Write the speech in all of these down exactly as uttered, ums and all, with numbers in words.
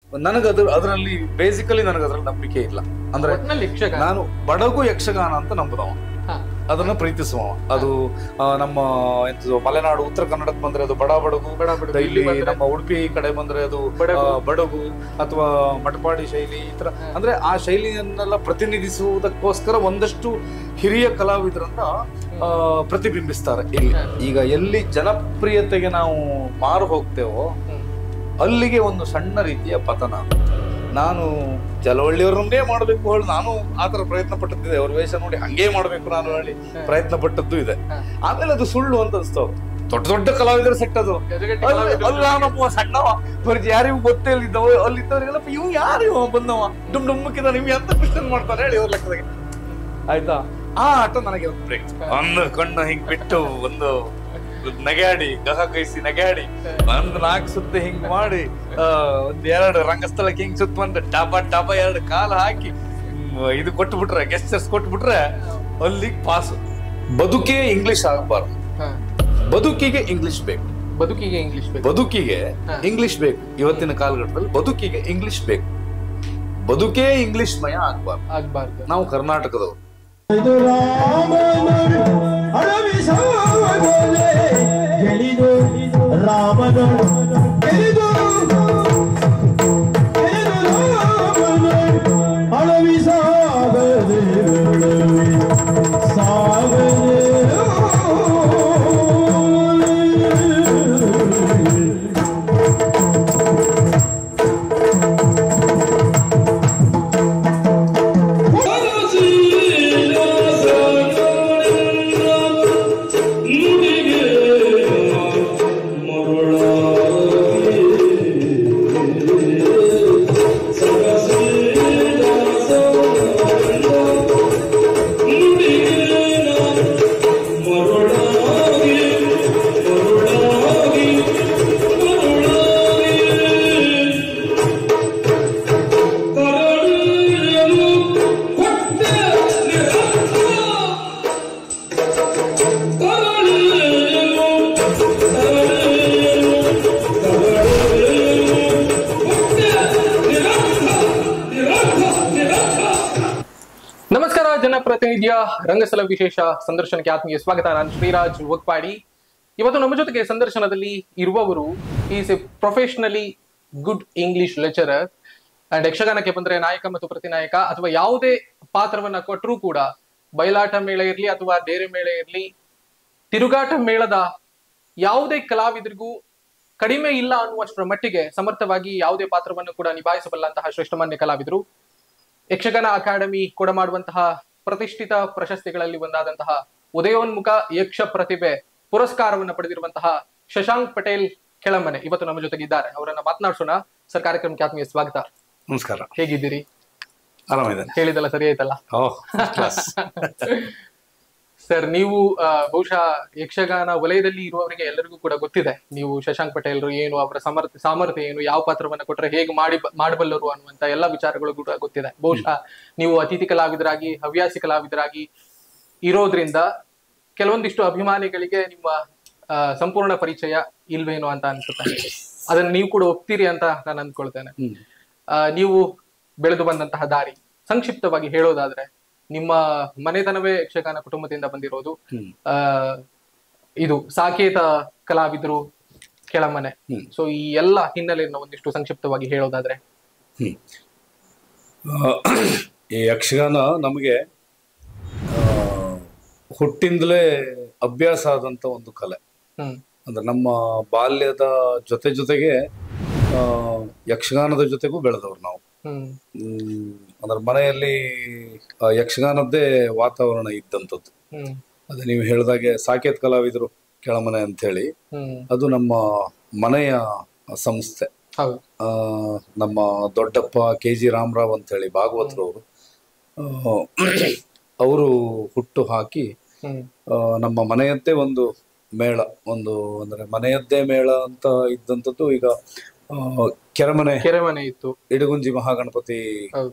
ನನಗದ್ರ ಅದರಲ್ಲಿ ಬೇಸಿಕಲಿ ನನಗೆ ಅದ್ರಲ್ಲಿ ನಂಬಿಕೆ ಇಲ್ಲ. ಅಂದ್ರೆ ನಾನು ಬಡಗು ಯಕ್ಷಗಾನ ಅಂತ ನಂಬುದವ, ಅದನ್ನ ಪ್ರೀತಿಸುವ. ಅದು ನಮ್ಮ ಎಂತ ಮಲೆನಾಡು ಉತ್ತರ ಕನ್ನಡಕ್ಕೆ ಬಂದ್ರೆ ಅದು ಬಡ ಬಡಗು, ಇಲ್ಲಿ ನಮ್ಮ ಉಡುಪಿ ಕಡೆ ಬಂದ್ರೆ ಅದು ಬಡಗು ಅಥವಾ ಮಟಪಾಡಿ ಶೈಲಿ, ಈ ತರ ಅಂದ್ರೆ ಆ ಶೈಲಿಯನ್ನೆಲ್ಲ ಪ್ರತಿನಿಧಿಸುವುದಕ್ಕೋಸ್ಕರ ಒಂದಷ್ಟು ಹಿರಿಯ ಕಲಾವಿದರನ್ನ ಪ್ರತಿಬಿಂಬಿಸ್ತಾರೆ ಇಲ್ಲಿ. ಈಗ ಎಲ್ಲಿ ಜನಪ್ರಿಯತೆಗೆ ನಾವು ಮಾರು ಹೋಗ್ತೇವೋ ಅಲ್ಲಿಗೆ ಒಂದು ಸಣ್ಣ ರೀತಿಯ ಪತನ. ನಾನು ಜಲವಳ್ಳಿಯವ್ರನ್ನೇ ಮಾಡ್ಬೇಕು ಹೇಳಿ ನಾನು ಆತರ ಪ್ರಯತ್ನ ಪಟ್ಟದ್ದಿದೆ. ಅವ್ರ ವೇಷ ನೋಡಿ ಹಂಗೇ ಮಾಡ್ಬೇಕು ನಾನು ಹೇಳಿ ಪ್ರಯತ್ನ ಪಟ್ಟದ್ದು ಇದೆ. ಆಮೇಲೆ ಅದು ಸುಳ್ಳು ಅಂತ ಅನ್ಸ್ತಾವ. ದೊಡ್ಡ ದೊಡ್ಡ ಕಲಾವಿದರು ಸೆಟ್ ಅದು ಅಲ್ಲ, ನಮ್ಮ ಸಣ್ಣವ ಬರೀ ಯಾರಿಗೂ ಗೊತ್ತೇ ಇಲ್ಲಿದ್ದವ ಅಲ್ಲಿದ್ದವರಿಗೆಲ್ಲ ಇವ್ ಯಾರು ಇವ ಬಂದವ ಡುಮ್ ಡುಮ್ಮಕ್ಕಿದ ನಿಮ್ಗೆ ಎಂತ ಕ್ವಶನ್ ಮಾಡ್ತಾರೆ ಹೇಳಿ ಅವ್ರ ಲೆಕ್ಕದಾಗೆ. ಆಯ್ತಾ, ಆ ಆಟ ನನಗೆ ಒಂದು ಬ್ರೇಕ್. ಒಂದು ಕಣ್ಣು ಹಿಂಗ್ ಬಿಟ್ಟು ಒಂದು ನಗಾಡಿ ಗಹ ಕೈಸಿ ನಗಾಡಿ ಒಂದ್ ನಾಲ್ಕು ಸುತ್ತ ಹಿಂಗ್ ಮಾಡಿ ಒಂದ್ ಎರಡು ರಂಗಸ್ಥಳಕ್ಕೆ ಹಿಂಗ್ ಸುತ್ತ ಬಂದು ಡಬ ಡಬ ಎರಡು ಕಾಲ ಹಾಕಿ ಇದು ಕೊಟ್ಬಿಟ್ರೆ, ಗೆಸ್ಟರ್ಸ್ ಕೊಟ್ಬಿಟ್ರೆ ಅಲ್ಲಿ ಪಾಸ್. ಬದುಕೇ ಇಂಗ್ಲಿಷ್ ಆಗಬಾರ್ದು, ಬದುಕಿಗೆ ಇಂಗ್ಲಿಷ್ ಬೇಕು. ಬದುಕಿಗೆ ಇಂಗ್ಲಿಷ್ ಬೇಕು ಬದುಕಿಗೆ ಇಂಗ್ಲಿಷ್ ಬೇಕು. ಇವತ್ತಿನ ಕಾಲಘಟ್ಟದಲ್ಲಿ ಬದುಕಿಗೆ ಇಂಗ್ಲಿಷ್ ಬೇಕು, ಬದುಕೇ ಇಂಗ್ಲಿಷ್ ಮಯ ಆಗ್ಬಾರ್ದು ಆಗ್ಬಾರ್ದು ನಾವು ಕರ್ನಾಟಕದವರು. ಜನಪ್ರತಿನಿಧಿಯ ರಂಗಸ್ಥಳ ವಿಶೇಷ ಸಂದರ್ಶನಕ್ಕೆ ಆತ್ಮೀಯ ಸ್ವಾಗತ. ನಾನು ಶ್ರೀರಾಜ್ ವಕ್ಪಾಡಿ. ಇವತ್ತು ನಮ್ಮ ಜೊತೆಗೆ ಸಂದರ್ಶನದಲ್ಲಿ ಇರುವವರು is a professionally good English lecturer and ಯಕ್ಷಗಾನಕ್ಕೆ ಬಂದ್ರೆ ನಾಯಕ ಮತ್ತು ಪ್ರತಿನಾಯಕ ಅಥವಾ ಯಾವುದೇ ಪಾತ್ರವನ್ನ ಕೊಟ್ಟರೂ ಕೂಡ ಬಯಲಾಟ ಮೇಳ ಇರ್ಲಿ ಅಥವಾ ಡೇರೆ ಮೇಳ ಇರ್ಲಿ, ತಿರುಗಾಟ ಮೇಳದ ಯಾವುದೇ ಕಲಾವಿದರಿಗೂ ಕಡಿಮೆ ಇಲ್ಲ ಅನ್ನುವಷ್ಟರ ಮಟ್ಟಿಗೆ ಸಮರ್ಥವಾಗಿ ಯಾವುದೇ ಪಾತ್ರವನ್ನು ಕೂಡ ನಿಭಾಯಿಸಬಲ್ಲಂತಹ ಶ್ರೇಷ್ಠಮಾನ್ಯ ಕಲಾವಿದರು. ಯಕ್ಷಗಾನ ಅಕಾಡೆಮಿ ಕೂಡ ಮಾಡುವಂತಹ ಪ್ರತಿಷ್ಠಿತ ಪ್ರಶಸ್ತಿಗಳಲ್ಲಿ ಒಂದಾದಂತಹ ಉದಯೋನ್ಮುಖ ಯಕ್ಷ ಪ್ರತಿಭೆ ಪುರಸ್ಕಾರವನ್ನು ಪಡೆದಿರುವಂತಹ ಶಶಾಂಕ್ ಪಟೇಲ್ ಕೆಳಮನೆ ಇವತ್ತು ನಮ್ಮ ಜೊತೆಗಿದ್ದಾರೆ. ಅವರನ್ನ ಮಾತನಾಡ್ಸೋಣ. ಸರ್, ಕಾರ್ಯಕ್ರಮಕ್ಕೆ ಆತ್ಮೀಯ ಸ್ವಾಗತ. ನಮಸ್ಕಾರ. ಹೇಗಿದ್ದೀರಿ? ಆರಾಮಿದ್ದೇನೆ. ಹೇಳಿದಲ್ಲ ಸರಿ ಆಯ್ತಲ್ಲ? ಸರ್, ನೀವು ಬಹುಶಃ ಯಕ್ಷಗಾನ ವಲಯದಲ್ಲಿ ಇರುವವರಿಗೆ ಎಲ್ಲರಿಗೂ ಕೂಡ ಗೊತ್ತಿದೆ ನೀವು ಶಶಾಂಕ್ ಪಟೇಲ್ರು ಏನು, ಅವರ ಸಮರ್ಥ ಸಾಮರ್ಥ್ಯ ಏನು, ಯಾವ ಪಾತ್ರವನ್ನ ಕೊಟ್ಟರೆ ಹೇಗೆ ಮಾಡಿ ಮಾಡಬಲ್ಲರು ಅನ್ನುವಂತ ಎಲ್ಲಾ ವಿಚಾರಗಳು ಕೂಡ ಗೊತ್ತಿದೆ. ಬಹುಶಃ ನೀವು ಅತಿಥಿ ಕಲಾವಿದರಾಗಿ ಹವ್ಯಾಸಿ ಕಲಾವಿದರಾಗಿ ಇರೋದ್ರಿಂದ ಕೆಲವೊಂದಿಷ್ಟು ಅಭಿಮಾನಿಗಳಿಗೆ ನಿಮ್ಮ ಅಹ್ ಸಂಪೂರ್ಣ ಪರಿಚಯ ಇಲ್ವೇನೋ ಅಂತ ಅನ್ಸುತ್ತೆ. ಅದನ್ನ ನೀವು ಕೂಡ ಒಪ್ತೀರಿ ಅಂತ ನಾನು ಅಂದ್ಕೊಳ್ತೇನೆ. ಅಹ್ ನೀವು ಬೆಳೆದು ಬಂದಂತಹ ದಾರಿ ಸಂಕ್ಷಿಪ್ತವಾಗಿ ಹೇಳೋದಾದ್ರೆ, ನಿಮ್ಮ ಮನೆತನವೇ ಯಕ್ಷಗಾನ ಕುಟುಂಬದಿಂದ ಬಂದಿರೋದು. ಆ ಇದು ಸಾಕೇತ ಕಲಾವಿದರು ಕೆಳಮನೆ. ಸೊ ಈ ಎಲ್ಲ ಹಿನ್ನೆಲೆಯನ್ನು ಒಂದಿಷ್ಟು ಸಂಕ್ಷಿಪ್ತವಾಗಿ ಹೇಳೋದಾದ್ರೆ. ಹ್ಮ್ ಈ ಯಕ್ಷಗಾನ ನಮಗೆ ಹುಟ್ಟಿಂದಲೇ ಅಭ್ಯಾಸ ಆದಂತ ಒಂದು ಕಲೆ. ಅಂದ್ರೆ ನಮ್ಮ ಬಾಲ್ಯದ ಜೊತೆ ಜೊತೆಗೆ ಆ ಯಕ್ಷಗಾನದ ಜೊತೆಗೂ ಬೆಳೆದವ್ರು ನಾವು. ಹ್ಮ್ ಅಂದ್ರೆ ಮನೆಯಲ್ಲಿ ಯಕ್ಷಗಾನದ್ದೇ ವಾತಾವರಣ ಇದ್ದಂಥದ್ದು. ಅದೇ ನೀವು ಹೇಳ್ದಾಗೆ ಸಾಕೇತ್ ಕಲಾವಿದರು ಕೆಳಮನೆ ಅಂತ ಹೇಳಿ, ಅದು ನಮ್ಮ ಮನೆಯ ಸಂಸ್ಥೆ. ಆ ನಮ್ಮ ದೊಡ್ಡಪ್ಪ ಕೆ ಜಿ ರಾಮರಾವ್ ಅಂತ ಹೇಳಿ ಭಾಗವತರವರು, ಅವರು ಹುಟ್ಟು ಹಾಕಿ ನಮ್ಮ ಮನೆಯದ್ದೇ ಒಂದು ಮೇಳ, ಒಂದು ಅಂದ್ರೆ ಮನೆಯದ್ದೇ ಮೇಳ ಅಂತ ಇದ್ದಂಥದ್ದು. ಈಗ ಕೆರೆಮನೆ ಕೆರೆಮನೆ ಇತ್ತು, ಇಡಗುಂಜಿ ಮಹಾಗಣಪತಿ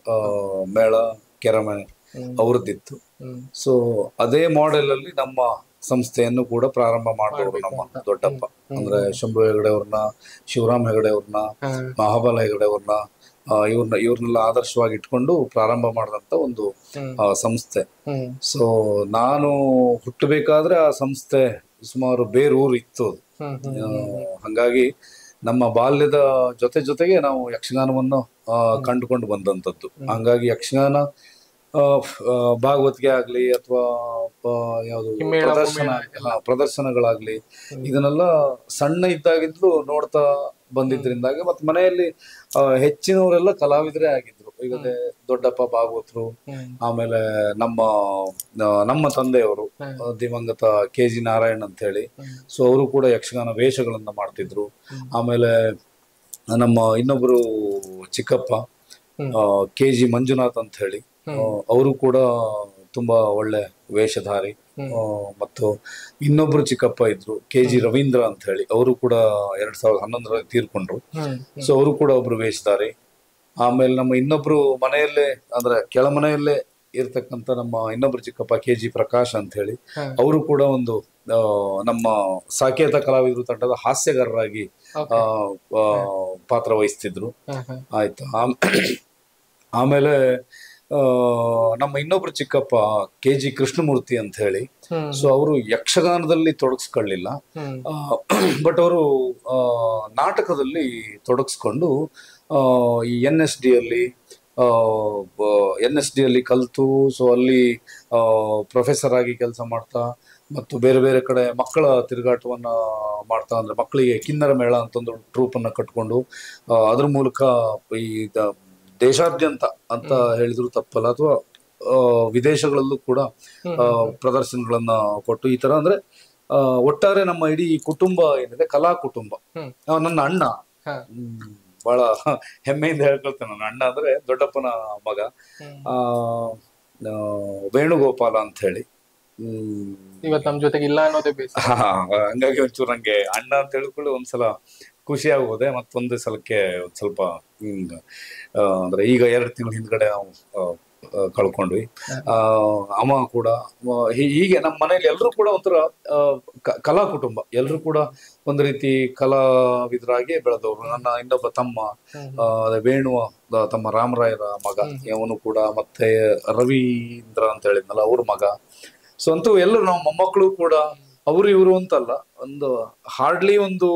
ಮೇಳ ಕೆರೆಮನೆ ಅವ್ರದ್ದಿತ್ತು. ಸೊ ಅದೇ ಮಾಡೆಲ್ ಅಲ್ಲಿ ನಮ್ಮ ಸಂಸ್ಥೆಯನ್ನು ಕೂಡ ಪ್ರಾರಂಭ ಮಾಡಿದವರು ನಮ್ಮ ದೊಡ್ಡಪ್ಪ. ಅಂದ್ರೆ ಶಂಭು ಹೆಗಡೆ ಅವ್ರನ್ನ, ಶಿವರಾಮ್ ಹೆಗಡೆ ಅವ್ರನ್ನ, ಮಹಾಬಲ ಹೆಗಡೆ ಅವ್ರನ್ನ, ಇವ್ರನ್ನ ಇವ್ರನ್ನೆಲ್ಲ ಆದರ್ಶವಾಗಿ ಇಟ್ಕೊಂಡು ಪ್ರಾರಂಭ ಮಾಡಿದಂತ ಒಂದು ಸಂಸ್ಥೆ. ಸೊ ನಾನು ಹುಟ್ಟಬೇಕಾದ್ರೆ ಆ ಸಂಸ್ಥೆ ಸುಮಾರು ಬೇರೂರು ಇತ್ತು. ಹಂಗಾಗಿ ನಮ್ಮ ಬಾಲ್ಯದ ಜೊತೆ ಜೊತೆಗೆ ನಾವು ಯಕ್ಷಗಾನವನ್ನು ಕಂಡುಕೊಂಡು ಬಂದಂತದ್ದು. ಹಂಗಾಗಿ ಯಕ್ಷಗಾನ ಭಾಗವತಿಗೆ ಆಗ್ಲಿ ಅಥವಾ ಯಾವುದು ಪ್ರದರ್ಶನ ಪ್ರದರ್ಶನಗಳಾಗ್ಲಿ ಇದನ್ನೆಲ್ಲ ಸಣ್ಣ ಇದ್ದಾಗಿದ್ರು ನೋಡ್ತಾ ಬಂದಿದ್ರಿಂದಾಗಿ ಮತ್ತೆ ಮನೆಯಲ್ಲಿ ಹೆಚ್ಚಿನವರೆಲ್ಲ ಕಲಾವಿದರೇ ಆಗಿದ್ರು. ಈಗ ದೊಡ್ಡಪ್ಪ ಭಾಗವತರು, ಆಮೇಲೆ ನಮ್ಮ ನಮ್ಮ ತಂದೆಯವರು ದಿವಂಗತ ಕೆ ಜಿ ನಾರಾಯಣ್ ಅಂತ ಹೇಳಿ, ಸೊ ಅವರು ಕೂಡ ಯಕ್ಷಗಾನ ವೇಷಗಳನ್ನ ಮಾಡ್ತಿದ್ರು. ಆಮೇಲೆ ನಮ್ಮ ಇನ್ನೊಬ್ರು ಚಿಕ್ಕಪ್ಪ ಕೆ ಜಿ ಮಂಜುನಾಥ್ ಅಂತ ಹೇಳಿ, ಅವರು ಕೂಡ ತುಂಬಾ ಒಳ್ಳೆ ವೇಷಧಾರಿ. ಮತ್ತು ಇನ್ನೊಬ್ರು ಚಿಕ್ಕಪ್ಪ ಇದ್ರು ಕೆ ಜಿ ರವೀಂದ್ರ ಅಂತ ಹೇಳಿ, ಅವರು ಕೂಡ ಎರಡ್ ಸಾವಿರದ ಹನ್ನೊಂದರಲ್ಲಿ ತೀರ್ಕೊಂಡ್ರು. ಸೊ ಅವರು ಕೂಡ ಒಬ್ರು ವೇಷಧಾರಿ. ಆಮೇಲೆ ನಮ್ಮ ಇನ್ನೊಬ್ರು ಮನೆಯಲ್ಲೇ ಅಂದ್ರೆ ಕೆಳಮನೆಯಲ್ಲೇ ಇರ್ತಕ್ಕಂಥ ನಮ್ಮ ಇನ್ನೊಬ್ರು ಚಿಕ್ಕಪ್ಪ ಕೆ ಜಿ ಪ್ರಕಾಶ್ ಅಂತ ಹೇಳಿ, ಅವರು ಕೂಡ ಒಂದು ನಮ್ಮ ಸಾಕೇತ ಕಲಾವಿದರು ತಂಡದ ಹಾಸ್ಯಗಾರರಾಗಿ ಆ ಪಾತ್ರ ವಹಿಸ್ತಿದ್ರು. ಆಯ್ತು. ಆಮೇಲೆ ಆ ನಮ್ಮ ಇನ್ನೊಬ್ರು ಚಿಕ್ಕಪ್ಪ ಕೆ ಜಿ ಕೃಷ್ಣಮೂರ್ತಿ ಅಂತ ಹೇಳಿ, ಸೊ ಅವರು ಯಕ್ಷಗಾನದಲ್ಲಿ ತೊಡಗಿಸ್ಕೊಳ್ಳಿಲ್ಲ, ಬಟ್ ಅವರು ಆ ನಾಟಕದಲ್ಲಿ ತೊಡಗಿಸ್ಕೊಂಡು ಆ ಈ ಎನ್ ಎಸ್ ಡಿ ಅಲ್ಲಿ ಎನ್ ಎಸ್ ಡಿ ಅಲ್ಲಿ ಕಲ್ತು, ಸೊ ಅಲ್ಲಿ ಆ ಪ್ರೊಫೆಸರ್ ಆಗಿ ಕೆಲಸ ಮಾಡ್ತಾ ಮತ್ತು ಬೇರೆ ಬೇರೆ ಕಡೆ ಮಕ್ಕಳ ತಿರುಗಾಟವನ್ನ ಮಾಡ್ತಾ, ಅಂದ್ರೆ ಮಕ್ಕಳಿಗೆ ಕಿನ್ನರ ಮೇಳ ಅಂತ ಒಂದು ಟ್ರೂಪ್ ಅನ್ನ ಕಟ್ಕೊಂಡು ಅದ್ರ ಮೂಲಕ ಈ ದೇಶಾದ್ಯಂತ ಅಂತ ಹೇಳಿದ್ರು ತಪ್ಪಲ್ಲ, ಅಥವಾ ವಿದೇಶಗಳಲ್ಲೂ ಕೂಡ ಪ್ರದರ್ಶನಗಳನ್ನ ಕೊಟ್ಟು ಈ ತರ ಅಂದ್ರೆ ಒಟ್ಟಾರೆ ನಮ್ಮ ಇಡೀ ಕುಟುಂಬ ಏನಿದೆ ಕಲಾ ಕುಟುಂಬ. ನನ್ನ ಅಣ್ಣ ಬಹಳ ಹೆಮ್ಮೆಯಿಂದ ಹೇಳ್ಕೊಳ್ತೇನೆ, ನನ್ನ ಅಣ್ಣ ಅಂದ್ರೆ ದೊಡ್ಡಪ್ಪನ ಮಗ ಆ ವೇಣುಗೋಪಾಲ ಅಂತ ಹೇಳಿ. ಹ್ಮ್ ಇವತ್ತು ನಮ್ ಜೊತೆಗೆ ಇಲ್ಲ ಅನ್ನೋದೇ ಬೇಸ. ಹಂಗಾಗಿ ಒಂಚೂರು ನಂಗೆ ಅಣ್ಣ ಅಂತ ಹೇಳ್ಕೊಳ್ಳಿ ಒಂದ್ಸಲ ಖುಷಿ ಆಗೋದೆ, ಮತ್ತೊಂದು ಸಲಕ್ಕೆ ಒಂದ್ ಸ್ವಲ್ಪ ಹಿಂಗ ಅಂದ್ರೆ ಈಗ ಎರಡು ತಿಂಗಳ ಹಿಂದ್ಗಡೆ ನಾವು ಕಳ್ಕೊಂಡ್ವಿ. ಆ ಅಮ್ಮ ಕೂಡ ಹೀಗೆ ನಮ್ಮ ಮನೇಲಿ ಎಲ್ರು ಕೂಡ ಒಂಥರ ಕಲಾ ಕುಟುಂಬ, ಎಲ್ರು ಕೂಡ ಒಂದು ರೀತಿ ಕಲಾವಿದರಾಗಿ ಬೆಳೆದವರು. ನನ್ನ ಇನ್ನೊಬ್ಬ ತಮ್ಮ ಅದೇ ವೇಣು ತಮ್ಮ ರಾಮರಾಯರ ಮಗ, ಅವನು ಕೂಡ, ಮತ್ತೆ ರವೀಂದ್ರ ಅಂತ ಹೇಳಿದ್ನಲ್ಲ ಅವ್ರ ಮಗ. ಸೊ ಅಂತೂ ಎಲ್ಲರೂ ನಾವು ಮೊಮ್ಮಕ್ಕಳು ಕೂಡ ಅವರು ಇವರು ಅಂತಲ್ಲ, ಒಂದು ಹಾರ್ಡ್ಲಿ ಒಂದು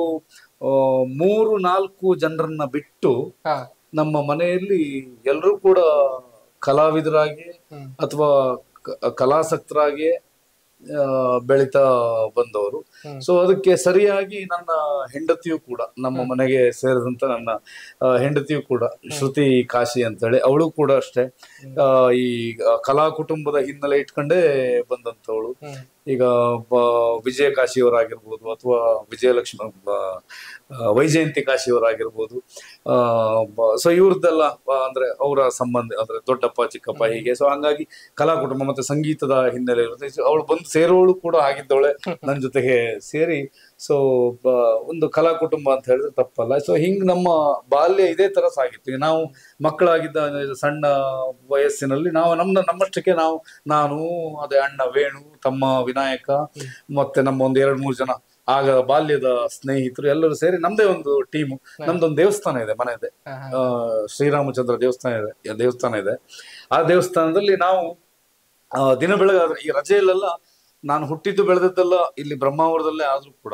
ಮೂರು ನಾಲ್ಕು ಜನರನ್ನ ಬಿಟ್ಟು ನಮ್ಮ ಮನೆಯಲ್ಲಿ ಎಲ್ಲರೂ ಕೂಡ ಕಲಾವಿದರಾಗಿ ಅಥವಾ ಕಲಾಸಕ್ತರಾಗಿ ಬೆಳೀತಾ ಬಂದವರು. ಸೊ ಅದಕ್ಕೆ ಸರಿಯಾಗಿ ನನ್ನ ಹೆಂಡತಿಯು ಕೂಡ, ನಮ್ಮ ಮನೆಗೆ ಸೇರಿದಂತ ನನ್ನ ಹೆಂಡತಿಯು ಕೂಡ ಶ್ರುತಿ ಕಾಶಿ ಅಂತ ಹೇಳಿ, ಅವಳು ಕೂಡ ಅಷ್ಟೇ ಈ ಕಲಾ ಕುಟುಂಬದ ಹಿನ್ನೆಲೆ ಇಟ್ಕೊಂಡೇ ಬಂದಂತವಳು. ಈಗ ವಿಜಯ ಕಾಶಿಯವರಾಗಿರ್ಬೋದು ಅಥವಾ ವಿಜಯಲಕ್ಷ್ಮಿ ವೈಜಯಂತಿ ಕಾಶಿಯವರಾಗಿರ್ಬೋದು, ಆ ಸೊ ಇವ್ರದ್ದೆಲ್ಲ ಅಂದ್ರೆ ಅವರ ಸಂಬಂಧ ಅಂದ್ರೆ ದೊಡ್ಡಪ್ಪ ಚಿಕ್ಕಪ್ಪ ಹೀಗೆ. ಸೊ ಹಂಗಾಗಿ ಕಲಾ ಕುಟುಂಬ ಮತ್ತೆ ಸಂಗೀತದ ಹಿನ್ನೆಲೆ ಇರುತ್ತೆ. ಅವಳು ಬಂದು ಸೇರೋಳು ಕೂಡ ಆಗಿದ್ದವಳೆ ನನ್ನ ಜೊತೆಗೆ ಸೇರಿ. ಸೊ ಒಂದು ಕಲಾ ಕುಟುಂಬ ಅಂತ ಹೇಳಿದ್ರೆ ತಪ್ಪಲ್ಲ. ಸೊ ಹಿಂಗ್ ನಮ್ಮ ಬಾಲ್ಯ ಇದೇ ತರ ಸಾಗಿತ್ತು. ನಾವು ಮಕ್ಕಳಾಗಿದ್ದ ಸಣ್ಣ ವಯಸ್ಸಿನಲ್ಲಿ ನಾವು ನಮ್ಮ ನಮ್ಮಷ್ಟಕ್ಕೆ ನಾವು ನಾನು ಅದೇ ಅಣ್ಣ ವೇಣು, ತಮ್ಮ ವಿನಾಯಕ, ಮತ್ತೆ ನಮ್ಮ ಒಂದ್ ಎರಡ್ ಮೂರ್ ಜನ ಆಗ ಬಾಲ್ಯದ ಸ್ನೇಹಿತರು ಎಲ್ಲರೂ ಸೇರಿ ನಮ್ದೇ ಒಂದು ಟೀಮು. ನಮ್ದೊಂದು ದೇವಸ್ಥಾನ ಇದೆ, ಮನೆ ಇದೆ, ಆ ಶ್ರೀರಾಮಚಂದ್ರ ದೇವಸ್ಥಾನ ಇದೆ ದೇವಸ್ಥಾನ ಇದೆ ಆ ದೇವಸ್ಥಾನದಲ್ಲಿ ನಾವು ದಿನ ಬೆಳಗಾದ್ರೆ ಈ ರಜೆಯಲ್ಲೆಲ್ಲ, ನಾನು ಹುಟ್ಟಿದ್ದು ಬೆಳೆದದ್ದೆಲ್ಲ ಇಲ್ಲಿ ಬ್ರಹ್ಮಾವರದಲ್ಲೇ ಆದ್ರೂ ಕೂಡ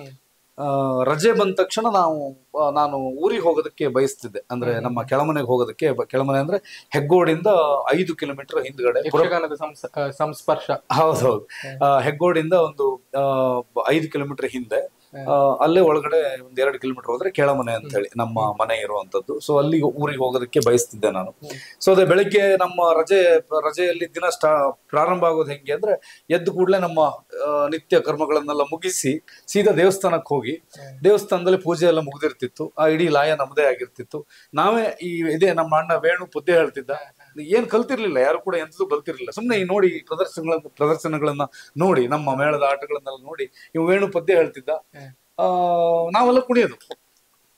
ಆ ರಜೆ ಬಂದ ತಕ್ಷಣ ನಾವು ನಾನು ಊರಿಗೆ ಹೋಗೋದಕ್ಕೆ ಬಯಸ್ತಿದ್ದೆ. ಅಂದ್ರೆ ನಮ್ಮ ಕೆಳಮನೆಗೆ ಹೋಗೋದಕ್ಕೆ, ಕೆಳಮನೆ ಅಂದ್ರೆ ಹೆಗ್ಗೋಡಿಂದ ಐದು ಕಿಲೋಮೀಟರ್ ಹಿಂದ್ಗಡೆ ಸಂಸ್ಪರ್ಶ. ಹೌದೌದು, ಹೆಗ್ಗೋಡಿಂದ ಒಂದು ಐದು ಕಿಲೋಮೀಟರ್ ಹಿಂದೆ ಅಲ್ಲೇ ಒಳಗಡೆ ಒಂದ್ ಎರಡು ಕಿಲೋಮೀಟರ್ ಹೋದ್ರೆ ಕೆಳಮನೆ ಅಂತ ಹೇಳಿ ನಮ್ಮ ಮನೆ ಇರುವಂತದ್ದು. ಸೊ ಅಲ್ಲಿ ಊರಿಗೆ ಹೋಗೋದಕ್ಕೆ ಬಯಸ್ತಿದ್ದೆ ನಾನು. ಸೊ ಅದೇ ಬೆಳಿಗ್ಗೆ ನಮ್ಮ ರಜೆ ರಜೆಯಲ್ಲಿ ದಿನ ಸ್ಟಾ ಪ್ರಾರಂಭ ಆಗೋದು ಹೆಂಗೆ ಅಂದ್ರೆ, ಎದ್ದು ಕೂಡಲೇ ನಮ್ಮ ನಿತ್ಯ ಕರ್ಮಗಳನ್ನೆಲ್ಲ ಮುಗಿಸಿ ಸೀದಾ ದೇವಸ್ಥಾನಕ್ಕೆ ಹೋಗಿ, ದೇವಸ್ಥಾನದಲ್ಲಿ ಪೂಜೆ ಎಲ್ಲ ಮುಗ್ದಿರ್ತಿತ್ತು, ಆ ಇಡೀ ಲಾಯ ನಮ್ಮದೇ ಆಗಿರ್ತಿತ್ತು. ನಾವೇ ಈ ಇದೇ ನಮ್ಮ ಅಣ್ಣ ವೇಣು ಪುದ್ದೆ ಹೇಳ್ತಿದ್ದ, ಏನ್ ಕಲ್ತಿರ್ಲಿಲ್ಲ, ಯಾರು ಕೂಡ ಎಂತೂ ಕಲ್ತಿರ್ಲಿಲ್ಲ, ಸುಮ್ನೆ ಈ ನೋಡಿ ಪ್ರದರ್ಶನಗಳನ್ನ ಪ್ರದರ್ಶನಗಳನ್ನ ನೋಡಿ, ನಮ್ಮ ಮೇಳದ ಆಟಗಳನ್ನೆಲ್ಲ ನೋಡಿ ಇವ್ ವೇಣು ಪದ್ಯ ಹೇಳ್ತಿದ್ದ, ಆ ನಾವೆಲ್ಲ ಕುಣಿಯೋದು.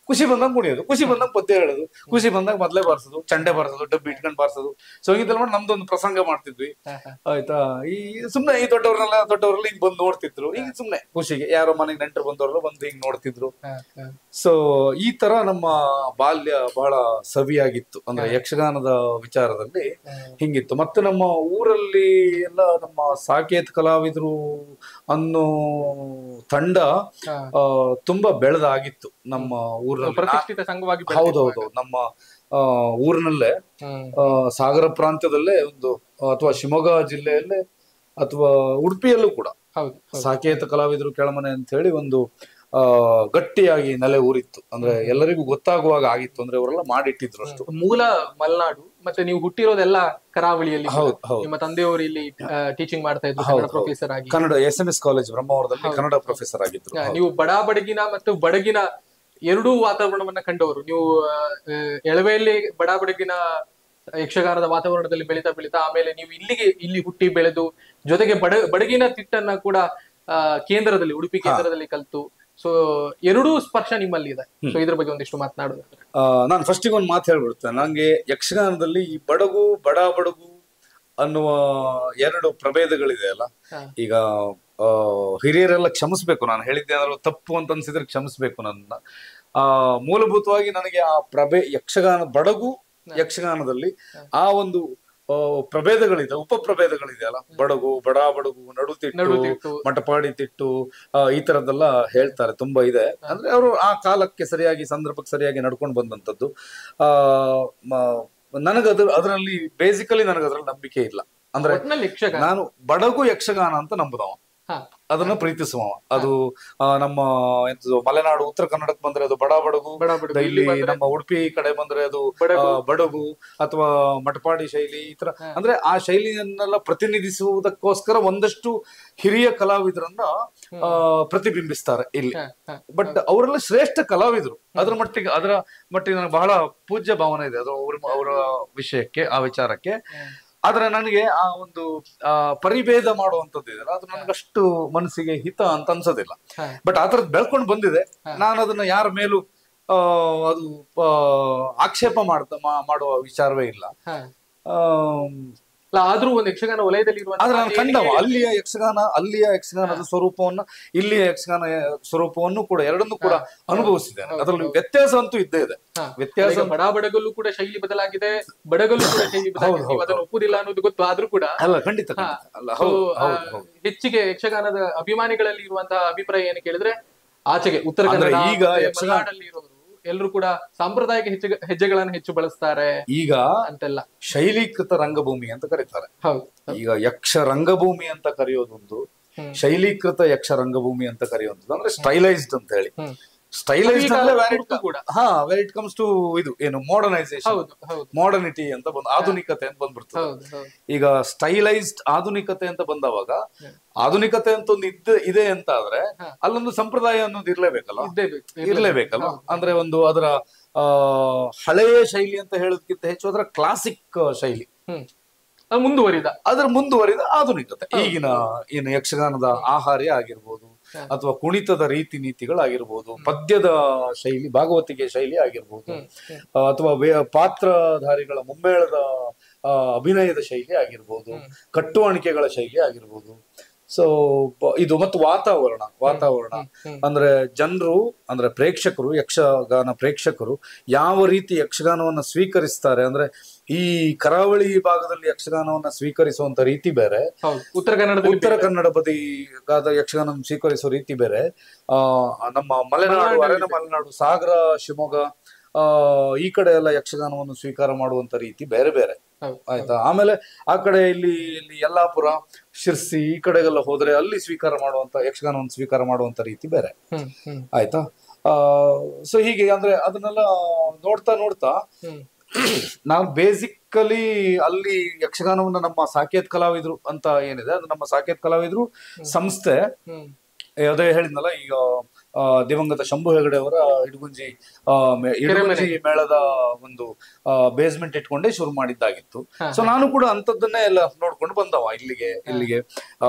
ಖುಷಿ ಬಂದಂಗ ಕುಣಿಯೋದು, ಖುಷಿ ಬಂದಂಗ ಪದ್ಯ ಹೇಳೋದು, ಖುಷಿ ಬಂದಾಗ ಮೊದ್ಲೇ ಬಾರಿಸೋದು, ಚಂಡೆ ಬಾರಿಸೋದು, ಡಬ್ಬಿ ಇಟ್ಕೊಂಡ್ ಬಾರಿಸೋದು. ಸೊ ಹಿಂಗೆಲ್ಲ ಮಾಡಿ ನಮ್ದೊಂದು ಪ್ರಸಂಗ ಮಾಡ್ತಿದ್ವಿ ಆಯ್ತಾ. ಈ ಸುಮ್ನೆ ಈ ದೊಡ್ಡವ್ರನ್ನೆಲ್ಲ ದೊಡ್ಡವ್ರೆಲ್ಲ ಹಿಂಗ್ ಬಂದು ನೋಡ್ತಿದ್ರು, ಈಗ ಸುಮ್ನೆ ಖುಷಿಗೆ ಯಾರೋ ಮನೆಗೆ ನೆಂಟರು ಬಂದವ್ರೆಲ್ಲ ಬಂದು ಹಿಂಗ್ ನೋಡ್ತಿದ್ರು. ಸೊ ಈ ತರ ನಮ್ಮ ಬಾಲ್ಯ ಬಹಳ ಸವಿಯಾಗಿತ್ತು, ಅಂದ್ರೆ ಯಕ್ಷಗಾನದ ವಿಚಾರದಲ್ಲಿ ಹಿಂಗಿತ್ತು. ಮತ್ತೆ ನಮ್ಮ ಊರಲ್ಲಿ ಎಲ್ಲ ನಮ್ಮ ಸಾಕೇತ್ ಕಲಾವಿದರು ಅನ್ನೋ ತಂಡ ತುಂಬಾ ಬೆಳೆದಾಗಿತ್ತು ನಮ್ಮ ಊರಲ್ಲಿ. ಪ್ರತಿಷ್ಠಿತ ಸಂಘವಾಗಿ. ಹೌದೌದು, ನಮ್ಮ ಆ ಊರಿನಲ್ಲೇ ಸಾಗರ ಪ್ರಾಂತ್ಯದಲ್ಲೇ ಒಂದು ಅಥವಾ ಶಿವಮೊಗ್ಗ ಜಿಲ್ಲೆಯಲ್ಲೇ ಅಥವಾ ಉಡುಪಿಯಲ್ಲೂ ಕೂಡ ಸಾಕೇತ ಕಲಾವಿದರು ಕೆಳಮನೆ ಅಂತ ಹೇಳಿ ಒಂದು ಆ ಗಟ್ಟಿಯಾಗಿ ನೆಲೆ ಊರಿತ್ತು. ಅಂದ್ರೆ ಎಲ್ಲರಿಗೂ ಗೊತ್ತಾಗುವಾಗ ಆಗಿತ್ತು, ಅಂದ್ರೆ ಅವರೆಲ್ಲ ಮಾಡಿಟ್ಟಿದ್ರು ಅಷ್ಟು. ಮೂಲ ಮಲೆನಾಡು, ಮತ್ತೆ ನೀವು ಹುಟ್ಟಿರೋದೆಲ್ಲ ಕರಾವಳಿಯಲ್ಲಿ. ನಿಮ್ಮ ತಂದೆಯವರು ಇಲ್ಲಿ ಟೀಚಿಂಗ್ ಮಾಡ್ತಾ ಇದ್ರು, ಪ್ರೊಫೆಸರ್ ಆಗಿ Kannada S M S college ಬ್ರಹ್ಮಾವರದಲ್ಲಿ ಕನ್ನಡ ಪ್ರೊಫೆಸರ್ ಆಗಿದ್ರು. ನೀವು ಬಡ ಬಡಗಿನ ಮತ್ತು ಬಡಗಿನ ಎರಡೂ ವಾತಾವರಣವನ್ನ ಕಂಡವರು. ನೀವು ಎಳವೆಯಲ್ಲಿ ಬಡ ಬಡಗಿನ ಯಕ್ಷಗಾನದ ವಾತಾವರಣದಲ್ಲಿ ಬೆಳೀತಾ ಬೆಳೀತಾ ಆಮೇಲೆ ನೀವು ಇಲ್ಲಿಗೆ ಇಲ್ಲಿ ಹುಟ್ಟಿ ಬೆಳೆದು, ಜೊತೆಗೆ ಬಡ ಬಡಗಿನ ತಿಟ್ಟನ್ನ ಕೂಡ ಆ ಕೇಂದ್ರದಲ್ಲಿ ಉಡುಪಿ ಕೇಂದ್ರದಲ್ಲಿ ಕಲ್ತು. ಸೊ ಎರಡೂ ಸ್ಪರ್ಶ ನಿಮ್ಮಲ್ಲಿ ಇದೆ. ಸೊ ಇದ್ರ ಬಗ್ಗೆ ಒಂದಿಷ್ಟು ಮಾತನಾಡೋದಾದ್ರೆ ನಾನು ಫಸ್ಟಿಗೆ ಒಂದು ಮಾತು ಹೇಳ್ಬಿಡ್ತೇನೆ. ನಂಗೆ ಯಕ್ಷಗಾನದಲ್ಲಿ ಈ ಬಡಗು ಬಡ ಬಡಗು ಅನ್ನುವ ಎರಡು ಪ್ರಭೇದಗಳಿದೆ ಅಲ್ಲ. ಈಗ ಆ ಹಿರಿಯರೆಲ್ಲ ಕ್ಷಮಿಸ್ಬೇಕು, ನಾನು ಹೇಳಿದ್ದೆ ಏನಾದ್ರು ತಪ್ಪು ಅಂತ ಅನ್ಸಿದ್ರೆ ಕ್ಷಮಿಸ್ಬೇಕು ನನ್ನ. ಆ ಮೂಲಭೂತವಾಗಿ ನನಗೆ ಆ ಪ್ರಭೇ ಯಕ್ಷಗಾನ ಬಡಗು ಯಕ್ಷಗಾನದಲ್ಲಿ ಆ ಒಂದು ಪ್ರಭೇದಗಳಿದೆ, ಉಪ ಪ್ರಭೇದಗಳಿದೆ ಅಲ್ಲ. ಬಡಗು, ಬಡ ಬಡಗು, ನಡುತಿಟ್ಟು, ಮಟಪಾಡಿ ತಿಟ್ಟು, ಈ ತರದ್ದೆಲ್ಲ ಹೇಳ್ತಾರೆ, ತುಂಬಾ ಇದೆ. ಅಂದ್ರೆ ಅವರು ಆ ಕಾಲಕ್ಕೆ ಸರಿಯಾಗಿ ಸಂದರ್ಭಕ್ಕೆ ಸರಿಯಾಗಿ ನಡ್ಕೊಂಡು ಬಂದಂತದ್ದು. ಆ ನನಗದ್ರ ಅದರಲ್ಲಿ ಬೇಸಿಕಲಿ ನನಗದ್ರಲ್ಲಿ ನಂಬಿಕೆ ಇಲ್ಲ. ಅಂದ್ರೆ ನಾನು ಬಡಗು ಯಕ್ಷಗಾನ ಅಂತ ನಂಬುದವ, ಅದನ್ನ ಪ್ರೀತಿಸುವ. ಅದು ನಮ್ಮ ಎಂತದು ಮಲೆನಾಡು ಉತ್ತರ ಕನ್ನಡಕ್ಕೆ ಬಂದ್ರೆ ಅದು ಬಡ ಬಡಗು, ಇಲ್ಲಿ ನಮ್ಮ ಉಡುಪಿ ಕಡೆ ಬಂದ್ರೆ ಅದು ಬಡಗು ಅಥವಾ ಮಟಪಾಡಿ ಶೈಲಿ, ಈ ತರ. ಅಂದ್ರೆ ಆ ಶೈಲಿಯನ್ನೆಲ್ಲ ಪ್ರತಿನಿಧಿಸುವುದಕ್ಕೋಸ್ಕರ ಒಂದಷ್ಟು ಹಿರಿಯ ಕಲಾವಿದರನ್ನ ಆ ಪ್ರತಿಬಿಂಬಿಸ್ತಾರೆ ಇಲ್ಲಿ. ಬಟ್ ಅವರೆಲ್ಲ ಶ್ರೇಷ್ಠ ಕಲಾವಿದರು. ಅದ್ರ ಮಟ್ಟಿಗೆ ಅದರ ಮಟ್ಟಿಗೆ ನನಗೆ ಬಹಳ ಪೂಜ್ಯ ಭಾವನೆ ಇದೆ ಅದು ಅವ್ರ ಅವರ ವಿಷಯಕ್ಕೆ, ಆ ವಿಚಾರಕ್ಕೆ. ಆದ್ರೆ ನನಗೆ ಆ ಒಂದು ಆ ಪರಿಭೇದ ಮಾಡುವಂತದ್ದು ಇದೆಯಲ್ಲ, ಅದು ನನಗಷ್ಟು ಮನಸ್ಸಿಗೆ ಹಿತ ಅಂತ ಅನ್ಸೋದಿಲ್ಲ. ಬಟ್ ಆ ತರದ್ ಬೆಳ್ಕೊಂಡು ಬಂದಿದೆ. ನಾನು ಅದನ್ನ ಯಾರ ಮೇಲೂ ಆ ಅದು ಆಕ್ಷೇಪ ಮಾಡ್ತಾ ಮಾಡುವ ವಿಚಾರವೇ ಇಲ್ಲ. ಆ ಆದ್ರೂ ಒಂದು ಯಕ್ಷಗಾನ ವಲಯದಲ್ಲಿ ಆದ್ರೆ ನಾನು ಕಂಡವ ಅಲ್ಲಿಯ ಯಕ್ಷಗಾನ, ಅಲ್ಲಿಯ ಯಕ್ಷಗಾನದ ಸ್ವರೂಪವನ್ನ, ಇಲ್ಲಿಯ ಯಕ್ಷಗಾನ ಸ್ವರೂಪವನ್ನು ಕೂಡ ಎರಡನ್ನೂ ಕೂಡ ಅನುಭವಿಸಿದೆ. ಅದರಲ್ಲಿ ವ್ಯತ್ಯಾಸ ಅಂತೂ ಇದ್ದೇ ಇದೆ. ವ್ಯತ್ಯಾಸ ಬಡ ಬಡಗಲ್ಲೂ ಕೂಡ ಶೈಲಿ ಬದಲಾಗಿದೆ, ಬಡಗಲ್ಲೂ ಕೂಡ ಶೈಲಿ ಬದಲಾಗಿದೆ. ಅದನ್ನು ಒಪ್ಪುದಿಲ್ಲ ಅನ್ನೋದು ಗೊತ್ತು, ಆದ್ರೂ ಕೂಡ ಅಲ್ಲ ಖಂಡಿತ ಹೆಚ್ಚಿಗೆ ಯಕ್ಷಗಾನದ ಅಭಿಮಾನಿಗಳಲ್ಲಿ ಇರುವಂತಹ ಅಭಿಪ್ರಾಯ ಏನು ಕೇಳಿದ್ರೆ, ಆಚೆಗೆ ಉತ್ತರ ಕನ್ನಡ ಈಗ ಮಲೆನಾಡಲ್ಲಿ ಇರೋರು ಎಲ್ಲರೂ ಕೂಡ ಸಾಂಪ್ರದಾಯಿಕ ಹೆಜ್ಜೆ ಹೆಜ್ಜೆಗಳನ್ನು ಹೆಚ್ಚು ಬಳಸ್ತಾರೆ ಈಗ ಅಂತೆಲ್ಲ. ಶೈಲೀಕೃತ ರಂಗಭೂಮಿ ಅಂತ ಕರೀತಾರೆ. ಈಗ ಯಕ್ಷ ರಂಗಭೂಮಿ ಅಂತ ಕರೆಯೋದೊಂದು, ಶೈಲೀಕೃತ ಯಕ್ಷ ರಂಗಭೂಮಿ ಅಂತ ಕರೆಯುವಂಥದ್ದು. ಅಂದ್ರೆ ಸ್ಟೈಲೈಸ್ಡ್ ಅಂತ ಹೇಳಿ. ಸ್ಟೈಲೈಸ್ಡ್ ಕೂಡ ಹಾ ವೆರ್ ಇಟ್ ಕಮ್ಸ್ ಟು ಇದು ಏನು ಮಾಡರ್ನೈಸೇಷನ್, ಮಾಡರ್ನಿಟಿ ಅಂತ ಬಂದ್ ಆಧುನಿಕತೆ ಅಂತ ಬಂದ್ಬಿಡ್ತದೆ. ಈಗ ಸ್ಟೈಲೈಸ್ಡ್ ಆಧುನಿಕತೆ ಅಂತ ಬಂದವಾಗ, ಆಧುನಿಕತೆ ಅಂತ ಒಂದು ಇದ್ದ ಇದೆ ಅಂತ ಆದ್ರೆ ಅಲ್ಲೊಂದು ಸಂಪ್ರದಾಯ ಅನ್ನೋದು ಇರ್ಲೇಬೇಕಲ್ಲ, ಇರ್ಲೇಬೇಕಲ್ಲ. ಅಂದ್ರೆ ಒಂದು ಅದರ ಆ ಹಳೆಯ ಶೈಲಿ ಅಂತ ಹೇಳೋದಕ್ಕಿಂತ ಹೆಚ್ಚು ಅದರ ಕ್ಲಾಸಿಕ್ ಶೈಲಿ ಮುಂದುವರಿದ, ಅದರ ಮುಂದುವರಿದ ಆಧುನಿಕತೆ. ಈಗಿನ ಏನು ಯಕ್ಷಗಾನದ ಆಹಾರ್ಯ ಆಗಿರ್ಬೋದು, ಅಥವಾ ಕುಣಿತದ ರೀತಿ ನೀತಿಗಳಾಗಿರ್ಬೋದು, ಪದ್ಯದ ಶೈಲಿ, ಭಾಗವತಿಕೆ ಶೈಲಿ ಆಗಿರ್ಬೋದು, ಅಥವಾ ಪಾತ್ರಧಾರಿಗಳ ಮುಮ್ಮೇಳದ ಅಭಿನಯದ ಶೈಲಿ ಆಗಿರ್ಬೋದು, ಕಟ್ಟುವಣಿಕೆಗಳ ಶೈಲಿ ಆಗಿರ್ಬೋದು. ಸೊ ಇದು ಮತ್ತು ವಾತಾವರಣ ವಾತಾವರಣ ಅಂದ್ರೆ ಜನರು, ಅಂದ್ರೆ ಪ್ರೇಕ್ಷಕರು, ಯಕ್ಷಗಾನ ಪ್ರೇಕ್ಷಕರು ಯಾವ ರೀತಿ ಯಕ್ಷಗಾನವನ್ನ ಸ್ವೀಕರಿಸ್ತಾರೆ. ಅಂದ್ರೆ ಈ ಕರಾವಳಿ ಭಾಗದಲ್ಲಿ ಯಕ್ಷಗಾನವನ್ನ ಸ್ವೀಕರಿಸುವಂತ ರೀತಿ ಬೇರೆ, ಉತ್ತರ ಕನ್ನಡ ಉತ್ತರ ಕನ್ನಡ ಬದಿ ಯಕ್ಷಗಾನ ಸ್ವೀಕರಿಸುವ ರೀತಿ ಬೇರೆ, ಆ ನಮ್ಮ ಮಲೆನಾಡು, ಅರೆನ ಮಲೆನಾಡು, ಸಾಗರ, ಶಿವಮೊಗ್ಗ ಆ ಈ ಕಡೆ ಎಲ್ಲ ಯಕ್ಷಗಾನವನ್ನು ಸ್ವೀಕಾರ ಮಾಡುವಂತ ರೀತಿ ಬೇರೆ ಬೇರೆ. ಆಯ್ತಾ. ಆಮೇಲೆ ಆ ಕಡೆ ಇಲ್ಲಿ ಇಲ್ಲಿ ಯಲ್ಲಾಪುರ, ಶಿರ್ಸಿ ಈ ಕಡೆಗೆಲ್ಲ ಹೋದ್ರೆ ಅಲ್ಲಿ ಸ್ವೀಕಾರ ಮಾಡುವಂತ ಯಕ್ಷಗಾನವನ್ನು ಸ್ವೀಕಾರ ಮಾಡುವಂತ ರೀತಿ ಬೇರೆ. ಆಯ್ತಾ. ಆ ಸೊ ಹೀಗೆ ಅಂದ್ರೆ ಅದನ್ನೆಲ್ಲ ನೋಡ್ತಾ ನೋಡ್ತಾ ನಾವು ಬೇಸಿಕಲಿ ಅಲ್ಲಿ ಯಕ್ಷಗಾನವನ್ನ ನಮ್ಮ ಸಾಕೇತ್ ಕಲಾವಿದ್ರು ಅಂತ ಏನಿದೆ, ಅದು ನಮ್ಮ ಸಾಕೇತ್ ಕಲಾವಿದ್ರು ಸಂಸ್ಥೆ. ಅದೇ ಹೇಳಿದ್ನಲ್ಲ, ಈಗ ಆ ದಿವಂಗತ ಶಂಭು ಹೆಗಡೆ ಅವರ ಇಡಗುಂಜಿ ಆ ಇಡಗುಂಜಿ ಮೇಳದ ಒಂದು ಬೇಸ್ಮೆಂಟ್ ಇಟ್ಕೊಂಡೇ ಶುರು ಮಾಡಿದ್ದಾಗಿತ್ತು. ಸೊ ನಾನು ಕೂಡ ಅಂತದನ್ನೇ ಎಲ್ಲ ನೋಡ್ಕೊಂಡು ಬಂದವ ಇಲ್ಲಿಗೆ ಇಲ್ಲಿಗೆ ಆ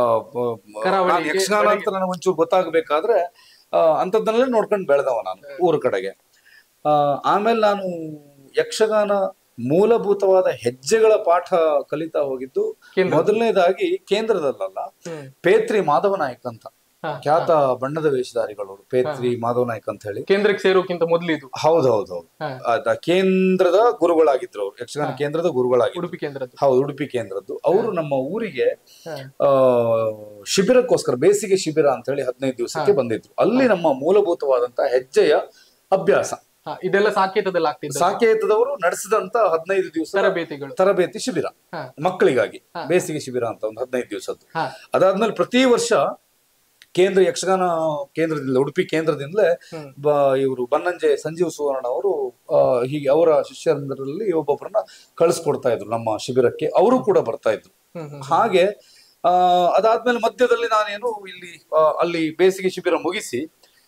ಯಕ್ಷಗಾನ ಅಂತ ನನಗೆ ಒಂಚೂರು ಗೊತ್ತಾಗಬೇಕಾದ್ರೆ ಆ ಅಂತದನ್ನೆಲ್ಲ ನೋಡ್ಕೊಂಡು ಬೆಳೆದವ ನಾನು ಊರ ಕಡೆಗೆ. ಆ ಆಮೇಲೆ ನಾನು ಯಕ್ಷಗಾನ ಮೂಲಭೂತವಾದ ಹೆಜ್ಜೆಗಳ ಪಾಠ ಕಲಿತಾ ಹೋಗಿದ್ದು ಮೊದಲನೇದಾಗಿ ಕೇಂದ್ರದಲ್ಲ, ಪೇತ್ರಿ ಮಾಧವ ನಾಯಕ್ ಅಂತ ಖ್ಯಾತ ಬಣ್ಣದ ವೇಷಧಾರಿಗಳು, ಪೇತ್ರಿ ಮಾಧವ ನಾಯಕ್ ಅಂತ ಹೇಳಿ. ಕೇಂದ್ರಕ್ಕೆ ಸೇರೋಕ್ಕಿಂತ ಮೊದಲಿದು. ಹೌದೌದೌದು, ಕೇಂದ್ರದ ಗುರುಗಳಾಗಿದ್ರು ಅವ್ರು, ಯಕ್ಷಗಾನ ಕೇಂದ್ರದ ಗುರುಗಳಾಗಿ, ಉಡುಪಿ ಕೇಂದ್ರದ್ದು. ಹೌದು, ಉಡುಪಿ ಕೇಂದ್ರದ್ದು. ಅವರು ನಮ್ಮ ಊರಿಗೆ ಆ ಶಿಬಿರಕ್ಕೋಸ್ಕರ, ಬೇಸಿಗೆ ಶಿಬಿರ ಅಂತ ಹೇಳಿ ಹದಿನೈದು ದಿವಸಕ್ಕೆ ಬಂದಿದ್ರು. ಅಲ್ಲಿ ನಮ್ಮ ಮೂಲಭೂತವಾದಂತಹ ಹೆಜ್ಜೆಯ ಅಭ್ಯಾಸ, ಇದೆಲ್ಲ ಸಾಕೇತದಲ್ಲಿ ಆಗ್ತಿದೆ. ಸಾಕೇತದವರು ನಡೆಸಿದಂತ ಹದಿನೈದು ದಿವಸ ತರಬೇತಿಗಳು, ತರಬೇತಿ ಶಿಬಿರ ಮಕ್ಕಳಿಗಾಗಿ, ಬೇಸಿಗೆ ಶಿಬಿರ ಅಂತ ಒಂದು ಹದಿನೈದು ದಿವಸದ್ದು. ಅದಾದ್ಮೇಲೆ ಪ್ರತಿ ವರ್ಷ ಕೇಂದ್ರ ಯಕ್ಷಗಾನ ಕೇಂದ್ರದಿಂದ, ಉಡುಪಿ ಕೇಂದ್ರದಿಂದಲೇ ಇವರು ಬನ್ನಂಜೆ ಸಂಜೀವ್ ಸುವರ್ಣ ಅವರು ಹೀಗೆ ಅವರ ಶಿಷ್ಯರಲ್ಲಿ ಒಬ್ಬೊಬ್ಬರನ್ನ ಕಳಿಸ್ಕೊಡ್ತಾ ಇದ್ರು ನಮ್ಮ ಶಿಬಿರಕ್ಕೆ. ಅವರು ಕೂಡ ಬರ್ತಾ ಇದ್ರು. ಹಾಗೆ ಆ ಅದಾದ್ಮೇಲೆ ಮಧ್ಯದಲ್ಲಿ ನಾನೇನು ಇಲ್ಲಿ ಅಲ್ಲಿ ಬೇಸಿಗೆ ಶಿಬಿರ ಮುಗಿಸಿ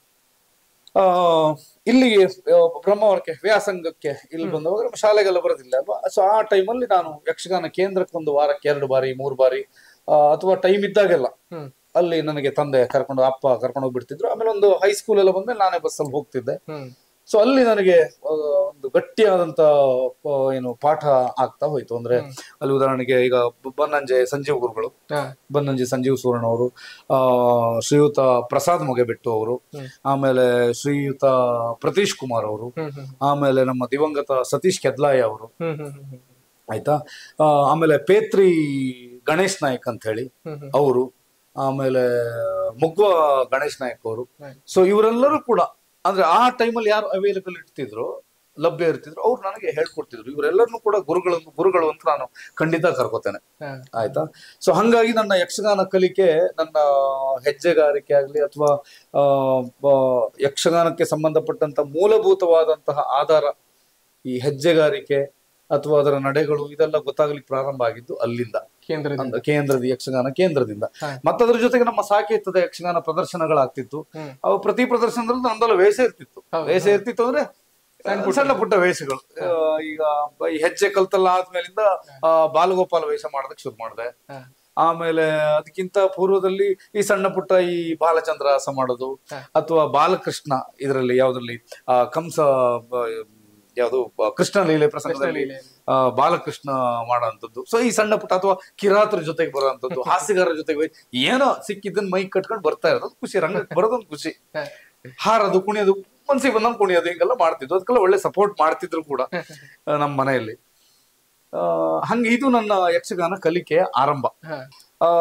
ಆ ಇಲ್ಲಿಗೆ ಬ್ರಹ್ಮಾವರಕ್ಕೆ ವ್ಯಾಸಂಗಕ್ಕೆ ಇಲ್ಲಿ ಬಂದವಾಗ ಶಾಲೆಗೆಲ್ಲ ಬರೋದಿಲ್ಲ ಅಲ್ವಾ. ಸೊ ಆ ಟೈಮಲ್ಲಿ ನಾನು ಯಕ್ಷಗಾನ ಕೇಂದ್ರಕ್ಕೆ ಒಂದು ವಾರಕ್ಕೆ ಎರಡು ಬಾರಿ ಮೂರು ಬಾರಿ ಅಥವಾ ಟೈಮ್ ಇದ್ದಾಗೆಲ್ಲ ಅಲ್ಲಿ ನನಗೆ ತಂದೆ ಕರ್ಕೊಂಡು, ಅಪ್ಪ ಕರ್ಕೊಂಡು ಹೋಗ್ಬಿಡ್ತಿದ್ರು. ಆಮೇಲೆ ಒಂದು ಹೈಸ್ಕೂಲ್ ಎಲ್ಲ ಬಂದ್ಮೇಲೆ ನಾನೇ ಬಸ್ಸಲ್ಲಿ ಹೋಗ್ತಿದ್ದೆ. ಸೊ ಅಲ್ಲಿ ನನಗೆ ಒಂದು ಗಟ್ಟಿಯಾದಂತ ಏನು ಪಾಠ ಆಗ್ತಾ ಹೋಯ್ತು. ಅಂದ್ರೆ ಅಲ್ಲಿ ಉದಾಹರಣೆಗೆ ಈಗ ಬನ್ನಂಜೆ ಸಂಜೀವ್ ಗುರುಗಳು, ಬನ್ನಂಜೆ ಸಂಜೀವ್ ಸುವರ್ಣ ಅವರು, ಆ ಶ್ರೀಯುತ ಪ್ರಸಾದ್ ಮೊಗೆಬೆಟ್ಟು ಅವರು, ಆಮೇಲೆ ಶ್ರೀಯುತ ಪ್ರತೀಶ್ ಕುಮಾರ್ ಅವರು, ಆಮೇಲೆ ನಮ್ಮ ದಿವಂಗತ ಸತೀಶ್ ಕೆದ್ಲಾಯ ಅವರು, ಆಯ್ತಾ. ಆಮೇಲೆ ಪೇತ್ರಿ ಗಣೇಶ್ ನಾಯಕ್ ಅಂತ ಹೇಳಿ ಅವರು, ಆಮೇಲೆ ಮುಗ್ವ ಗಣೇಶ್ ನಾಯಕ್ ಅವರು. ಸೊ ಇವರೆಲ್ಲರೂ ಕೂಡ ಅಂದ್ರೆ ಆ ಟೈಮಲ್ಲಿ ಯಾರು ಅವೈಲೇಬಲ್ ಇರ್ತಿದ್ರು, ಲಭ್ಯ ಇರ್ತಿದ್ರು, ಅವ್ರು ನನಗೆ ಹೇಳ್ಕೊಡ್ತಿದ್ರು. ಇವರೆಲ್ಲರನ್ನೂ ಕೂಡ ಗುರುಗಳನ್ನು ಗುರುಗಳು ಅಂತ ನಾನು ಖಂಡಿತ ಕರ್ಕೋತೇನೆ, ಆಯ್ತಾ. ಸೊ ಹಂಗಾಗಿ ನನ್ನ ಯಕ್ಷಗಾನ ಕಲಿಕೆ, ನನ್ನ ಹೆಜ್ಜೆಗಾರಿಕೆ ಆಗ್ಲಿ ಅಥವಾ ಆ ಯಕ್ಷಗಾನಕ್ಕೆ ಸಂಬಂಧಪಟ್ಟಂತ ಮೂಲಭೂತವಾದಂತಹ ಆಧಾರ, ಈ ಹೆಜ್ಜೆಗಾರಿಕೆ ಅಥವಾ ಅದರ ನಡೆಗಳು, ಇದೆಲ್ಲ ಗೊತ್ತಾಗ್ಲಿಕ್ಕೆ ಪ್ರಾರಂಭ ಆಗಿದ್ದು ಅಲ್ಲಿಂದ, ಕೇಂದ್ರದಿಂದ, ಕೇಂದ್ರದ ಯಕ್ಷಗಾನ ಕೇಂದ್ರದಿಂದ. ಮತ್ತದ್ರ ಜೊತೆಗೆ ನಮ್ಮ ಸಾಕೇತದ ಯಕ್ಷಗಾನ ಪ್ರದರ್ಶನಗಳಾಗ್ತಿತ್ತು. ಅವು ಪ್ರತಿ ಪ್ರದರ್ಶನದಲ್ಲಿ ನಮ್ದೆಲ್ಲ ವೇಷ ಇರ್ತಿತ್ತು. ವೇಷ ಇರ್ತಿತ್ತು ಅಂದ್ರೆ ಸಣ್ಣ ಪುಟ್ಟ ವೇಷಗಳು. ಈಗ ಈ ಹೆಜ್ಜೆ ಕಲ್ತಲ್ಲ ಆದ್ಮೇಲಿಂದ ಆ ಬಾಲಗೋಪಾಲ ವೇಷ ಮಾಡೋದಕ್ಕೆ ಶುರು ಮಾಡಿದೆ. ಆಮೇಲೆ ಅದಕ್ಕಿಂತ ಪೂರ್ವದಲ್ಲಿ ಈ ಸಣ್ಣ ಪುಟ್ಟ ಈ ಬಾಲಚಂದ್ರಹಾಸ ಮಾಡೋದು, ಅಥವಾ ಬಾಲಕೃಷ್ಣ ಇದರಲ್ಲಿ ಯಾವ್ದ್ರಲ್ಲಿ ಆ ಕಂಸ ಯಾವುದು ಕೃಷ್ಣ ಲೀಲೆ ಪ್ರಸಂಗದಲ್ಲಿ ಆ ಬಾಲಕೃಷ್ಣ ಮಾಡೋಂಥದ್ದು. ಸೊ ಈ ಸಣ್ಣ ಪುಟ್ಟ ಅಥವಾ ಕಿರಾತರ ಜೊತೆಗೆ ಬರೋಂಥದ್ದು, ಹಾಸ್ಯಗಾರರ ಜೊತೆಗೆ ಏನೋ ಸಿಕ್ಕಿದ್ದನ್ನ ಮೈ ಕಟ್ಕೊಂಡು ಬರ್ತಾ ಇರೋದು ಖುಷಿ, ರಂಗಕ್ಕೆ ಬರೋದೊಂದು ಖುಷಿ. ಹಾರದು, ಕುಣಿಯೋದು, ಮನ್ಸಿಗೆ ಬಂದಂಗ್ ಕುಣಿಯೋದು, ಹಿಂಗೆಲ್ಲ ಮಾಡ್ತಿದ್ವು. ಅದಕ್ಕೆಲ್ಲ ಒಳ್ಳೆ ಸಪೋರ್ಟ್ ಮಾಡ್ತಿದ್ರು ಕೂಡ ನಮ್ಮ ಮನೆಯಲ್ಲಿ. ಆ ಹಂಗೆ ಇದು ನನ್ನ ಯಕ್ಷಗಾನ ಕಲಿಕೆಯ ಆರಂಭ. ಆ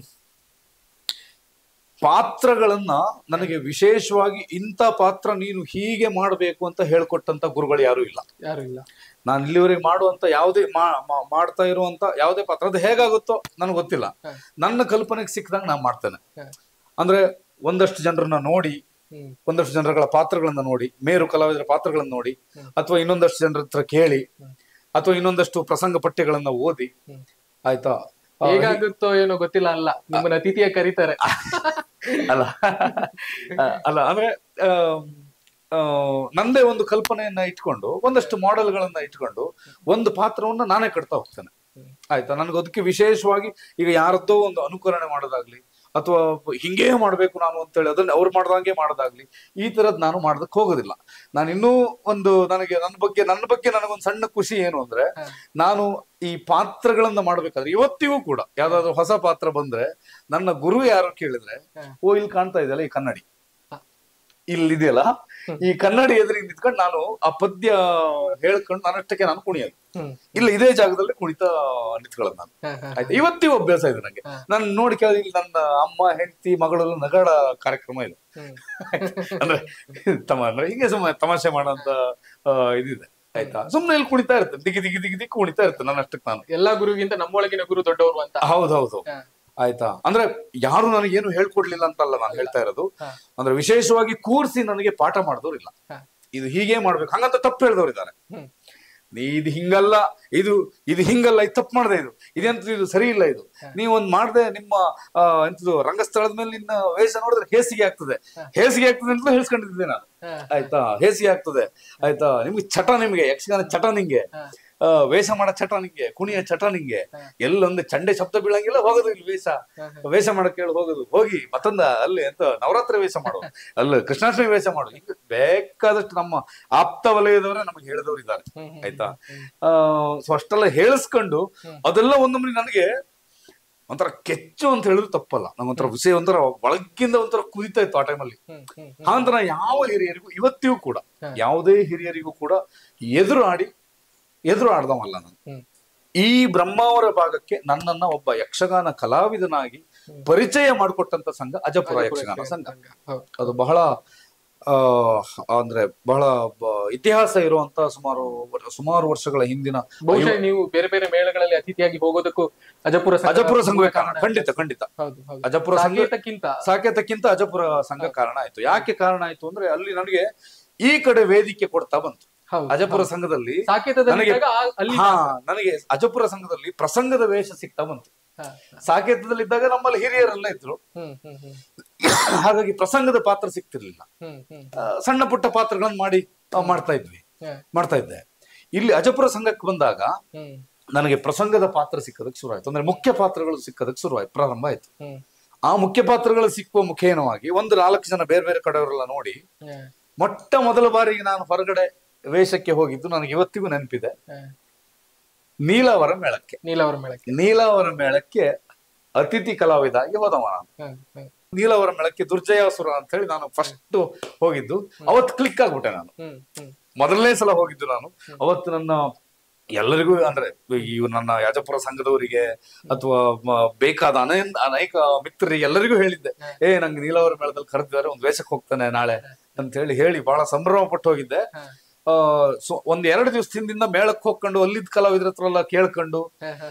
ಪಾತ್ರಗಳನ್ನ ನನಗೆ ವಿಶೇಷವಾಗಿ ಇಂಥ ಪಾತ್ರ ನೀನು ಹೀಗೆ ಮಾಡಬೇಕು ಅಂತ ಹೇಳ್ಕೊಟ್ಟಂತ ಗುರುಗಳು ಯಾರು ಇಲ್ಲ, ಯಾರು ಇಲ್ಲ. ನಾನು ಇಲ್ಲಿವರೆಗೆ ಮಾಡುವಂತ ಯಾವುದೇ ಮಾಡ್ತಾ ಇರುವಂತ ಯಾವುದೇ ಪಾತ್ರ ಅದು ಹೇಗಾಗುತ್ತೋ ನನಗೆ ಗೊತ್ತಿಲ್ಲ. ನನ್ನ ಕಲ್ಪನೆಗೆ ಸಿಕ್ಕದಂಗ ನಾನು ಮಾಡ್ತೇನೆ. ಅಂದ್ರೆ ಒಂದಷ್ಟು ಜನರನ್ನ ನೋಡಿ, ಒಂದಷ್ಟು ಜನಗಳ ಪಾತ್ರಗಳನ್ನ ನೋಡಿ, ಮೇರು ಕಲಾವಿದರ ಪಾತ್ರಗಳನ್ನ ನೋಡಿ, ಅಥವಾ ಇನ್ನೊಂದಷ್ಟು ಜನರ ಹತ್ರ ಕೇಳಿ, ಅಥವಾ ಇನ್ನೊಂದಷ್ಟು ಪ್ರಸಂಗ ಪಠ್ಯಗಳನ್ನ ಓದಿ, ಆಯ್ತಾ. ಹೇಗಾಗುತ್ತೋ ಏನೋ ಗೊತ್ತಿಲ್ಲ, ಅಲ್ಲ ನಿಮ್ಮನ್ನ ಅತಿಥಿಯ ಕರೀತಾರೆ ಅಲ್ಲ ಅಲ್ಲ ಅಂದ್ರೆ ಆ ನಂದೇ ಒಂದು ಕಲ್ಪನೆಯನ್ನ ಇಟ್ಕೊಂಡು, ಒಂದಷ್ಟು ಮಾಡೆಲ್ಗಳನ್ನ ಇಟ್ಕೊಂಡು ಒಂದು ಪಾತ್ರವನ್ನ ನಾನೇ ಕಟ್ತಾ ಹೋಗ್ತೇನೆ, ಆಯ್ತಾ. ನನ್ಗೆ ಅದಕ್ಕೆ ವಿಶೇಷವಾಗಿ ಈಗ ಯಾರದ್ದೋ ಒಂದು ಅನುಕರಣೆ ಮಾಡೋದಾಗ್ಲಿ, ಅಥವಾ ಹಿಂಗೇ ಮಾಡ್ಬೇಕು ನಾನು ಅಂತೇಳಿ ಅದನ್ನ ಅವ್ರು ಮಾಡ್ದಂಗೆ ಮಾಡೋದಾಗ್ಲಿ, ಈ ತರದ್ ನಾನು ಮಾಡೋದಕ್ಕೆ ಹೋಗೋದಿಲ್ಲ. ನಾನು ಇನ್ನೂ ಒಂದು ನನಗೆ ನನ್ನ ಬಗ್ಗೆ ನನ್ನ ಬಗ್ಗೆ ನನಗೊಂದು ಸಣ್ಣ ಖುಷಿ ಏನು ಅಂದ್ರೆ, ನಾನು ಈ ಪಾತ್ರಗಳನ್ನ ಮಾಡ್ಬೇಕಾದ್ರೆ ಇವತ್ತಿಗೂ ಕೂಡ ಯಾವ್ದಾದ್ರು ಹೊಸ ಪಾತ್ರ ಬಂದ್ರೆ ನನ್ನ ಗುರು ಯಾರು ಕೇಳಿದ್ರೆ, ಓ ಇಲ್ಲಿ ಕಾಣ್ತಾ ಇದೆಯಲ್ಲ ಈ ಕನ್ನಡಿ, ಇಲ್ಲಿದೆಯಲ್ಲ ಈ ಕನ್ನಡಿ ಎದುರಿಗೆ ನಿಂತ್ಕೊಂಡು ನಾನು ಆ ಪದ್ಯ ಹೇಳ್ಕೊಂಡು ನನ್ನಷ್ಟಕ್ಕೆ ನಾನು ಕುಣಿಯೋದು, ಇಲ್ಲ ಇದೇ ಜಾಗದಲ್ಲಿ ಕುಣಿತಾ ನಿಂತ್ಕೊಳ್ಳೋದು ನಾನು, ಆಯ್ತಾ. ಇವತ್ತಿಗೂ ಅಭ್ಯಾಸ ಇದೆ ನಂಗೆ. ನಾನು ನೋಡಿ ಕೇಳಿ, ನನ್ನ ಅಮ್ಮ ಹೆಂಡತಿ ಮಗಳೆಲ್ಲ ನಗಾಡ ಕಾರ್ಯಕ್ರಮ ಇದೆ, ಅಂದ್ರೆ ತಮ ಅಂದ್ರೆ ಹಿಂಗೆ ಸುಮ್ಮನೆ ತಮಾಷೆ ಮಾಡೋಂತ ಇದಿದೆ, ಆಯ್ತಾ. ಸುಮ್ನೆ ಇಲ್ಲಿ ಕುಣಿತಾ ಇರ್ತೇನೆ, ದಿಗಿ ದಿಗಿ ದಿಗಿ ದಿಗಿ ಕುಣಿತಾ ಇರ್ತೇನೆ ನನ್ನ ಅಷ್ಟಕ್ಕೆ ನಾನು. ಎಲ್ಲಾ ಗುರುಗಿಂತ ನಮ್ಮೊಳಗಿನ ಗುರು ದೊಡ್ಡವರು ಅಂತ. ಹೌದೌದು, ಆಯ್ತಾ. ಅಂದ್ರೆ ಯಾರು ನನಗೇನು ಹೇಳ್ಕೊಡ್ಲಿಲ್ಲ ಅಂತಲ್ಲ ನಾನು ಹೇಳ್ತಾ ಇರೋದು. ಅಂದ್ರೆ ವಿಶೇಷವಾಗಿ ಕೂರ್ಸಿ ನನಗೆ ಪಾಠ ಮಾಡಿದವ್ರಿಲ್ಲ, ಇದು ಹೀಗೆ ಮಾಡ್ಬೇಕು ಹಂಗಂತ ತಪ್ಪು ಹೇಳಿದವ್ರು ಇದ್ದಾರೆ. ನೀ ಇದು ಹಿಂಗಲ್ಲ, ಇದು ಇದು ಹಿಂಗಲ್ಲ, ಇದು ತಪ್ಪು ಮಾಡ್ದೆ, ಇದು ಇದೆಂತ ಇದು ಸರಿ ಇಲ್ಲ, ಇದು ನೀವೊಂದ್ ಮಾಡ್ದೆ ನಿಮ್ಮ ಆ ಎಂತದ್ದು ರಂಗಸ್ಥಳದ ಮೇಲೆ ನಿನ್ನ ವೇಷ ನೋಡಿದ್ರೆ ಹೇಸಿಗೆ ಆಗ್ತದೆ, ಹೇಸಿಗೆ ಆಗ್ತದೆ ಅಂತ ಹೇಳ್ಸ್ಕೊಂಡಿದ್ದೆ ನಾನು, ಆಯ್ತಾ. ಹೇಸಿಗೆ ಆಗ್ತದೆ, ಆಯ್ತಾ. ನಿಮ್ಗೆ ಚಟ, ನಿಮ್ಗೆ ಯಕ್ಷಗಾನ ಚಟ ನಿಂಗೆ, ವೇಷ ಮಾಡೋ ಚಟ ನಿಂಗೆ, ಕುಣಿಯ ಚಟ ನಿಂಗೆ, ಎಲ್ಲೊಂದು ಚಂಡೆ ಶಬ್ದ ಬೀಳಂಗಿಲ್ಲ, ಹೋಗೋದು ಇಲ್ಲಿ ವೇಷ ವೇಷ ಮಾಡಕ್ ಹೇಳಿ ಹೋಗೋದು, ಹೋಗಿ ಮತ್ತೊಂದ ಅಲ್ಲಿ ಎಂತ ನವರಾತ್ರಿ ವೇಷ ಮಾಡು, ಅಲ್ಲಿ ಕೃಷ್ಣಾಷ್ಟಮಿ ವೇಷ ಮಾಡು. ಈಗ ಬೇಕಾದಷ್ಟು ನಮ್ಮ ಆಪ್ತ ವಲಯದವರೇ ನಮಗೆ ಹೇಳಿದವರು ಇದ್ದಾರೆ ಆಯ್ತಾ. ಆ ಸೊ ಅಷ್ಟೆಲ್ಲ ಹೇಳಿಸ್ಕೊಂಡು ಅದೆಲ್ಲ ಒಂದೊಮ್ಮೆ ನನಗೆ ಒಂಥರ ಕೆಚ್ಚು ಅಂತ ಹೇಳಿದ್ರು ತಪ್ಪಲ್ಲ, ನಂಗೊಂಥರ ವಿಷಯ ಒಂಥರ ಒಳಗಿಂದ ಒಂಥರ ಕುದಿತಾ ಇತ್ತು ಆ ಟೈಮಲ್ಲಿ. ಹಾಗಂತ ನಾ ಯಾವ ಹಿರಿಯರಿಗೂ ಇವತ್ತಿಗೂ ಕೂಡ ಯಾವುದೇ ಹಿರಿಯರಿಗೂ ಕೂಡ ಎದುರು ಆಡಿ ಎದುರು ಆಡ್ದವಲ್ಲ ನಾನು. ಈ ಬ್ರಹ್ಮಾವರ ಭಾಗಕ್ಕೆ ನನ್ನನ್ನ ಒಬ್ಬ ಯಕ್ಷಗಾನ ಕಲಾವಿದನಾಗಿ ಪರಿಚಯ ಮಾಡಿಕೊಟ್ಟಂತ ಸಂಘ ಅಜಪುರ ಯಕ್ಷಗಾನ ಸಂಘ. ಅದು ಬಹಳ ಆ ಅಂದ್ರೆ ಬಹಳ ಇತಿಹಾಸ ಇರುವಂತ ಸುಮಾರು ಸುಮಾರು ವರ್ಷಗಳ ಹಿಂದಿನ. ಬಹುಶಃ ನೀವು ಬೇರೆ ಬೇರೆ ಮೇಳಗಳಲ್ಲಿ ಅತಿಥಿಯಾಗಿ ಹೋಗೋದಕ್ಕೂ ಅಜಪುರ ಅಜಪುರ ಸಂಘ ಕಾರಣ. ಖಂಡಿತ ಖಂಡಿತ ಅಜಪುರ ಸಂಘಕ್ಕಿಂತ ಸಾಕೇತಕ್ಕಿಂತ ಅಜಪುರ ಸಂಘ ಕಾರಣ ಆಯ್ತು. ಯಾಕೆ ಕಾರಣ ಆಯ್ತು ಅಂದ್ರೆ ಅಲ್ಲಿ ನನಗೆ ಈ ಕಡೆ ವೇದಿಕೆ ಕೊಡ್ತಾ ಬಂತು. ಅಜಪುರ ಸಂಘದಲ್ಲಿ ನನಗೆ ಹಾ ನನಗೆ ಅಜಪುರ ಸಂಘದಲ್ಲಿ ಪ್ರಸಂಗದ ವೇಷ ಸಿಗ್ತಾ ಬಂತು. ಸಾಕೇತದಲ್ಲಿದ್ದಾಗ ನಮ್ಮಲ್ಲಿ ಹಿರಿಯರೆಲ್ಲ ಇದ್ರು, ಹಾಗಾಗಿ ಪ್ರಸಂಗದ ಪಾತ್ರ ಸಿಗ್ತಿರ್ಲಿಲ್ಲ. ಸಣ್ಣ ಪುಟ್ಟ ಪಾತ್ರಗಳನ್ನ ಮಾಡಿ ಮಾಡ್ತಾ ಇದ್ವಿ ಮಾಡ್ತಾ ಇದ್ದೆ. ಇಲ್ಲಿ ಅಜಪುರ ಸಂಘಕ್ಕೆ ಬಂದಾಗ ನನಗೆ ಪ್ರಸಂಗದ ಪಾತ್ರ ಸಿಕ್ಕದಕ್ಕೆ ಶುರು ಆಯ್ತು. ಅಂದ್ರೆ ಮುಖ್ಯ ಪಾತ್ರಗಳು ಸಿಕ್ಕದಕ್ಕೆ ಶುರು ಆಯ್ತು, ಪ್ರಾರಂಭ ಆಯ್ತು. ಆ ಮುಖ್ಯ ಪಾತ್ರಗಳು ಸಿಕ್ಕುವ ಮುಖೇನವಾಗಿ ಒಂದು ನಾಲ್ಕು ಜನ ಬೇರೆ ಬೇರೆ ಕಡೆಯವರೆಲ್ಲ ನೋಡಿ ಮೊಟ್ಟ ಮೊದಲ ಬಾರಿಗೆ ನಾನು ಹೊರಗಡೆ ವೇಷಕ್ಕೆ ಹೋಗಿದ್ದು ನನಗೆ ಇವತ್ತಿಗೂ ನೆನಪಿದೆ. ನೀಲಾವರ ಮೇಳಕ್ಕೆ ನೀಲಾವರ ಮೇಳಕ್ಕೆ ನೀಲಾವರ ಮೇಳಕ್ಕೆ ಅತಿಥಿ ಕಲಾವಿದಾಗಿ ಹೋದವ ನಾನು. ನೀಲಾವರ ಮೇಳಕ್ಕೆ ದುರ್ಜಯಾಸುರ ಅಂತ ಹೇಳಿ ನಾನು ಫಸ್ಟ್ ಹೋಗಿದ್ದು. ಅವತ್ತು ಕ್ಲಿಕ್ ಆಗ್ಬಿಟ್ಟೆ ನಾನು. ಮೊದಲನೇ ಸಲ ಹೋಗಿದ್ದು ನಾನು. ಅವತ್ತು ನನ್ನ ಎಲ್ಲರಿಗೂ ಅಂದ್ರೆ ಇವ್ ನನ್ನ ಯಾಜಪುರ ಸಂಘದವರಿಗೆ ಅಥವಾ ಬೇಕಾದ ಅನೇ ಅನೇಕ ಮಿತ್ರರಿಗೆ ಎಲ್ಲರಿಗೂ ಹೇಳಿದ್ದೆ, ಏ ನಂಗೆ ನೀಲಾವರ ಮೇಳದಲ್ಲಿ ಕರೆದಿದ್ದಾರೆ, ಒಂದ್ ವೇಷಕ್ಕೆ ಹೋಗ್ತಾನೆ ನಾಳೆ ಅಂತ ಹೇಳಿ ಹೇಳಿ ಬಹಳ ಸಂಭ್ರಮ ಪಟ್ಟು ಹೋಗಿದ್ದೆ. ಆ ಸೊ ಒಂದ್ ಎರಡು ದಿವಸ ಹಿಂದಿಂದ ಮೇಳಕ್ಕೆ ಹೋಗ್ಕೊಂಡು ಅಲ್ಲಿದ್ದ ಕಲಾವಿದ್ರ ಹತ್ರ ಎಲ್ಲ ಕೇಳ್ಕೊಂಡು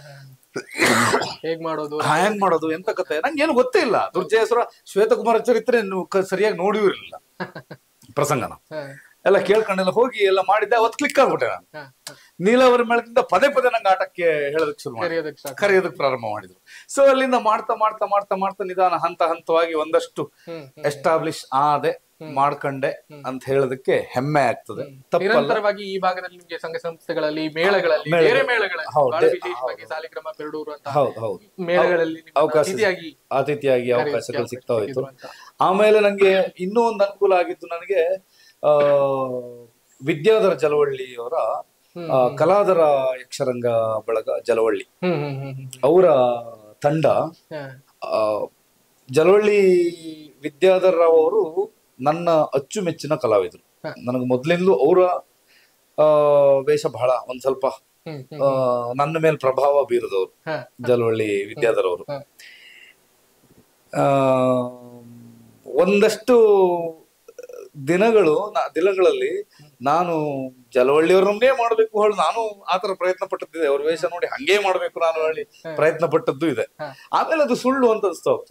ಹೇಗ್ ಮಾಡೋದು ಹೆಂಗ್ ಮಾಡೋದು ಎಂತ ಕತೆ ನಂಗೆ ಏನು ಗೊತ್ತೇ ಇಲ್ಲ. ದುರ್ಜಯಸುರ ಶ್ವೇತಕುಮಾರ ಚರಿತ್ರೆ ಸರಿಯಾಗಿ ನೋಡಿಯೂ ಇರಲಿಲ್ಲ. ಪ್ರಸಂಗನ ಎಲ್ಲ ಕೇಳ್ಕೊಂಡೆಲ್ಲ ಹೋಗಿ ಎಲ್ಲ ಮಾಡಿದ್ದೆ. ಅವತ್ತು ಕ್ಲಿಕ್ ಆಗ್ಬಿಟ್ಟೆ ನಾನು. ನೀಲಾವರ ಮೇಳದಿಂದ ಪದೇ ಪದೇ ನಂಗೆ ಆಟಕ್ಕೆ ಹೇಳೋದಕ್ಕೆ ಶುರು ಮಾಡಿ ಕರೆಯೋದಕ್ಕೆ ಪ್ರಾರಂಭ ಮಾಡಿದ್ರು. ಸೊ ಅಲ್ಲಿಂದ ಮಾಡ್ತಾ ಮಾಡ್ತಾ ಮಾಡ್ತಾ ಮಾಡ್ತಾ ನಿಧಾನ ಹಂತ ಹಂತವಾಗಿ ಒಂದಷ್ಟು ಎಸ್ಟಾಬ್ಲಿಷ್ ಆದೆ, ಮಾಡ್ಕೊಂಡೆ ಅಂತ ಹೇಳೋದಕ್ಕೆ ಹೆಮ್ಮೆ ಆಗ್ತದೆ. ನಿರಂತರವಾಗಿ ಈ ಭಾಗದಲ್ಲಿ ನಿಮ್ಗೆ ಸಂಘ ಸಂಸ್ಥೆಗಳಲ್ಲಿ ಮೇಳಗಳಲ್ಲಿ ಬೇರೆ ಮೇಳಗಳಲ್ಲಿ ವಿಶೇಷವಾಗಿ ಸಾಲಿಗ್ರಾಮ ಪೆರಡೂರು ಅಂತ ಮೇಳಗಳಲ್ಲಿ ಅವಕಾಶ ಅತಿಥಿಯಾಗಿ ಅವಕಾಶಗಳು ಸಿಗ್ತಾ ಹೋಯ್ತು. ಆಮೇಲೆ ನಂಗೆ ಇನ್ನೂ ಒಂದು ಅನುಕೂಲ ಆಗಿತ್ತು. ನನಗೆ ಆ ವಿದ್ಯಾಧರ ಜಲವಳ್ಳಿಯವರ ಕಲಾಧರ ಯಕ್ಷರಂಗ ಬಳಗ ಜಲವಳ್ಳಿ ಅವರ ತಂಡ, ಜಲವಳ್ಳಿ ವಿದ್ಯಾಧರ ರಾವ್ ಅವರು ನನ್ನ ಅಚ್ಚುಮೆಚ್ಚಿನ ಕಲಾವಿದರು. ನನಗೆ ಮೊದ್ಲಿಂದಲೂ ಅವರ ಆ ವೇಷ ಬಹಳ ಒಂದ್ ಸ್ವಲ್ಪ ನನ್ನ ಮೇಲೆ ಪ್ರಭಾವ ಬೀರದವರು ಜಲವಳ್ಳಿ ವಿದ್ಯಾಧರ ಅವರು. ಆ ಒಂದಷ್ಟು ದಿನಗಳು ದಿನಗಳಲ್ಲಿ ನಾನು ಜಲವಳ್ಳಿಯವ್ರನ್ನೇ ಮಾಡ್ಬೇಕು ಹೇಳಿ ನಾನು ಆತರ ಪ್ರಯತ್ನ ಪಟ್ಟದ್ದಿದೆ. ಅವ್ರ ವೇಷ ನೋಡಿ ಹಂಗೇ ಮಾಡ್ಬೇಕು ನಾನು ಹೇಳಿ ಪ್ರಯತ್ನ ಪಟ್ಟದ್ದು ಇದೆ. ಆಮೇಲೆ ಅದು ಸುಳ್ಳು ಅಂತ ಅನಿಸ್ತಾ ಹೋಗ್ತು.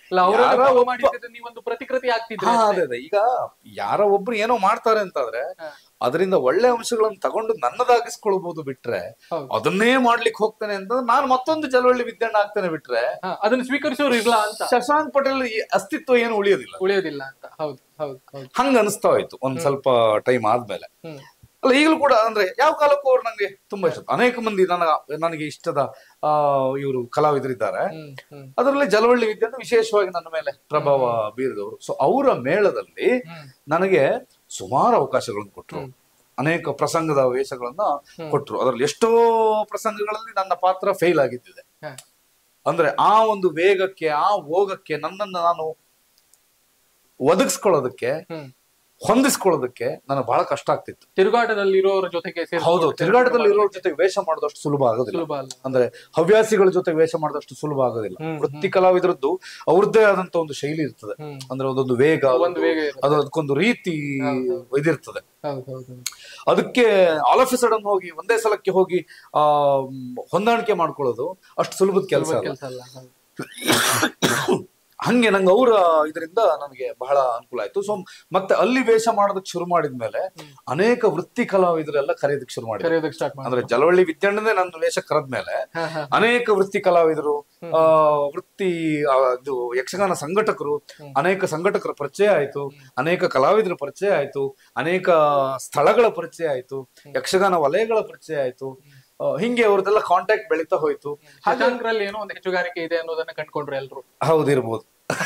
ಅದೇ ಅದೇ ಈಗ ಯಾರ ಒಬ್ರು ಏನೋ ಮಾಡ್ತಾರೆ ಅಂತಂದ್ರೆ ಅದರಿಂದ ಒಳ್ಳೆ ಅಂಶಗಳನ್ನು ತಗೊಂಡು ನನ್ನದಾಗಿಸ್ಕೊಳ್ಬಹುದು ಬಿಟ್ರೆ, ಅದನ್ನೇ ಮಾಡ್ಲಿಕ್ಕೆ ಹೋಗ್ತಾನೆ ಅಂತಂದ್ರೆ ನಾನು ಮತ್ತೊಂದು ಜಲವಳ್ಳಿ ವಿದ್ಯಾಣ್ಣ ಆಗ್ತಾನೆ ಬಿಟ್ರೆ ಅದನ್ನ ಸ್ವೀಕರಿಸೋರು ಇಲ್ಲ ಅಂತ ಶಶಾಂಕ್ ಪಟೇಲ್ ಅಸ್ತಿತ್ವ ಏನು ಉಳಿಯೋದಿಲ್ಲ ಉಳಿಯೋದಿಲ್ಲ ಅಂತ. ಹೌದು ಹೌದು ಹಂಗ ಅನಿಸ್ತಾ ಹೋಯ್ತು ಒಂದ್ ಸ್ವಲ್ಪ ಟೈಮ್ ಆದ್ಮೇಲೆ. ಅಲ್ಲ ಈಗಲೂ ಕೂಡ ಅಂದ್ರೆ ಯಾವ ಕಾಲಕ್ಕೂ ಅವ್ರು ನಂಗೆ ತುಂಬಾ ಇಷ್ಟ. ಅನೇಕ ಮಂದಿ ನನ್ನ ನನಗೆ ಇಷ್ಟದ ಆ ಇವರು ಕಲಾವಿದರಿದ್ದಾರೆ. ಅದರಲ್ಲಿ ಜಲವಳ್ಳಿ ವಿದ್ಯೆ ವಿಶೇಷವಾಗಿ ನನ್ನ ಮೇಲೆ ಪ್ರಭಾವ ಬೀರಿದವರು. ಸೊ ಅವರ ಮೇಳದಲ್ಲಿ ನನಗೆ ಸುಮಾರು ಅವಕಾಶಗಳನ್ನು ಕೊಟ್ಟರು, ಅನೇಕ ಪ್ರಸಂಗದ ವೇಷಗಳನ್ನ ಕೊಟ್ಟರು. ಅದರಲ್ಲಿ ಎಷ್ಟೋ ಪ್ರಸಂಗಗಳಲ್ಲಿ ನನ್ನ ಪಾತ್ರ ಫೇಲ್ ಆಗಿದ್ದಿದೆ. ಅಂದ್ರೆ ಆ ಒಂದು ವೇಗಕ್ಕೆ ಆ ಹೋಗಕ್ಕೆ ನನ್ನನ್ನು ನಾನು ಒದಗಿಸ್ಕೊಳ್ಳೋದಕ್ಕೆ ಹೊಂದಿಸ್ಕೊಳ್ಳೋದಕ್ಕೆ ನನಗೆ ಬಹಳ ಕಷ್ಟ ಆಗ್ತಿತ್ತು. ತಿರುಗಾಟದಲ್ಲಿರೋರ ಜೊತೆಗೆ ಹೌದು ತಿರುಗಾಟದಲ್ಲಿ ಇರೋರ ಜೊತೆಗೆ ವೇಷ ಮಾಡೋದಷ್ಟು ಸುಲಭ ಆಗೋದಿಲ್ಲ. ಅಂದ್ರೆ ಹವ್ಯಾಸಿಗಳ ಜೊತೆಗೆ ವೇಷ ಮಾಡೋದಷ್ಟು ಸುಲಭ ಆಗೋದಿಲ್ಲ. ವೃತ್ತಿ ಕಲಾವಿದರದ್ದು ಅವ್ರದ್ದೇ ಆದಂತ ಒಂದು ಶೈಲಿ ಇರ್ತದೆ. ಅಂದ್ರೆ ಒಂದೊಂದು ವೇಗ ಅದು ಅದಕ್ಕೊಂದು ರೀತಿ ಇದಿರ್ತದೆ. ಅದಕ್ಕೆ ಆಲ್ ಆಫ್ ಎ ಸಡನ್ ಹೋಗಿ ಒಂದೇ ಸಲಕ್ಕೆ ಹೋಗಿ ಆ ಹೊಂದಾಣಿಕೆ ಮಾಡ್ಕೊಳ್ಳೋದು ಅಷ್ಟು ಸುಲಭದ ಕೆಲಸ ಅಲ್ಲ. ಹಂಗೆ ನಂಗೆ ಅವರ ಇದರಿಂದ ನನಗೆ ಬಹಳ ಅನುಕೂಲ ಆಯ್ತು. ಸೊ ಮತ್ತೆ ಅಲ್ಲಿ ವೇಷ ಮಾಡೋದಕ್ಕೆ ಶುರು ಮಾಡಿದ್ಮೇಲೆ ಅನೇಕ ವೃತ್ತಿ ಕಲಾವಿದರೆಲ್ಲ ಕರೆಯೋದಕ್ಕೆ ಶುರು ಮಾಡಿದ್ರು. ಅಂದ್ರೆ ಜಲವಳ್ಳಿ ವಿದ್ಯಾಣ್ಣನೇ ನನ್ನ ವೇಷ ಕರೆದ್ಮೇಲೆ ಅನೇಕ ವೃತ್ತಿ ಕಲಾವಿದರು, ಆ ವೃತ್ತಿ ಇದು ಯಕ್ಷಗಾನ ಸಂಘಟಕರು, ಅನೇಕ ಸಂಘಟಕರ ಪರಿಚಯ ಆಯ್ತು, ಅನೇಕ ಕಲಾವಿದರ ಪರಿಚಯ ಆಯ್ತು, ಅನೇಕ ಸ್ಥಳಗಳ ಪರಿಚಯ ಆಯ್ತು, ಯಕ್ಷಗಾನ ವಲಯಗಳ ಪರಿಚಯ ಆಯ್ತು. ಹಿಂಗೆ ಅವ್ರದ್ದೆಲ್ಲ ಕಾಂಟ್ಯಾಕ್ಟ್ ಬೆಳೀತಾ ಹೋಯ್ತು. ಹಾಗಾಗಿ ಏನೋ ಒಂದು ಹೆಚ್ಚುಗಾರಿಕೆ ಇದೆ ಅನ್ನೋದನ್ನ ಕಂಡ್ಕೊಂಡ್ರು ಎಲ್ರು. ಹೌದಿರ್ಬೋದು.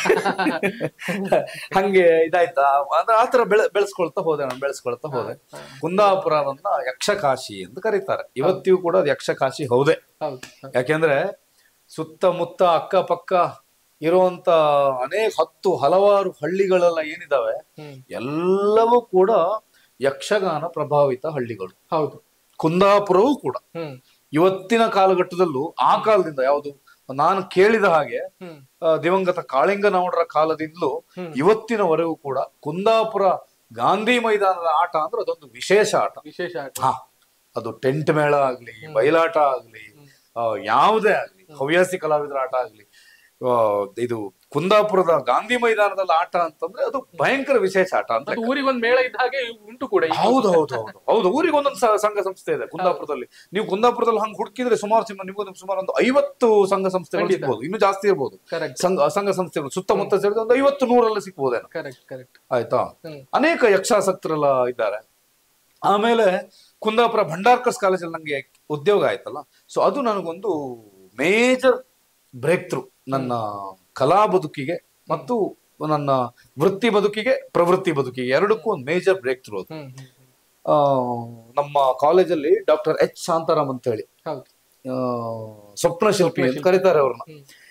ಹಂಗೆ ಇದಾಯ್ತಾ, ಅಂದ್ರೆ ಆತರ ಬೆಳೆ ಬೆಳೆಸ್ಕೊಳ್ತಾ ಹೋದೆ ನಾನು ಬೆಳೆಸ್ಕೊಳ್ತಾ ಹೋದೆ. ಕುಂದಾಪುರವನ್ನ ಯಕ್ಷಕಾಶಿ ಅಂತ ಕರೀತಾರೆ ಇವತ್ತಿಗೂ ಕೂಡ. ಅದು ಯಕ್ಷಕಾಶಿ ಹೌದೇ. ಯಾಕೆಂದ್ರೆ ಸುತ್ತಮುತ್ತ ಅಕ್ಕಪಕ್ಕ ಇರುವಂತ ಅನೇಕ ಹತ್ತು ಹಲವಾರು ಹಳ್ಳಿಗಳೆಲ್ಲ ಏನಿದಾವೆ ಎಲ್ಲವೂ ಕೂಡ ಯಕ್ಷಗಾನ ಪ್ರಭಾವಿತ ಹಳ್ಳಿಗಳು. ಹೌದು. ಕುಂದಾಪುರವೂ ಕೂಡ ಇವತ್ತಿನ ಕಾಲಘಟ್ಟದಲ್ಲೂ ಆ ಕಾಲದಿಂದ ಯಾವುದು ನಾನು ಕೇಳಿದ ಹಾಗೆ ದಿವಂಗತ ಕಾಳಿಂಗನವರ ಕಾಲದಿಂದಲೂ ಇವತ್ತಿನವರೆಗೂ ಕೂಡ ಕುಂದಾಪುರ ಗಾಂಧಿ ಮೈದಾನದ ಆಟ ಅಂದ್ರೆ ಅದೊಂದು ವಿಶೇಷ ಆಟ. ವಿಶೇಷ ಆಟ. ಹಾ, ಅದು ಟೆಂಟ್ ಮೇಳ ಆಗ್ಲಿ, ಬಯಲಾಟ ಆಗ್ಲಿ, ಯಾವುದೇ ಆಗ್ಲಿ, ಹವ್ಯಾಸಿ ಕಲಾವಿದರ ಆಟ ಆಗ್ಲಿ, ಇದು ಕುಂದಾಪುರದ ಗಾಂಧಿ ಮೈದಾನದಲ್ಲಿ ಆಟ ಅಂತಂದ್ರೆ ಅದು ಭಯಂಕರ ವಿಶೇಷ ಆಟ ಅಂತ. ಊರಿಗೊಂದ್ ಮೇಳ ಇದ್ದ ಹಾಗೆ ಉಂಟು ಕೂಡ. ಹೌದು ಹೌದು ಹೌದು ಹೌದು ಊರಿಗೆ ಒಂದೊಂದು ಸಂಘ ಸಂಸ್ಥೆ ಇದೆ ಕುಂದಾಪುರದಲ್ಲಿ. ನೀವು ಕುಂದಾಪುರದಲ್ಲಿ ಹಂಗ್ ಹುಡುಕಿದ್ರೆ ಸುಮಾರು ನಿಮ್ಗೆ ಸುಮಾರು ಒಂದು ಐವತ್ತು ಸಂಘ ಸಂಸ್ಥೆಗಳು ಸಿಗ್ಬೋದು, ಇನ್ನು ಜಾಸ್ತಿ ಇರ್ಬೋದು. ಸಂಘ ಸಂಘ ಸಂಸ್ಥೆಗಳು ಸುತ್ತಮುತ್ತ ಸೇರಿದ ಒಂದು ಐವತ್ತು ನೂರಲ್ಲಿ ಸಿಗ್ಬೋದೇನೋ. ಆಯ್ತಾ. ಅನೇಕ ಯಕ್ಷಾಸಕ್ತರೆಲ್ಲ ಇದ್ದಾರೆ. ಆಮೇಲೆ ಕುಂದಾಪುರ ಭಂಡಾರ್ಕರ್ಸ್ ಕಾಲೇಜಲ್ಲಿ ನಂಗೆ ಉದ್ಯೋಗ ಆಯ್ತಲ್ಲ, ಸೊ ಅದು ನನಗೊಂದು ಮೇಜರ್ ಬ್ರೇಕ್ ಥ್ರೂ ನನ್ನ ಕಲಾ ಬದುಕಿಗೆ ಮತ್ತು ನನ್ನ ವೃತ್ತಿ ಬದುಕಿಗೆ, ಪ್ರವೃತ್ತಿ ಬದುಕಿಗೆ ಎರಡಕ್ಕೂ ಒಂದು ಮೇಜರ್ ಬ್ರೇಕ್ ಥ್ರೂ ಅದು. ಆ ನಮ್ಮ ಕಾಲೇಜಲ್ಲಿ ಡಾಕ್ಟರ್ ಎಚ್ ಶಾಂತಾರಾಮ್ ಅಂತ ಹೇಳಿ ಸ್ವಪ್ನ ಶಿಲ್ಪಿ ಅಂತ ಕರೀತಾರೆ ಅವ್ರನ್ನ.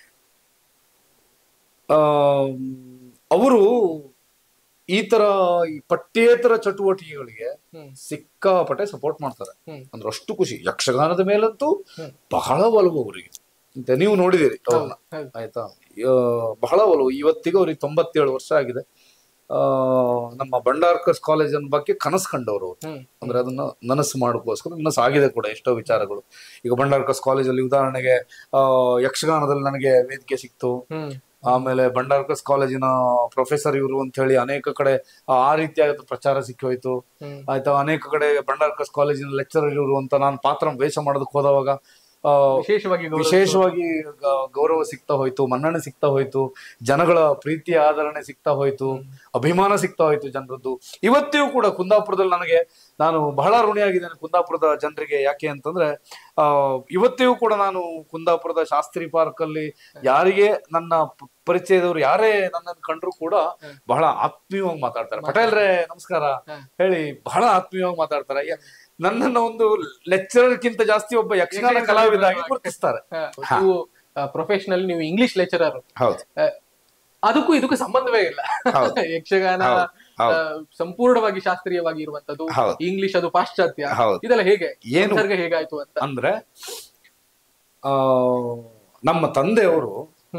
ಆ ಅವರು ಈ ತರ ಈ ಪಠ್ಯೇತರ ಚಟುವಟಿಕೆಗಳಿಗೆ ಸಿಕ್ಕಾಪಟ್ಟೆ ಸಪೋರ್ಟ್ ಮಾಡ್ತಾರೆ. ಅಂದ್ರೆ ಅಷ್ಟು ಖುಷಿ. ಯಕ್ಷಗಾನದ ಮೇಲಂತೂ ಬಹಳ ಒಲವು ಅವರಿಗೆ. ನೀವು ನೋಡಿದಿರಿ ಅವ್ರನ್ನ, ಆಯ್ತಾ. ಬಹಳ ಒಲವು. ಇವತ್ತಿಗೂ ಅವ್ರಿಗೆ ತೊಂಬತ್ತೇಳು ವರ್ಷ ಆಗಿದೆ. ಆ ನಮ್ಮ ಭಂಡಾರ್ಕರ್ಸ್ ಕಾಲೇಜ್ ಅನ್ನ ಬಗ್ಗೆ ಕನಸು ಕಂಡವರು ಅವರು. ಅಂದ್ರೆ ಅದನ್ನ ನನಸು ಮಾಡೋಕ್ಕೋಸ್ಕರ ನನಸು ಆಗಿದೆ ಕೂಡ ಎಷ್ಟೋ ವಿಚಾರಗಳು. ಈಗ ಭಂಡಾರ್ಕರ್ಸ್ ಕಾಲೇಜಲ್ಲಿ ಉದಾಹರಣೆಗೆ ಆ ಯಕ್ಷಗಾನದಲ್ಲಿ ನನಗೆ ವೇದಿಕೆ ಸಿಕ್ತು. ಆಮೇಲೆ ಭಂಡಾರ್ಕರ್ಸ್ ಕಾಲೇಜಿನ ಪ್ರೊಫೆಸರ್ ಇವರು ಅಂತ ಹೇಳಿ ಅನೇಕ ಕಡೆ ಆ ರೀತಿಯಾದ ಪ್ರಚಾರ ಸಿಕ್ಕಿ ಹೋಯ್ತು. ಆಯ್ತಾ. ಅನೇಕ ಕಡೆ ಭಂಡಾರ್ಕರ್ಸ್ ಕಾಲೇಜಿನ ಲೆಕ್ಚರರ್ ಇವರು ಅಂತ ನಾನು ಪಾತ್ರ ವೇಷ ಮಾಡೋದಕ್ಕೆ ಹೋದವಾಗ ವಿಶೇಷವಾಗಿ ವಿಶೇಷವಾಗಿ ಗೌರವ ಸಿಗ್ತಾ ಹೋಯ್ತು, ಮನ್ನಣೆ ಸಿಗ್ತಾ ಹೋಯ್ತು, ಜನಗಳ ಪ್ರೀತಿ ಆದರಣೆ ಸಿಗ್ತಾ ಹೋಯ್ತು, ಅಭಿಮಾನ ಸಿಗ್ತಾ ಹೋಯ್ತು ಜನರದ್ದು. ಇವತ್ತಿಗೂ ಕೂಡ ಕುಂದಾಪುರದಲ್ಲಿ ನನಗೆ ನಾನು ಬಹಳ ಋಣಿಯಾಗಿದ್ದೇನೆ ಕುಂದಾಪುರದ ಜನರಿಗೆ. ಯಾಕೆ ಅಂತಂದ್ರೆ ಆ ಇವತ್ತಿಗೂ ಕೂಡ ನಾನು ಕುಂದಾಪುರದ ಶಾಸ್ತ್ರಿ ಪಾರ್ಕ್ ಅಲ್ಲಿ ಯಾರಿಗೆ ನನ್ನ ಪರಿಚಯದವರು ಯಾರೇ ನನ್ನನ್ನು ಕಂಡ್ರು ಕೂಡ ಬಹಳ ಆತ್ಮೀಯವಾಗಿ ಮಾತಾಡ್ತಾರೆ. ಪಟೇಲ್ರೇ ನಮಸ್ಕಾರ ಹೇಳಿ ಬಹಳ ಆತ್ಮೀಯವಾಗಿ ಮಾತಾಡ್ತಾರೆ. ನನ್ನನ್ನ ಒಂದು ಲೆಕ್ಚರರ್ ಕಿಂತ ಜಾಸ್ತಿ ಒಬ್ಬ ಯಕ್ಷಗಾನ ಕಲಾವಿದಾಗಿ ಗುರುತಿಸ್ತಾರೆ. ಪ್ರೊಫೆಷನಲ್ ನೀವು ಇಂಗ್ಲಿಷ್ ಲೆಕ್ಚರರ್. ಹೌದು. ಅದಕ್ಕೂ ಇದಕ್ಕೂ ಸಂಬಂಧವೇ ಇಲ್ಲ. ಯಕ್ಷಗಾನ ಸಂಪೂರ್ಣವಾಗಿ ಶಾಸ್ತ್ರೀಯವಾಗಿ ಇರುವಂತದ್ದು, ಇಂಗ್ಲಿಷ್ ಅದು ಪಾಶ್ಚಾತ್ಯ. ಇದೆಲ್ಲ ಹೇಗೆ ಏನು ಹೇಗಾಯ್ತು ಅಂತ ಅಂದ್ರೆ ಆ ನಮ್ಮ ತಂದೆಯವರು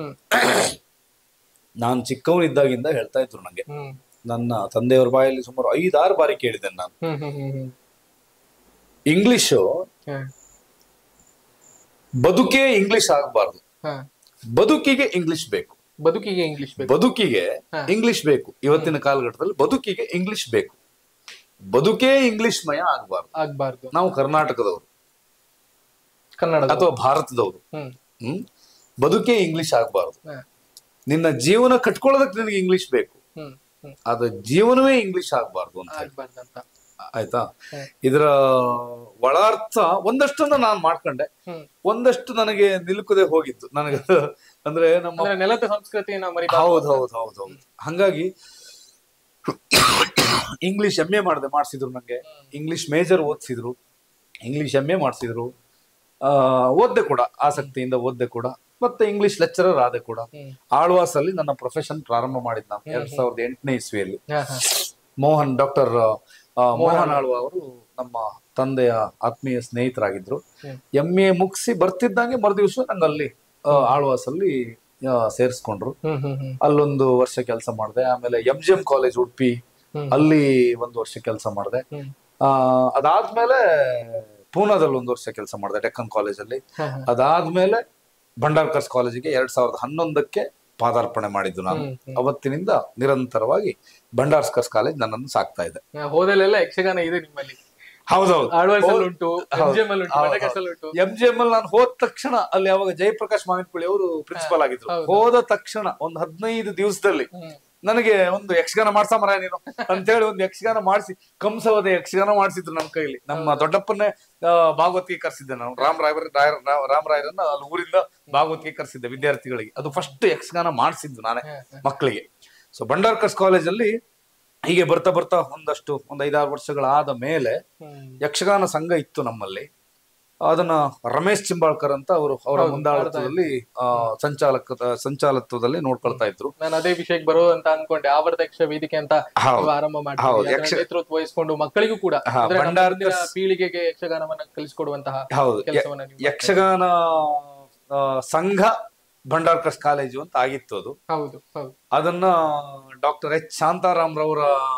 ನಾನು ಚಿಕ್ಕವನಿದ್ದಾಗಿಂದ ಹೇಳ್ತಾ ಇದ್ರು ನಂಗೆ. ನನ್ನ ತಂದೆಯವರ ಬಾಯಲ್ಲಿ ಸುಮಾರು ಐದಾರು ಬಾರಿ ಕೇಳಿದ್ದೇನೆ ನಾನು, ಇಂಗ್ಲಿಷು ಬದುಕೇ ಇಂಗ್ಲಿಷ್ ಆಗಬಾರ್ದು, ಬದುಕಿಗೆ ಇಂಗ್ಲಿಷ್ ಬೇಕು, ಬದುಕಿಗೆ ಇಂಗ್ಲಿಷ್ ಬೇಕು, ಬದುಕಿಗೆ ಇಂಗ್ಲಿಷ್ ಬೇಕು. ಇವತ್ತಿನ ಕಾಲಘಟ್ಟದಲ್ಲಿ ಬದುಕಿಗೆ ಇಂಗ್ಲಿಷ್ ಬೇಕು, ಬದುಕೇ ಇಂಗ್ಲಿಷ್ ಮಯ ಆಗ್ಬಾರ್ದು ಆಗ್ಬಾರ್ದು ನಾವು ಕರ್ನಾಟಕದವರು, ಕನ್ನಡ ಅಥವಾ ಭಾರತದವರು. ಹ್ಮ್ ಬದುಕೇ ಇಂಗ್ಲಿಷ್ ಆಗ್ಬಾರ್ದು. ನಿನ್ನ ಜೀವನ ಕಟ್ಕೊಳ್ಳೋದಕ್ಕೆ ನಿನಗೆ ಇಂಗ್ಲಿಷ್ ಬೇಕು, ಅದ ಜೀವನವೇ ಇಂಗ್ಲಿಷ್ ಆಗ್ಬಾರ್ದು ಅಂತ. ಆಯ್ತಾ. ಇದರ ಒಳಾರ್ಥ ಒಂದಷ್ಟನ್ನ ನಾನ್ ಮಾಡ್ಕೊಂಡೆ, ಒಂದಷ್ಟು ನನಗೆ ನಿಲುಕದೆ ಹೋಗಿತ್ತು ನನಗೆ. ಅಂದ್ರೆ ನಮ್ಮ ನೆಲದ ಸಂಸ್ಕೃತಿನ ಹೌದು ಹೌದು ಹೌದು ಹೌದು ಹಂಗಾಗಿ ಇಂಗ್ಲಿಷ್ ಎಂ ಎ ಮಾಡಿದೆ ಮಾಡಿಸಿದ್ರು ನಂಗೆ. ಇಂಗ್ಲಿಷ್ ಮೇಜರ್ ಓದಿಸಿದ್ರು, ಇಂಗ್ಲಿಷ್ ಎಂ ಎ ಮಾಡಿಸಿದ್ರು. ಆ ಓದ್ದೆ ಕೂಡ, ಆಸಕ್ತಿಯಿಂದ ಓದ್ದೆ ಕೂಡ, ಮತ್ತೆ ಇಂಗ್ಲಿಷ್ ಲೆಕ್ಚರರ್ ಆದೆ ಕೂಡ. ಆಳ್ವಾಸ್ ಅಲ್ಲಿ ನನ್ನ ಪ್ರೊಫೆಷನ್ ಪ್ರಾರಂಭ ಮಾಡಿದ್ ನಾನು ಎರಡ್ ಸಾವಿರದ ಎಂಟನೇ ಇಸ್ವಿಯಲ್ಲಿ. ಮೋಹನ್ ಡಾಕ್ಟರ್ ಮೋಹನ್ ಆಳ್ವ ಅವರು ನಮ್ಮ ತಂದೆಯ ಆತ್ಮೀಯ ಸ್ನೇಹಿತರಾಗಿದ್ರು. ಎಂ ಎ ಮುಗಿಸಿ ಬರ್ತಿದ್ದಂಗೆ ಮರುದಿವ್ಸ ನಂಗೆ ಅಲ್ಲಿ ಆಳ್ವಾಸ್ ಅಲ್ಲಿ ಸೇರಿಸ್ಕೊಂಡ್ರು. ಅಲ್ಲೊಂದು ವರ್ಷ ಕೆಲಸ ಮಾಡಿದೆ. ಆಮೇಲೆ M G M college Udupi, ಅಲ್ಲಿ ಒಂದು ವರ್ಷ ಕೆಲಸ ಮಾಡಿದೆ. ಆ ಅದಾದ್ಮೇಲೆ ಪೂನಾದಲ್ಲಿ ಒಂದು ವರ್ಷ ಕೆಲಸ ಮಾಡಿದೆ ಡೆಕ್ಕನ್ ಕಾಲೇಜಲ್ಲಿ. ಅದಾದ್ಮೇಲೆ ಭಂಡಾರ್ಕರ್ಸ್ ಕಾಲೇಜಿಗೆ ಎರಡ್ ಸಾವಿರದ ಹನ್ನೊಂದಕ್ಕೆ ಪಾದಾರ್ಪಣೆ ಮಾಡಿದ್ದು ನಾನು. ಅವತ್ತಿನಿಂದ ನಿರಂತರವಾಗಿ ಭಂಡಾರ್ಸ್ಕರ್ಸ್ ಕಾಲೇಜ್ ನನ್ನನ್ನು ಸಾಕ್ತಾ ಇದೆ. ಹೋದಲ್ಲೆಲ್ಲ ಯಕ್ಷಗಾನ ಇದೆ ನಿಮ್ಮಲ್ಲಿ? ಹೌದೌದು, ಎಂ ಜಿ ಎಂ ಅಲ್ಲಿ ನಾನು ಹೋದ ತಕ್ಷಣ ಅಲ್ಲಿ ಅವಾಗ ಜಯಪ್ರಕಾಶ್ ಮಾವಿನಕುಳಿ ಅವರು ಪ್ರಿನ್ಸಿಪಲ್ ಆಗಿದ್ರು. ಹೋದ ತಕ್ಷಣ ಒಂದು ಹದಿನೈದು ದಿವಸದಲ್ಲಿ ನನಗೆ ಒಂದು ಯಕ್ಷಗಾನ ಮಾಡ್ಸಾಮರ ನೀನು ಅಂತ ಹೇಳಿ ಒಂದು ಯಕ್ಷಗಾನ ಮಾಡಿಸಿ, ಕಂಸವದ ಯಕ್ಷಗಾನ ಮಾಡಿಸಿದ್ರು ನಮ್ಮ ಕೈಲಿ. ನಮ್ಮ ದೊಡ್ಡಪ್ಪನ್ನೇ ಭಾಗವತಿಗೆ ಕರ್ಸಿದ್ದೆ ನಾನು. ರಾಮ್ ರಾಯ ರಾಮರಾಯರನ್ನ ಅಲ್ಲಿ ಊರಿಂದ ಭಾಗವತಿಗೆ ಕರ್ಸಿದ್ದೆ ವಿದ್ಯಾರ್ಥಿಗಳಿಗೆ. ಅದು ಫಸ್ಟ್ ಯಕ್ಷಗಾನ ಮಾಡಿಸಿದ್ದು ನಾನೇ ಮಕ್ಕಳಿಗೆ. ಸೊ ಭಂಡಾರ್ಕರ್ಸ್ ಕಾಲೇಜಲ್ಲಿ ಹೀಗೆ ಬರ್ತಾ ಬರ್ತಾ ಒಂದಷ್ಟು ಒಂದ್ ಐದಾರು ವರ್ಷಗಳಾದ ಮೇಲೆ ಯಕ್ಷಗಾನ ಸಂಘ ಇತ್ತು ನಮ್ಮಲ್ಲಿ. ಅದನ್ನ ರಮೇಶ್ ಚಿಂಬಾಳ್ಕರ್ ಅಂತ ಅವರು ಅವರ ಮುಂದಾಳತ್ವದಲ್ಲಿ ಆ ಸಂಚಾಲಕ ಸಂಚಾಲತ್ವದಲ್ಲಿ ನೋಡ್ಕೊಳ್ತಾ ಇದ್ರು. ನಾನು ಅದೇ ವಿಷಯಕ್ಕೆ ಬರೋ ಅಂತ ಅನ್ಕೊಂಡೆ. ಆವರ್ತ ಯಕ್ಷ ವೇದಿಕೆ ಅಂತ ಆರಂಭ ಮಾಡಿ ನೇತೃತ್ವ ವಹಿಸಿಕೊಂಡು ಮಕ್ಕಳಿಗೂ ಕೂಡ ಪೀಳಿಗೆಗೆ ಯಕ್ಷಗಾನವನ್ನ ಕಲಿಸಿಕೊಡುವಂತಹ ಕೆಲಸವನ್ನ ಯಕ್ಷಗಾನ ಸಂಘ ಭಂಡಾರ್ಕರ್ಸ್ ಕಾಲೇಜು ಅಂತ ಆಗಿತ್ತು ಅದು. ಹೌದು, ಅದನ್ನ ಡಾಕ್ಟರ್ ಎಚ್ ಶಾಂತಾರಾಮ್ ರವರ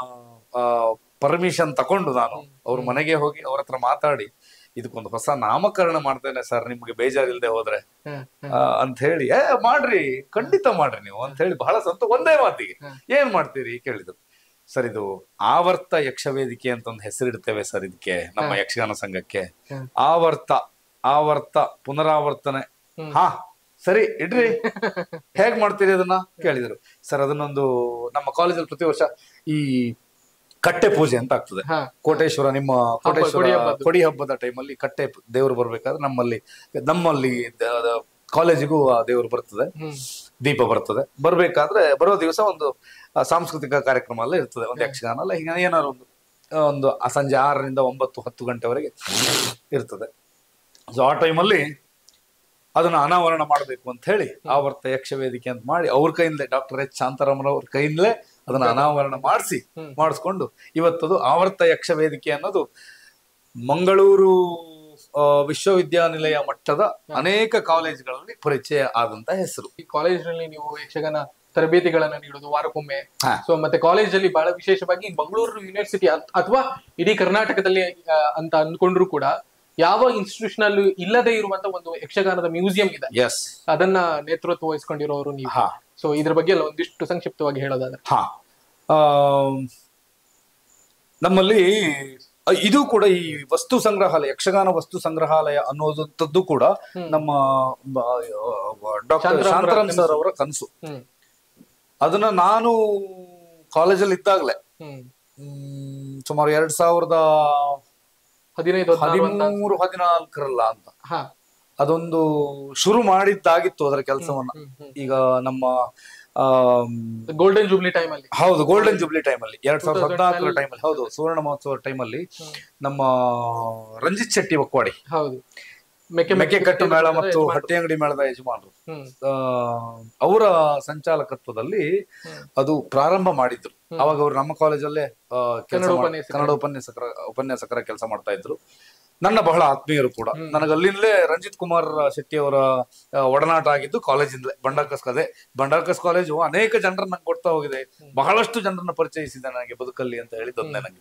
ಪರ್ಮಿಷನ್ ತಕೊಂಡು ನಾನು ಅವ್ರ ಮನೆಗೆ ಹೋಗಿ ಅವ್ರ ಹತ್ರ ಮಾತಾಡಿ ಇದಕ್ಕೊಂದು ಹೊಸ ನಾಮಕರಣ ಮಾಡ್ತೇನೆ ಸರ್, ನಿಮ್ಗೆ ಬೇಜಾರಿಲ್ದೆ ಹೋದ್ರೆ ಅಂತ ಹೇಳಿ, ಏ ಮಾಡ್ರಿ, ಖಂಡಿತ ಮಾಡ್ರಿ ನೀವು ಅಂತ ಹೇಳಿ ಬಹಳ ಸಂತೋಷ. ಒಂದೇ ಮಾತಿಗೆ ಏನ್ ಮಾಡ್ತೀರಿ ಕೇಳಿದ್ರು. ಸರ್ ಇದು ಆವರ್ತ ಯಕ್ಷ ವೇದಿಕೆ ಅಂತ ಒಂದು ಹೆಸರಿಡ್ತೇವೆ ಸರ್ ಇದಕ್ಕೆ, ನಮ್ಮ ಯಕ್ಷಗಾನ ಸಂಘಕ್ಕೆ. ಆವರ್ತ ಆವರ್ತ ಪುನರಾವರ್ತನೆ, ಹಾ ಸರಿ ಇಡ್ರಿ, ಹೇಗ್ ಮಾಡ್ತೀರಿ ಅದನ್ನ ಕೇಳಿದ್ರು. ಸರ್ ಅದನ್ನೊಂದು ನಮ್ಮ ಕಾಲೇಜಲ್ಲಿ ಪ್ರತಿ ವರ್ಷ ಈ ಕಟ್ಟೆ ಪೂಜೆ ಅಂತ ಆಗ್ತದೆ. ಕೋಟೇಶ್ವರ ನಿಮ್ಮ ಕೋಟೇಶ್ವರ ಕೊಡಿ ಹಬ್ಬದ ಟೈಮಲ್ಲಿ ಕಟ್ಟೆ ದೇವರು ಬರ್ಬೇಕಾದ್ರೆ ನಮ್ಮಲ್ಲಿ ನಮ್ಮಲ್ಲಿ ಕಾಲೇಜಿಗೂ ಆ ದೇವರು ಬರ್ತದೆ, ದೀಪ ಬರ್ತದೆ. ಬರ್ಬೇಕಾದ್ರೆ ಬರೋ ದಿವಸ ಒಂದು ಸಾಂಸ್ಕೃತಿಕ ಕಾರ್ಯಕ್ರಮ ಎಲ್ಲ ಇರ್ತದೆ, ಒಂದು ಯಕ್ಷಗಾನ ಅಲ್ಲ ಹೀಗೆ ಏನಾದ್ರು ಒಂದು ಒಂದು ಸಂಜೆ ಆರರಿಂದ ಒಂಬತ್ತು ಹತ್ತು ಗಂಟೆವರೆಗೆ ಇರ್ತದೆ. ಸೊ ಆ ಟೈಮಲ್ಲಿ ಅದನ್ನ ಅನಾವರಣ ಮಾಡಬೇಕು ಅಂತ ಹೇಳಿ ಆವರ್ತ ಯಕ್ಷ ವೇದಿಕೆ ಅಂತ ಮಾಡಿ ಅವ್ರ ಕೈಯಿಂದಲೇ ಡಾಕ್ಟರ್ ಎಚ್ ಶಾಂತಾರಾಮರವ್ರ ಕೈಯಿಂದಲೇ ಅದನ್ನ ಅನಾವರಣ ಮಾಡಿಸಿ ಮಾಡಿಸ್ಕೊಂಡು ಇವತ್ತದು ಆವರ್ತ ಯಕ್ಷ ವೇದಿಕೆ ಅನ್ನೋದು ಮಂಗಳೂರು ವಿಶ್ವವಿದ್ಯಾನಿಲಯ ಮಟ್ಟದ ಅನೇಕ ಕಾಲೇಜುಗಳಲ್ಲಿ ಪರಿಚಯ ಆದಂತ ಹೆಸರು. ಈ ಕಾಲೇಜಿನಲ್ಲಿ ನೀವು ಯಕ್ಷಗಾನ ತರಬೇತಿಗಳನ್ನ ನೀಡೋದು ವಾರಕ್ಕೊಮ್ಮೆ. ಸೊ ಮತ್ತೆ ಕಾಲೇಜಲ್ಲಿ ಬಹಳ ವಿಶೇಷವಾಗಿ ಮಂಗಳೂರು ಯೂನಿವರ್ಸಿಟಿ ಅಥವಾ ಇಡೀ ಕರ್ನಾಟಕದಲ್ಲಿ ಅಂತ ಅಂದ್ಕೊಂಡ್ರು ಕೂಡ ಯಾವ ಇನ್ಸ್ಟಿಟ್ಯೂಷನ್ ಅಲ್ಲೂ ಇಲ್ಲದೆ ಇರುವಂತ ಒಂದು ಯಕ್ಷಗಾನದ ಮ್ಯೂಸಿಯಂ ಇದೆ. ಅದನ್ನ ನೇತೃತ್ವ ವಹಿಸ್ಕೊಂಡಿರೋರು ನೀವು. ಸೊ ಇದ್ರ ಬಗ್ಗೆ ಎಲ್ಲ ಒಂದಿಷ್ಟು ಸಂಕ್ಷಿಪ್ತವಾಗಿ ಹೇಳೋದಾದ್ರೆ. ಹಾ, ನಮ್ಮಲ್ಲಿ ಇದು ಕೂಡ ಈ ವಸ್ತು ಸಂಗ್ರಹಾಲಯ, ಯಕ್ಷಗಾನ ವಸ್ತು ಸಂಗ್ರಹಾಲಯ ಅನ್ನೋದಂಥದ್ದು ಕೂಡ ನಮ್ಮ ಡಾಕ್ಟರ್ ಶಾಂತಾರಾಮ್ ಸರ್ ಅವರ ಕನಸು. ಅದನ್ನ ನಾನು ಕಾಲೇಜಲ್ಲಿ ಇದ್ದಾಗಲೇ ಸುಮಾರು ಎರಡ್ ಸಾವಿರದ ಹದಿನೈದು ಹದಿಮೂರು ಹದಿನಾಲ್ಕರಲ್ಲ ಅಂತ ಅದೊಂದು ಶುರು ಮಾಡಿದ್ದಾಗಿತ್ತು ಅದರ ಕೆಲಸವನ್ನ. ಈಗ ನಮ್ಮ ಗೋಲ್ಡನ್ ಜೂಬ್ಲಿ ಟೈಮ್ ಅಲ್ಲಿ, ಹೌದು ಗೋಲ್ಡನ್ ಜೂಬ್ಲಿ ಟೈಮ್ ಅಲ್ಲಿ ಎರಡ್ ಸಾವಿರದ ಹದಿನಾಲ್ಕರ ಟೈಮಲ್ಲಿ, ಹೌದು ಸುವರ್ಣ ಮಹೋತ್ಸವ ಟೈಮಲ್ಲಿ ನಮ್ಮ ರಂಜಿತ್ ಶೆಟ್ಟಿ ಒಕ್ವಾಡಿ, ಹೌದು ಮೆಕ್ಕೆ ಕಟ್ಟು ಮೇಳ ಮತ್ತು ಹಟ್ಟಿ ಅಂಗಡಿ ಮೇಳದ ಯಜಮಾನರು, ಅವರ ಸಂಚಾಲಕತ್ವದಲ್ಲಿ ಅದು ಪ್ರಾರಂಭ ಮಾಡಿದ್ರು. ಅವಾಗ ಅವರು ನಮ್ಮ ಕಾಲೇಜಲ್ಲೇ ಕೆಲಸ ಕನ್ನಡ ಉಪನ್ಯಾಸಕರ ಉಪನ್ಯಾಸಕರ ಕೆಲಸ ಮಾಡ್ತಾ ಇದ್ರು. ನನ್ನ ಬಹಳ ಆತ್ಮೀಯರು ಕೂಡ. ನನಗೆ ಅಲ್ಲಿಂದಲೇ ರಂಜಿತ್ ಕುಮಾರ್ ಶೆಟ್ಟಿ ಅವರ ಒಡನಾಟ ಆಗಿದ್ದು ಕಾಲೇಜಿಂದಲೇ. ಭಂಡಾರ್ಕರ್ಸ್ ಅದೇ ಭಂಡಾರ್ಕರ್ಸ್ ಕಾಲೇಜು ಅನೇಕ ಜನರನ್ನ ನಂಗೆ ಕೊಡ್ತಾ ಹೋಗಿದೆ, ಬಹಳಷ್ಟು ಜನರನ್ನ ಪರಿಚಯಿಸಿದೆ ನನಗೆ ಬದುಕಲ್ಲಿ ಅಂತ ಹೇಳಿದ್ದೆ ನನಗೆ.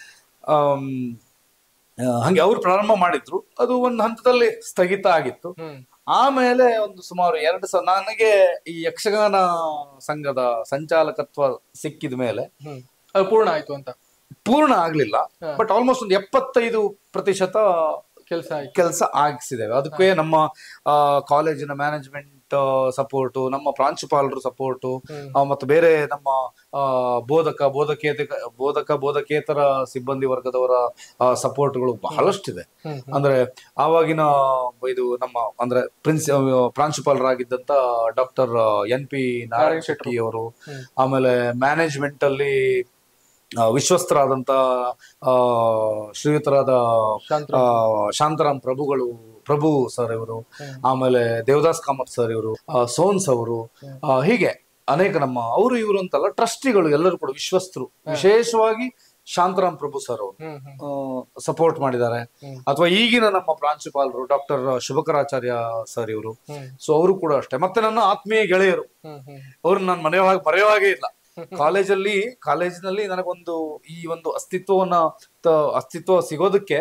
ಹಂಗೆ ಅವ್ರು ಪ್ರಾರಂಭ ಮಾಡಿದ್ರು. ಅದು ಒಂದು ಹಂತದಲ್ಲಿ ಸ್ಥಗಿತ ಆಗಿತ್ತು. ಆಮೇಲೆ ಒಂದು ಸುಮಾರು ಎರಡು ಸಾವಿರ ನನಗೆ ಈ ಯಕ್ಷಗಾನ ಸಂಘದ ಸಂಚಾಲಕತ್ವ ಸಿಕ್ಕಿದ ಮೇಲೆ ಪೂರ್ಣ ಆಯ್ತು ಅಂತ ಪೂರ್ಣ ಆಗ್ಲಿಲ್ಲ, ಬಟ್ ಆಲ್ಮೋಸ್ಟ್ ಒಂದು ಎಪ್ಪತ್ತೈದು ಪ್ರತಿಶತ ಕೆಲಸ ಕೆಲಸ ಆಗಿಸಿದ್ದೇವೆ. ಅದಕ್ಕೆ ನಮ್ಮ ಕಾಲೇಜಿನ ಮ್ಯಾನೇಜ್ಮೆಂಟ್ ಸಪೋರ್ಟು, ನಮ್ಮ ಪ್ರಾಂಶುಪಾಲರು ಸಪೋರ್ಟು, ಮತ್ತು ಬೇರೆ ನಮ್ಮ ಬೋಧಕ ಬೋಧಕೇತ ಬೋಧಕ ಬೋಧಕೇತರ ಸಿಬ್ಬಂದಿ ವರ್ಗದವರ ಸಪೋರ್ಟ್ಗಳು ಬಹಳಷ್ಟಿದೆ. ಅಂದ್ರೆ ಆವಾಗಿನ ಇದು ನಮ್ಮ ಅಂದ್ರೆ ಪ್ರಿನ್ಸ್ ಪ್ರಾಂಶುಪಾಲರಾಗಿದ್ದಂತ doctor N P Narayana Shetty ಅವರು, ಆಮೇಲೆ ಮ್ಯಾನೇಜ್ಮೆಂಟ್ ಅಲ್ಲಿ ವಿಶ್ವಸ್ತರಾದಂತ ಶ್ರೀಯುತರಾದ ಶಾಂತಾರಾಮ್ ಪ್ರಭುಗಳು ಪ್ರಭು ಸರ್ ಇವರು, ಆಮೇಲೆ ದೇವದಾಸ್ ಕಾಮತ್ ಸರ್ ಇವರು, ಸೋನ್ಸ್ ಅವರು, ಹೀಗೆ ಅನೇಕ ನಮ್ಮ ಅವರು ಇವರು ಅಂತಲ್ಲ ಟ್ರಸ್ಟಿಗಳು ಎಲ್ಲರೂ ಕೂಡ ವಿಶ್ವಸ್ತರು. ವಿಶೇಷವಾಗಿ ಶಾಂತಾರಾಮ್ ಪ್ರಭು ಸರ್ ಅವರು ಸಪೋರ್ಟ್ ಮಾಡಿದ್ದಾರೆ. ಅಥವಾ ಈಗಿನ ನಮ್ಮ ಪ್ರಾಂಶುಪಾಲರು ಡಾಕ್ಟರ್ ಶುಭಕರಾಚಾರ್ಯ ಸರ್ ಇವರು, ಸೊ ಅವರು ಕೂಡ ಅಷ್ಟೇ. ಮತ್ತೆ ನನ್ನ ಆತ್ಮೀಯ ಗೆಳೆಯರು, ಅವ್ರನ್ನ ನಾನು ಮರೆಯುವಾಗ ಮರೆಯುವಾಗೇ ಇಲ್ಲ. ಕಾಲೇಜಲ್ಲಿ ಕಾಲೇಜಿನಲ್ಲಿ ನನಗೊಂದು ಈ ಒಂದು ಅಸ್ತಿತ್ವವನ್ನ ಅಸ್ತಿತ್ವ ಸಿಗೋದಕ್ಕೆ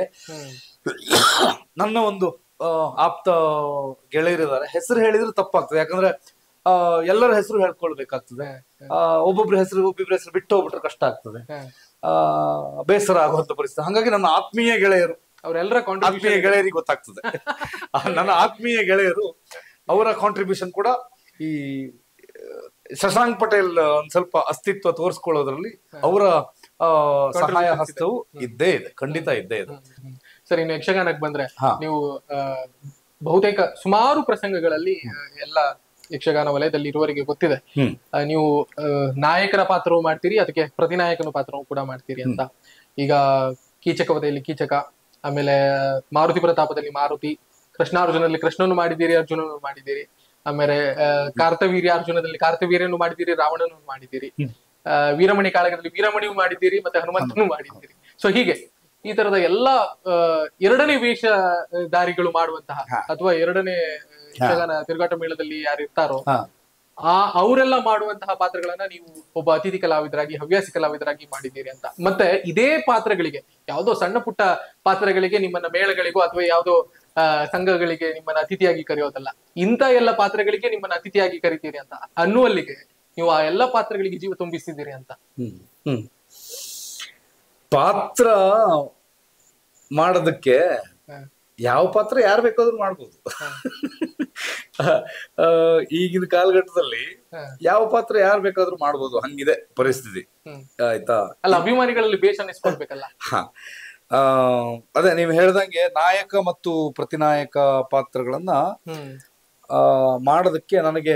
ನನ್ನ ಒಂದು ಆಪ್ತ ಗೆಳೆಯರಿದ್ದಾರೆ. ಹೆಸರು ಹೇಳಿದ್ರೆ ತಪ್ಪಾಗ್ತದೆ, ಯಾಕಂದ್ರೆ ಆ ಎಲ್ಲರ ಹೆಸರು ಹೇಳ್ಕೊಳ್ಬೇಕಾಗ್ತದೆ. ಆ ಒಬ್ಬೊಬ್ರ ಹೆಸರು ಒಬ್ಬೊಬ್ರ ಹೆಸರು ಬಿಟ್ಟು ಹೋಗ್ಬಿಟ್ರೆ ಕಷ್ಟ ಆಗ್ತದೆ, ಆ ಬೇಸರ ಆಗುವಂತ ಪರಿಸ್ಥಿತಿ. ಹಾಗಾಗಿ ನನ್ನ ಆತ್ಮೀಯ ಗೆಳೆಯರು, ಅವರೆಲ್ಲರ ಆತ್ಮೀಯ ಗೆಳೆಯರಿಗೆ ಗೊತ್ತಾಗ್ತದೆ. ನನ್ನ ಆತ್ಮೀಯ ಗೆಳೆಯರು ಅವರ ಕಾಂಟ್ರಿಬ್ಯೂಷನ್ ಕೂಡ ಈ ಶಶಾಂಕ್ ಪಟೇಲ್ ಒಂದ್ ಸ್ವಲ್ಪ ಅಸ್ತಿತ್ವ ತೋರಿಸ್ಕೊಳ್ಳೋದ್ರಲ್ಲಿ ಅವರ ಸಹಾಯ ಹಸ್ತವು ಇದ್ದೇ ಇದೆ, ಖಂಡಿತ ಇದ್ದೇ ಇದೆ. ಸರ್, ಇನ್ನು ಯಕ್ಷಗಾನಕ್ಕೆ ಬಂದ್ರೆ ನೀವು ಬಹುತೇಕ ಸುಮಾರು ಪ್ರಸಂಗಗಳಲ್ಲಿ ಎಲ್ಲ ಯಕ್ಷಗಾನ ವಲಯದಲ್ಲಿ ಇರುವವರಿಗೆ ಗೊತ್ತಿದೆ, ನೀವು ನಾಯಕರ ಪಾತ್ರವೂ ಮಾಡ್ತೀರಿ, ಅದಕ್ಕೆ ಪ್ರತಿನಾಯಕನ ಪಾತ್ರವೂ ಕೂಡ ಮಾಡ್ತೀರಿ ಅಂತ. ಈಗ ಕೀಚಕವಧೆಯಲ್ಲಿ ಕೀಚಕ, ಆಮೇಲೆ ಮಾರುತಿ ಪ್ರತಾಪದಲ್ಲಿ ಮಾರುತಿ, ಕೃಷ್ಣಾರ್ಜುನಲ್ಲಿ ಕೃಷ್ಣನು ಮಾಡಿದ್ದೀರಿ, ಅರ್ಜುನನು ಮಾಡಿದ್ದೀರಿ, ಆಮೇಲೆ ಕಾರ್ತವೀರ್ಯ ಅರ್ಜುನದಲ್ಲಿ ಕಾರ್ತವೀರ್ಯನು ಮಾಡಿದ್ದೀರಿ, ರಾವಣನು ಮಾಡಿದ್ದೀರಿ, ವೀರಮಣಿ ಕಾಳಗದಲ್ಲಿ ವೀರಮಣಿಯೂ ಮಾಡಿದ್ದೀರಿ, ಮತ್ತೆ ಹನುಮಂತನು ಮಾಡಿದ್ದೀರಿ. ಸೊ ಹೀಗೆ ಈ ತರದ ಎಲ್ಲಾ ಎರಡನೇ ವೇಷಧಾರಿಗಳು ಮಾಡುವಂತಹ ಅಥವಾ ಎರಡನೇ ಯಕ್ಷಗಾನ ತಿರುಗಾಟ ಮೇಳದಲ್ಲಿ ಯಾರು ಇರ್ತಾರೋ ಆ ಅವರೆಲ್ಲ ಮಾಡುವಂತಹ ಪಾತ್ರಗಳನ್ನ ನೀವು ಒಬ್ಬ ಅತಿಥಿ ಕಲಾವಿದರಾಗಿ, ಹವ್ಯಾಸಿ ಕಲಾವಿದರಾಗಿ ಮಾಡಿದ್ದೀರಿ ಅಂತ. ಮತ್ತೆ ಇದೇ ಪಾತ್ರಗಳಿಗೆ, ಯಾವುದೋ ಸಣ್ಣ ಪುಟ್ಟ ಪಾತ್ರಗಳಿಗೆ ನಿಮ್ಮನ್ನ ಮೇಳಗಳಿಗೂ ಅಥವಾ ಯಾವುದೋ ಅಹ್ ಸಂಘಗಳಿಗೆ ನಿಮ್ಮನ್ನ ಅತಿಥಿಯಾಗಿ ಕರೆಯೋದಲ್ಲ, ಇಂಥ ಎಲ್ಲ ಪಾತ್ರಗಳಿಗೆ ನಿಮ್ಮನ್ನ ಅತಿಥಿಯಾಗಿ ಕರಿತೀರಿ ಅಂತ ಅನ್ನುವಲ್ಲಿಗೆ ನೀವು ಆ ಎಲ್ಲಾ ಪಾತ್ರಗಳಿಗೆ ಜೀವ ತುಂಬಿಸಿದ್ದೀರಿ ಅಂತ. ಹ್ಮ್ ಹ್ಮ್ ಪಾತ್ರ ಮಾಡೋದಕ್ಕೆ ಯಾವ ಪಾತ್ರ ಯಾರು ಬೇಕಾದ್ರೂ ಮಾಡ್ಬೋದು. ಈಗಿನ ಕಾಲಘಟ್ಟದಲ್ಲಿ ಯಾವ ಪಾತ್ರ ಯಾರು ಬೇಕಾದ್ರೂ ಮಾಡ್ಬೋದು, ಹಂಗಿದೆ ಪರಿಸ್ಥಿತಿ. ಆಯ್ತಾ? ಅಲ್ಲ, ಅಭಿಮಾನಿಗಳಲ್ಲಿ ಬೇಷ ಅನ್ನಿಸ್ಕೊಳ್ಬೇಕಲ್ಲ. ಹ ಆ ಅದೇ ನೀವು ಹೇಳ್ದಂಗೆ ನಾಯಕ ಮತ್ತು ಪ್ರತಿನಾಯಕ ಪಾತ್ರಗಳನ್ನ ಆ ಮಾಡೋದಕ್ಕೆ ನನಗೆ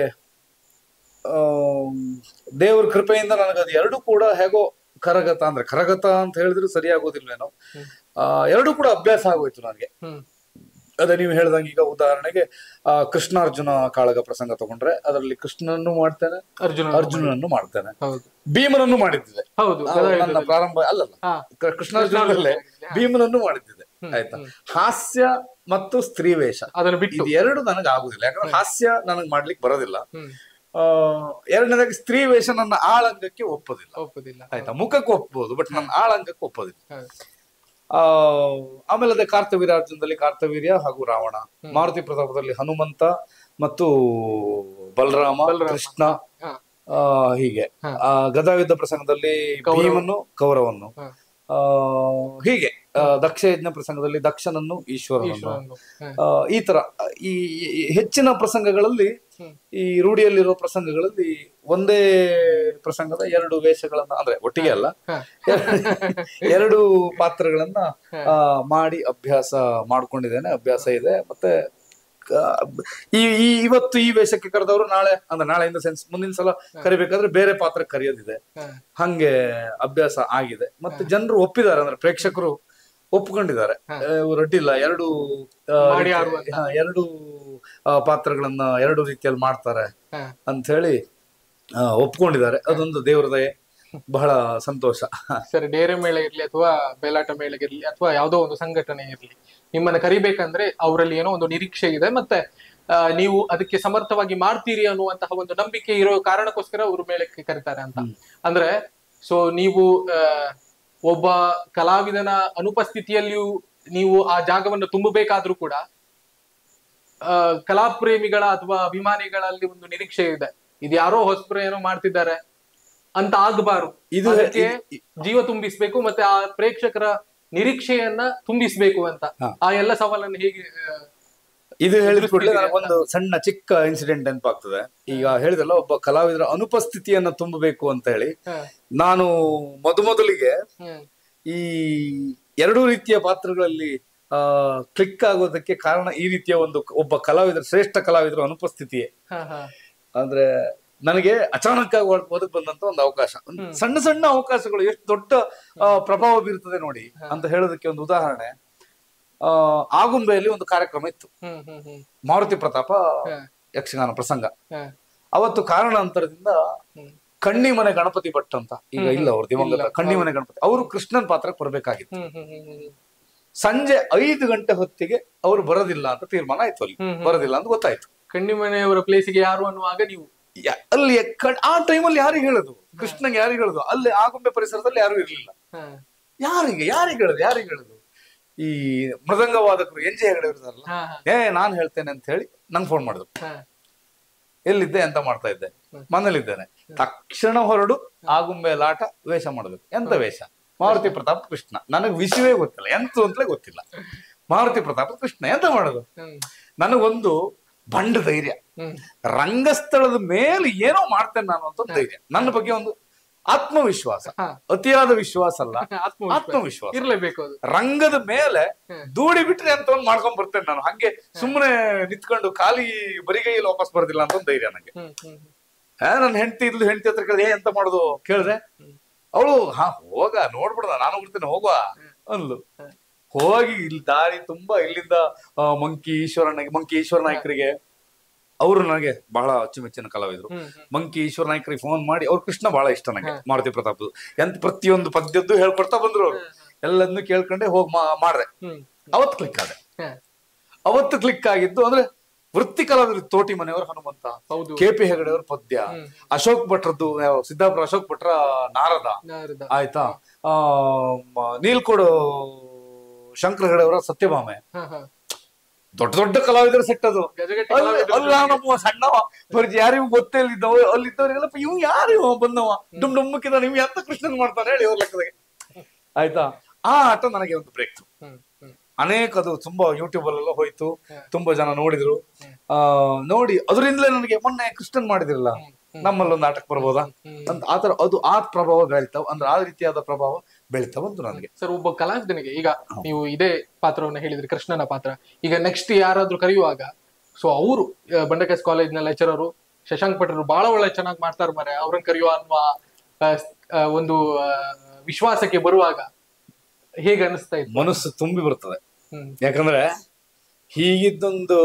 ಆ ದೇವ್ರ ಕೃಪೆಯಿಂದ ನನಗದು ಎರಡು ಕೂಡ ಹೇಗೋ ಕರಗತ ಅಂದ್ರೆ ಕರಗತ ಅಂತ ಹೇಳಿದ್ರು ಸರಿಯಾಗೋದಿಲ್ವೇನೋ, ಆ ಎರಡು ಕೂಡ ಅಭ್ಯಾಸ ಆಗೋಯ್ತು ನನಗೆ. ಅದೇ ನೀವು ಹೇಳ್ದಂಗೆ ಈಗ ಉದಾಹರಣೆಗೆ ಆ ಕೃಷ್ಣಾರ್ಜುನ ಕಾಳಗ ಪ್ರಸಂಗ ತಗೊಂಡ್ರೆ ಅದರಲ್ಲಿ ಕೃಷ್ಣನನ್ನು ಮಾಡ್ತೇನೆ, ಅರ್ಜುನ ಅರ್ಜುನನ್ನು ಮಾಡ್ತೇನೆ, ಭೀಮನನ್ನು ಮಾಡಿದ್ದಿದೆ. ನನ್ನ ಪ್ರಾರಂಭ ಅಲ್ಲಲ್ಲ, ಕೃಷ್ಣಾರ್ಜುನದಲ್ಲೇ ಭೀಮನನ್ನು ಮಾಡಿದ್ದಿದೆ. ಆಯ್ತಾ? ಹಾಸ್ಯ ಮತ್ತು ಸ್ತ್ರೀ ವೇಷ ಅದನ್ನು ಬಿಟ್ಟು ಎರಡು ನನಗೆ ಆಗುದಿಲ್ಲ, ಯಾಕಂದ್ರೆ ಹಾಸ್ಯ ನನಗೆ ಮಾಡ್ಲಿಕ್ಕೆ ಬರೋದಿಲ್ಲ. ಆ ಎರಡನೇದಾಗಿ ಸ್ತ್ರೀ ವೇಷ ನನ್ನ ಆಳಂಗಕ್ಕೆ ಒಪ್ಪೋದಿಲ್ಲ. ಒಪ್ಪೋದಿಲ್ಲ ಆಯ್ತಾ? ಮುಖಕ್ಕೆ ಒಪ್ಪಬಹುದು, ಬಟ್ ನನ್ನ ಆಳಂಗಕ್ಕೆ ಒಪ್ಪೋದಿಲ್ಲ. ಆ ಆಮೇಲೆ ಅದೇ ಕಾರ್ತವೀರ್ಯಾರ್ಜುನದಲ್ಲಿ ಕಾರ್ತವೀರ್ಯ ಹಾಗೂ ರಾವಣ, ಮಾರುತಿ ಪ್ರತಾಪದಲ್ಲಿ ಹನುಮಂತ ಮತ್ತು ಬಲರಾಮ, ಕೃಷ್ಣ, ಆ ಹೀಗೆ ಆ ಗದಾಯುದ್ಧ ಪ್ರಸಂಗದಲ್ಲಿ ಭೀಮನ್ನು ಕೌರವನ್ನು, ಆ ಹೀಗೆ ದಕ್ಷ ಯಜ್ಞ ಪ್ರಸಂಗದಲ್ಲಿ ದಕ್ಷನನ್ನು ಈಶ್ವರನನ್ನು, ಈ ತರ ಈ ಹೆಚ್ಚಿನ ಪ್ರಸಂಗಗಳಲ್ಲಿ, ಈ ರೂಢಿಯಲ್ಲಿರುವ ಪ್ರಸಂಗಗಳಲ್ಲಿ ಒಂದೇ ಪ್ರಸಂಗದ ಎರಡು ವೇಷಗಳನ್ನ ಅಂದ್ರೆ ಒಟ್ಟಿಗೆ ಅಲ್ಲ, ಎರಡು ಪಾತ್ರಗಳನ್ನ ಆ ಮಾಡಿ ಅಭ್ಯಾಸ ಮಾಡ್ಕೊಂಡಿದ್ದೇನೆ, ಅಭ್ಯಾಸ ಇದೆ. ಮತ್ತೆ ಈ ಈ ಇವತ್ತು ಈ ವೇಷಕ್ಕೆ ಕರೆದವರು ನಾಳೆ ಅಂದ್ರೆ ನಾಳೆ ಇನ್ ದ ಸೆನ್ಸ್ ಮುಂದಿನ ಸಲ ಕರಿಬೇಕಾದ್ರೆ ಬೇರೆ ಪಾತ್ರ ಕರೆಯೋದಿದೆ, ಹಂಗೆ ಅಭ್ಯಾಸ ಆಗಿದೆ. ಮತ್ತೆ ಜನರು ಒಪ್ಪಿದ್ದಾರೆ, ಅಂದ್ರೆ ಪ್ರೇಕ್ಷಕರು ಒಪ್ಕೊಂಡಿದ್ದಾರೆ, ರಡ್ಡಿಲ್ಲ ಎರಡು ಎರಡು ಪಾತ್ರಗಳನ್ನ ಎರಡು ರೀತಿಯಲ್ಲಿ ಮಾಡ್ತಾರೆ ಅಂತ ಹೇಳಿ ಒಪ್ಕೊಂಡಿದ್ದಾರೆ. ಅದೊಂದು ದೇವ್ರ ದಯೆ, ಬಹಳ ಸಂತೋಷ. ಸರಿ, ಡೇರೆ ಮೇಳ ಇರ್ಲಿ ಅಥವಾ ಬಯಲಾಟ ಮೇಳಗಿರ್ಲಿ ಅಥವಾ ಯಾವುದೋ ಒಂದು ಸಂಘಟನೆ ಇರ್ಲಿ, ನಿಮ್ಮನ್ನ ಕರಿಬೇಕಂದ್ರೆ ಅವರಲ್ಲಿ ಏನೋ ಒಂದು ನಿರೀಕ್ಷೆ ಇದೆ, ಮತ್ತೆ ಅಹ್ ನೀವು ಅದಕ್ಕೆ ಸಮರ್ಥವಾಗಿ ಮಾಡ್ತೀರಿ ಅನ್ನುವಂತಹ ಒಂದು ನಂಬಿಕೆ ಇರೋ ಕಾರಣಕ್ಕೋಸ್ಕರ ಅವರು ಮೇಳಕ್ಕೆ ಕರೀತಾರೆ ಅಂತ. ಅಂದ್ರೆ ಸೊ ನೀವು ಅಹ್ ಒಬ್ಬ ಕಲಾವಿದನ ಅನುಪಸ್ಥಿತಿಯಲ್ಲಿಯೂ ನೀವು ಆ ಜಾಗವನ್ನು ತುಂಬಬೇಕಾದ್ರೂ ಕೂಡ ಅಹ್ ಕಲಾಪ್ರೇಮಿಗಳ ಅಥವಾ ಅಭಿಮಾನಿಗಳಲ್ಲಿ ಒಂದು ನಿರೀಕ್ಷೆ ಇದೆ, ಇದು ಯಾರೋ ಹೊಸಬ್ರು ಏನೋ ಮಾಡ್ತಿದ್ದಾರೆ ಅಂತ ಆಗಬಾರ್ದು. ಇದು ಜೀವ ತುಂಬಿಸ್ಬೇಕು, ಮತ್ತೆ ಆ ಪ್ರೇಕ್ಷಕರ ನಿರೀಕ್ಷೆಯನ್ನ ತುಂಬಿಸ್ಬೇಕು ಅಂತ. ಆ ಎಲ್ಲ ಸವಾಲನ್ನು ಹೇಗೆ ಇದು ಹೇಳಿದ ಕೂಡಲೇ ನನಗೊಂದು ಸಣ್ಣ ಚಿಕ್ಕ ಇನ್ಸಿಡೆಂಟ್ ನೆನಪಾಗ್ತದೆ. ಈಗ ಹೇಳಿದಲ್ಲ, ಒಬ್ಬ ಕಲಾವಿದರ ಅನುಪಸ್ಥಿತಿಯನ್ನ ತುಂಬಬೇಕು ಅಂತ ಹೇಳಿ, ನಾನು ಮೊದಮೊದಲಿಗೆ ಈ ಎರಡೂ ರೀತಿಯ ಪಾತ್ರಗಳಲ್ಲಿ ಆ ಕ್ಲಿಕ್ ಆಗೋದಕ್ಕೆ ಕಾರಣ ಈ ರೀತಿಯ ಒಂದು ಒಬ್ಬ ಕಲಾವಿದರ ಶ್ರೇಷ್ಠ ಕಲಾವಿದರ ಅನುಪಸ್ಥಿತಿಯೇ. ಅಂದ್ರೆ ನನಗೆ ಅಚಾನಕ್ ಆಗಿ ಒದಗ್ ಬಂದಂತ ಒಂದು ಅವಕಾಶ, ಸಣ್ಣ ಸಣ್ಣ ಅವಕಾಶಗಳು ಎಷ್ಟು ದೊಡ್ಡ ಪ್ರಭಾವ ಬೀರ್ತದೆ ನೋಡಿ ಅಂತ ಹೇಳೋದಕ್ಕೆ ಒಂದು ಉದಾಹರಣೆ. ಆ ಆಗುಂಬೆಯಲ್ಲಿ ಒಂದು ಕಾರ್ಯಕ್ರಮ ಇತ್ತು, ಮಾರುತಿ ಪ್ರತಾಪ ಯಕ್ಷಗಾನ ಪ್ರಸಂಗ. ಅವತ್ತು ಕಾರಣಾಂತರದಿಂದ ಕಣ್ಣಿಮನೆ ಗಣಪತಿ ಭಟ್ ಅಂತ, ಈಗ ಇಲ್ಲ ಅವ್ರು ದಿವಂಗತ, ಕಣ್ಣಿಮನೆ ಗಣಪತಿ, ಅವರು ಕೃಷ್ಣನ್ ಪಾತ್ರಕ್ಕೆ ಬರ್ಬೇಕಾಗಿತ್ತು. ಸಂಜೆ ಐದು ಗಂಟೆ ಹೊತ್ತಿಗೆ ಅವರು ಬರೋದಿಲ್ಲ ಅಂತ ತೀರ್ಮಾನ ಆಯ್ತು, ಅಲ್ಲಿ ಬರೋದಿಲ್ಲ ಅಂತ ಗೊತ್ತಾಯ್ತು. ಕಣ್ಣಿಮನೆಯವರ ಪ್ಲೇಸಿಗೆ ಯಾರು ಅನ್ನುವಾಗ ನೀವು ಅಲ್ಲಿ ಆ ಟೈಮಲ್ಲಿ ಯಾರಿಗೆ ಹೇಳುದು, ಕೃಷ್ಣಂಗೆ ಯಾರಿಗೆ ಹೇಳುದು, ಅಲ್ಲಿ ಆಗುಂಬೆ ಪರಿಸರದಲ್ಲಿ ಯಾರು ಇರ್ಲಿಲ್ಲ. ಯಾರಿಗೆ ಯಾರಿಗೆ ಹೇಳುದು ಯಾರಿಗೆ ಹೇಳುದು ಈ ಮೃದಂಗ ವಾದಕರು ಎನ್ ಜೆ ಹೆಗಡೆ ಇರ್ತಾರಲ್ಲ, ಏ ನಾನ್ ಹೇಳ್ತೇನೆ ಅಂತ ಹೇಳಿ ನಂಗೆ ಫೋನ್ ಮಾಡಿದ್ರು. ಎಲ್ಲಿದ್ದೆ ಎಂತ ಮಾಡ್ತಾ ಇದ್ದೆ? ಮನೇಲಿದ್ದೇನೆ. ತಕ್ಷಣ ಹೊರಡು ಆಗುಂಬೆ ಲಾಟ ವೇಷ ಮಾಡ್ಬೇಕು. ಎಂತ ವೇಷ? ಮಾರುತಿ ಪ್ರತಾಪ್ ಕೃಷ್ಣ. ನನಗ್ ವಿಷಯವೇ ಗೊತ್ತಿಲ್ಲ, ಎಂತ ಅಂತಲೇ ಗೊತ್ತಿಲ್ಲ. ಮಾರುತಿ ಪ್ರತಾಪ್ ಕೃಷ್ಣ ಎಂತ ಮಾಡೋದು? ನನಗೊಂದು ಬಂಡ ಧೈರ್ಯ, ರಂಗಸ್ಥಳದ ಮೇಲೆ ಏನೋ ಮಾಡ್ತೇನೆ ನಾನು ಅಂತ ಧೈರ್ಯ, ನನ್ನ ಬಗ್ಗೆ ಒಂದು ಆತ್ಮವಿಶ್ವಾಸ. ಅತಿಯಾದ ವಿಶ್ವಾಸ ಅಲ್ಲ, ಆತ್ಮವಿಶ್ವಾಸ ಇರ್ಲೇಬೇಕು. ರಂಗದ ಮೇಲೆ ದೂಡಿ ಬಿಟ್ರೆ ಅಂತ ಒಂದ್ ಮಾಡ್ಕೊಂಡ್ ಬರ್ತೇನೆ ನಾನು. ಹಂಗೆ ಸುಮ್ಮನೆ ನಿಂತ್ಕೊಂಡು ಖಾಲಿ ಬರಿಗೈಯಲ್ಲಿ ವಾಪಸ್ ಬರೋದಿಲ್ಲ ಅಂತ ಒಂದು ಧೈರ್ಯ ನನಗೆ. ನನ್ನ ಹೆಂಡತಿ ಇದ್ಲು, ಹೆಂಡತಿ ಹತ್ರ ಕೇಳಿದೆ ಎಂತ ಮಾಡುದು ಕೇಳಿದ್ರೆ ಅವಳು ಹಾ ಹೋಗ ನೋಡ್ಬಿಡ್ದ ನಾನು ಬಿಡ್ತೇನೆ ಹೋಗುವ ಅನ್ಲು. ಹೋಗಿ ಇಲ್ಲಿ ದಾರಿ ತುಂಬಾ ಇಲ್ಲಿಂದ ಮಂಕಿ ಈಶ್ವರ ಮಂಕಿ ಈಶ್ವರ ನಾಯ್ಕರಿಗೆ, ಅವರು ನನಗೆ ಬಹಳ ಅಚ್ಚುಮೆಚ್ಚಿನ ಕಲಾವಿದ್ರು. ಮಂಕಿ ಈಶ್ವರ ನಾಯ್ಕರಿಗೆ ಫೋನ್ ಮಾಡಿ, ಅವ್ರು ಕೃಷ್ಣ ಬಹಳ ಇಷ್ಟ ನನಗೆ, ಮಾರುತಿ ಪ್ರತಾಪ್ ಎಂತ ಪ್ರತಿಯೊಂದು ಪದ್ಯದ್ದು ಹೇಳ್ಕೊಡ್ತಾ ಬಂದ್ರು. ಅವ್ರು ಎಲ್ಲದನ್ನು ಕೇಳ್ಕೊಂಡೆ ಹೋಗಿ ಮಾಡ್ರೆ. ಅವತ್ತು ಕ್ಲಿಕ್ ಆದೆ. ಅವತ್ತು ಕ್ಲಿಕ್ ಆಗಿದ್ದು ಅಂದ್ರೆ ವೃತ್ತಿ ಕಲಾವಿದ್ರು. ತೋಟಿ ಮನೆಯವರು ಹನುಮಂತ, ಕೆ ಪಿ ಹೆಗಡೆ ಅವ್ರ ಪದ್ಯ, ಅಶೋಕ್ ಭಟ್ರದ್ದು ಸಿದ್ದಾಪುರ ಅಶೋಕ್ ಭಟ್ರ ನಾರದ ಆಯ್ತಾ, ಆ ನೀಲ್ಕೋಡು ಶಂಕರ ಹೆಗಡೆ ಅವರ ಸತ್ಯಭಾಮೆ, ದೊಡ್ಡ ದೊಡ್ಡ ಕಲಾವಿದರು ಸೆಟ್ ಅದು. ಅಲ್ಲ ನಮ್ಮ ಸಣ್ಣವ ಬರೀ ಯಾರಿಗೂ ಗೊತ್ತೇ ಇಲ್ಲಿದ್ದವ, ಅಲ್ಲಿದ್ದವ್ರಿಗೆಲ್ಲ ಇವ್ ಯಾರು ಬಂದವ ಡುಮ್ ಡುಮ್ಮಕ್ಕಿದ ನೀವು ಎಂತ ಕೃಷ್ಣನ್ ಮಾಡ್ತಾನೆ ಹೇಳಿ ಅವ್ರ ಲೆಕ್ಕದಾಗೆ ಆಯ್ತಾ. ಆ ಆಟ ನನಗೆ ಒಂದು ಬ್ರೇಕ್ ಥ್ರೂ. ಅನೇಕ ಅದು ತುಂಬಾ ಯೂಟ್ಯೂಬ್ ಅಲ್ಲೆಲ್ಲ ಹೋಯ್ತು, ತುಂಬಾ ಜನ ನೋಡಿದ್ರು. ಆ ನೋಡಿ ಅದರಿಂದಲೇ ನನಗೆ ಮೊನ್ನೆ ಕೃಷ್ಣನ್ ಮಾಡಿದಿರಲ್ಲ ನಮ್ಮಲ್ಲೊಂದು ನಾಟಕ ಬರ್ಬೋದಾ ಅಂತ ಆತರ ಅದು ಆ ಪ್ರಭಾವ ಬೆಳಿತಾವ, ಅಂದ್ರೆ ಆ ರೀತಿಯಾದ ಪ್ರಭಾವ ಬೆಳಿತಾ ಬಂತು ನನಗೆ. ಸರ್, ಒಬ್ಬ ಕಲಾವಿದನಿಗೆ ಈಗ ನೀವು ಇದೇ ಪಾತ್ರವನ್ನ ಹೇಳಿದ್ರಿ, ಕೃಷ್ಣನ ಪಾತ್ರ, ಈಗ ನೆಕ್ಸ್ಟ್ ಯಾರಾದ್ರೂ ಕರೆಯುವಾಗ ಸೊ ಅವರು ಬಂಡಕಸ್ ಕಾಲೇಜ್ ನ ಲೆಕ್ಚರರು ಶಶಾಂಕ್ ಭಟ್ರು ಬಹಳ ಒಳ್ಳೆ ಚೆನ್ನಾಗಿ ಮಾಡ್ತಾರೆ ಮರೆ ಅವ್ರನ್ನ ಕರೆಯುವ ಅನ್ನುವ ಒಂದು ವಿಶ್ವಾಸಕ್ಕೆ ಬರುವಾಗ ಹೇಗೆ ಅನಿಸ್ತಾ ಇತ್ತು? ಮನಸ್ಸು ತುಂಬಿ ಬರ್ತದೆ. ಯಾಕಂದ್ರೆ ಹೀಗಿದ್ದೊಂದು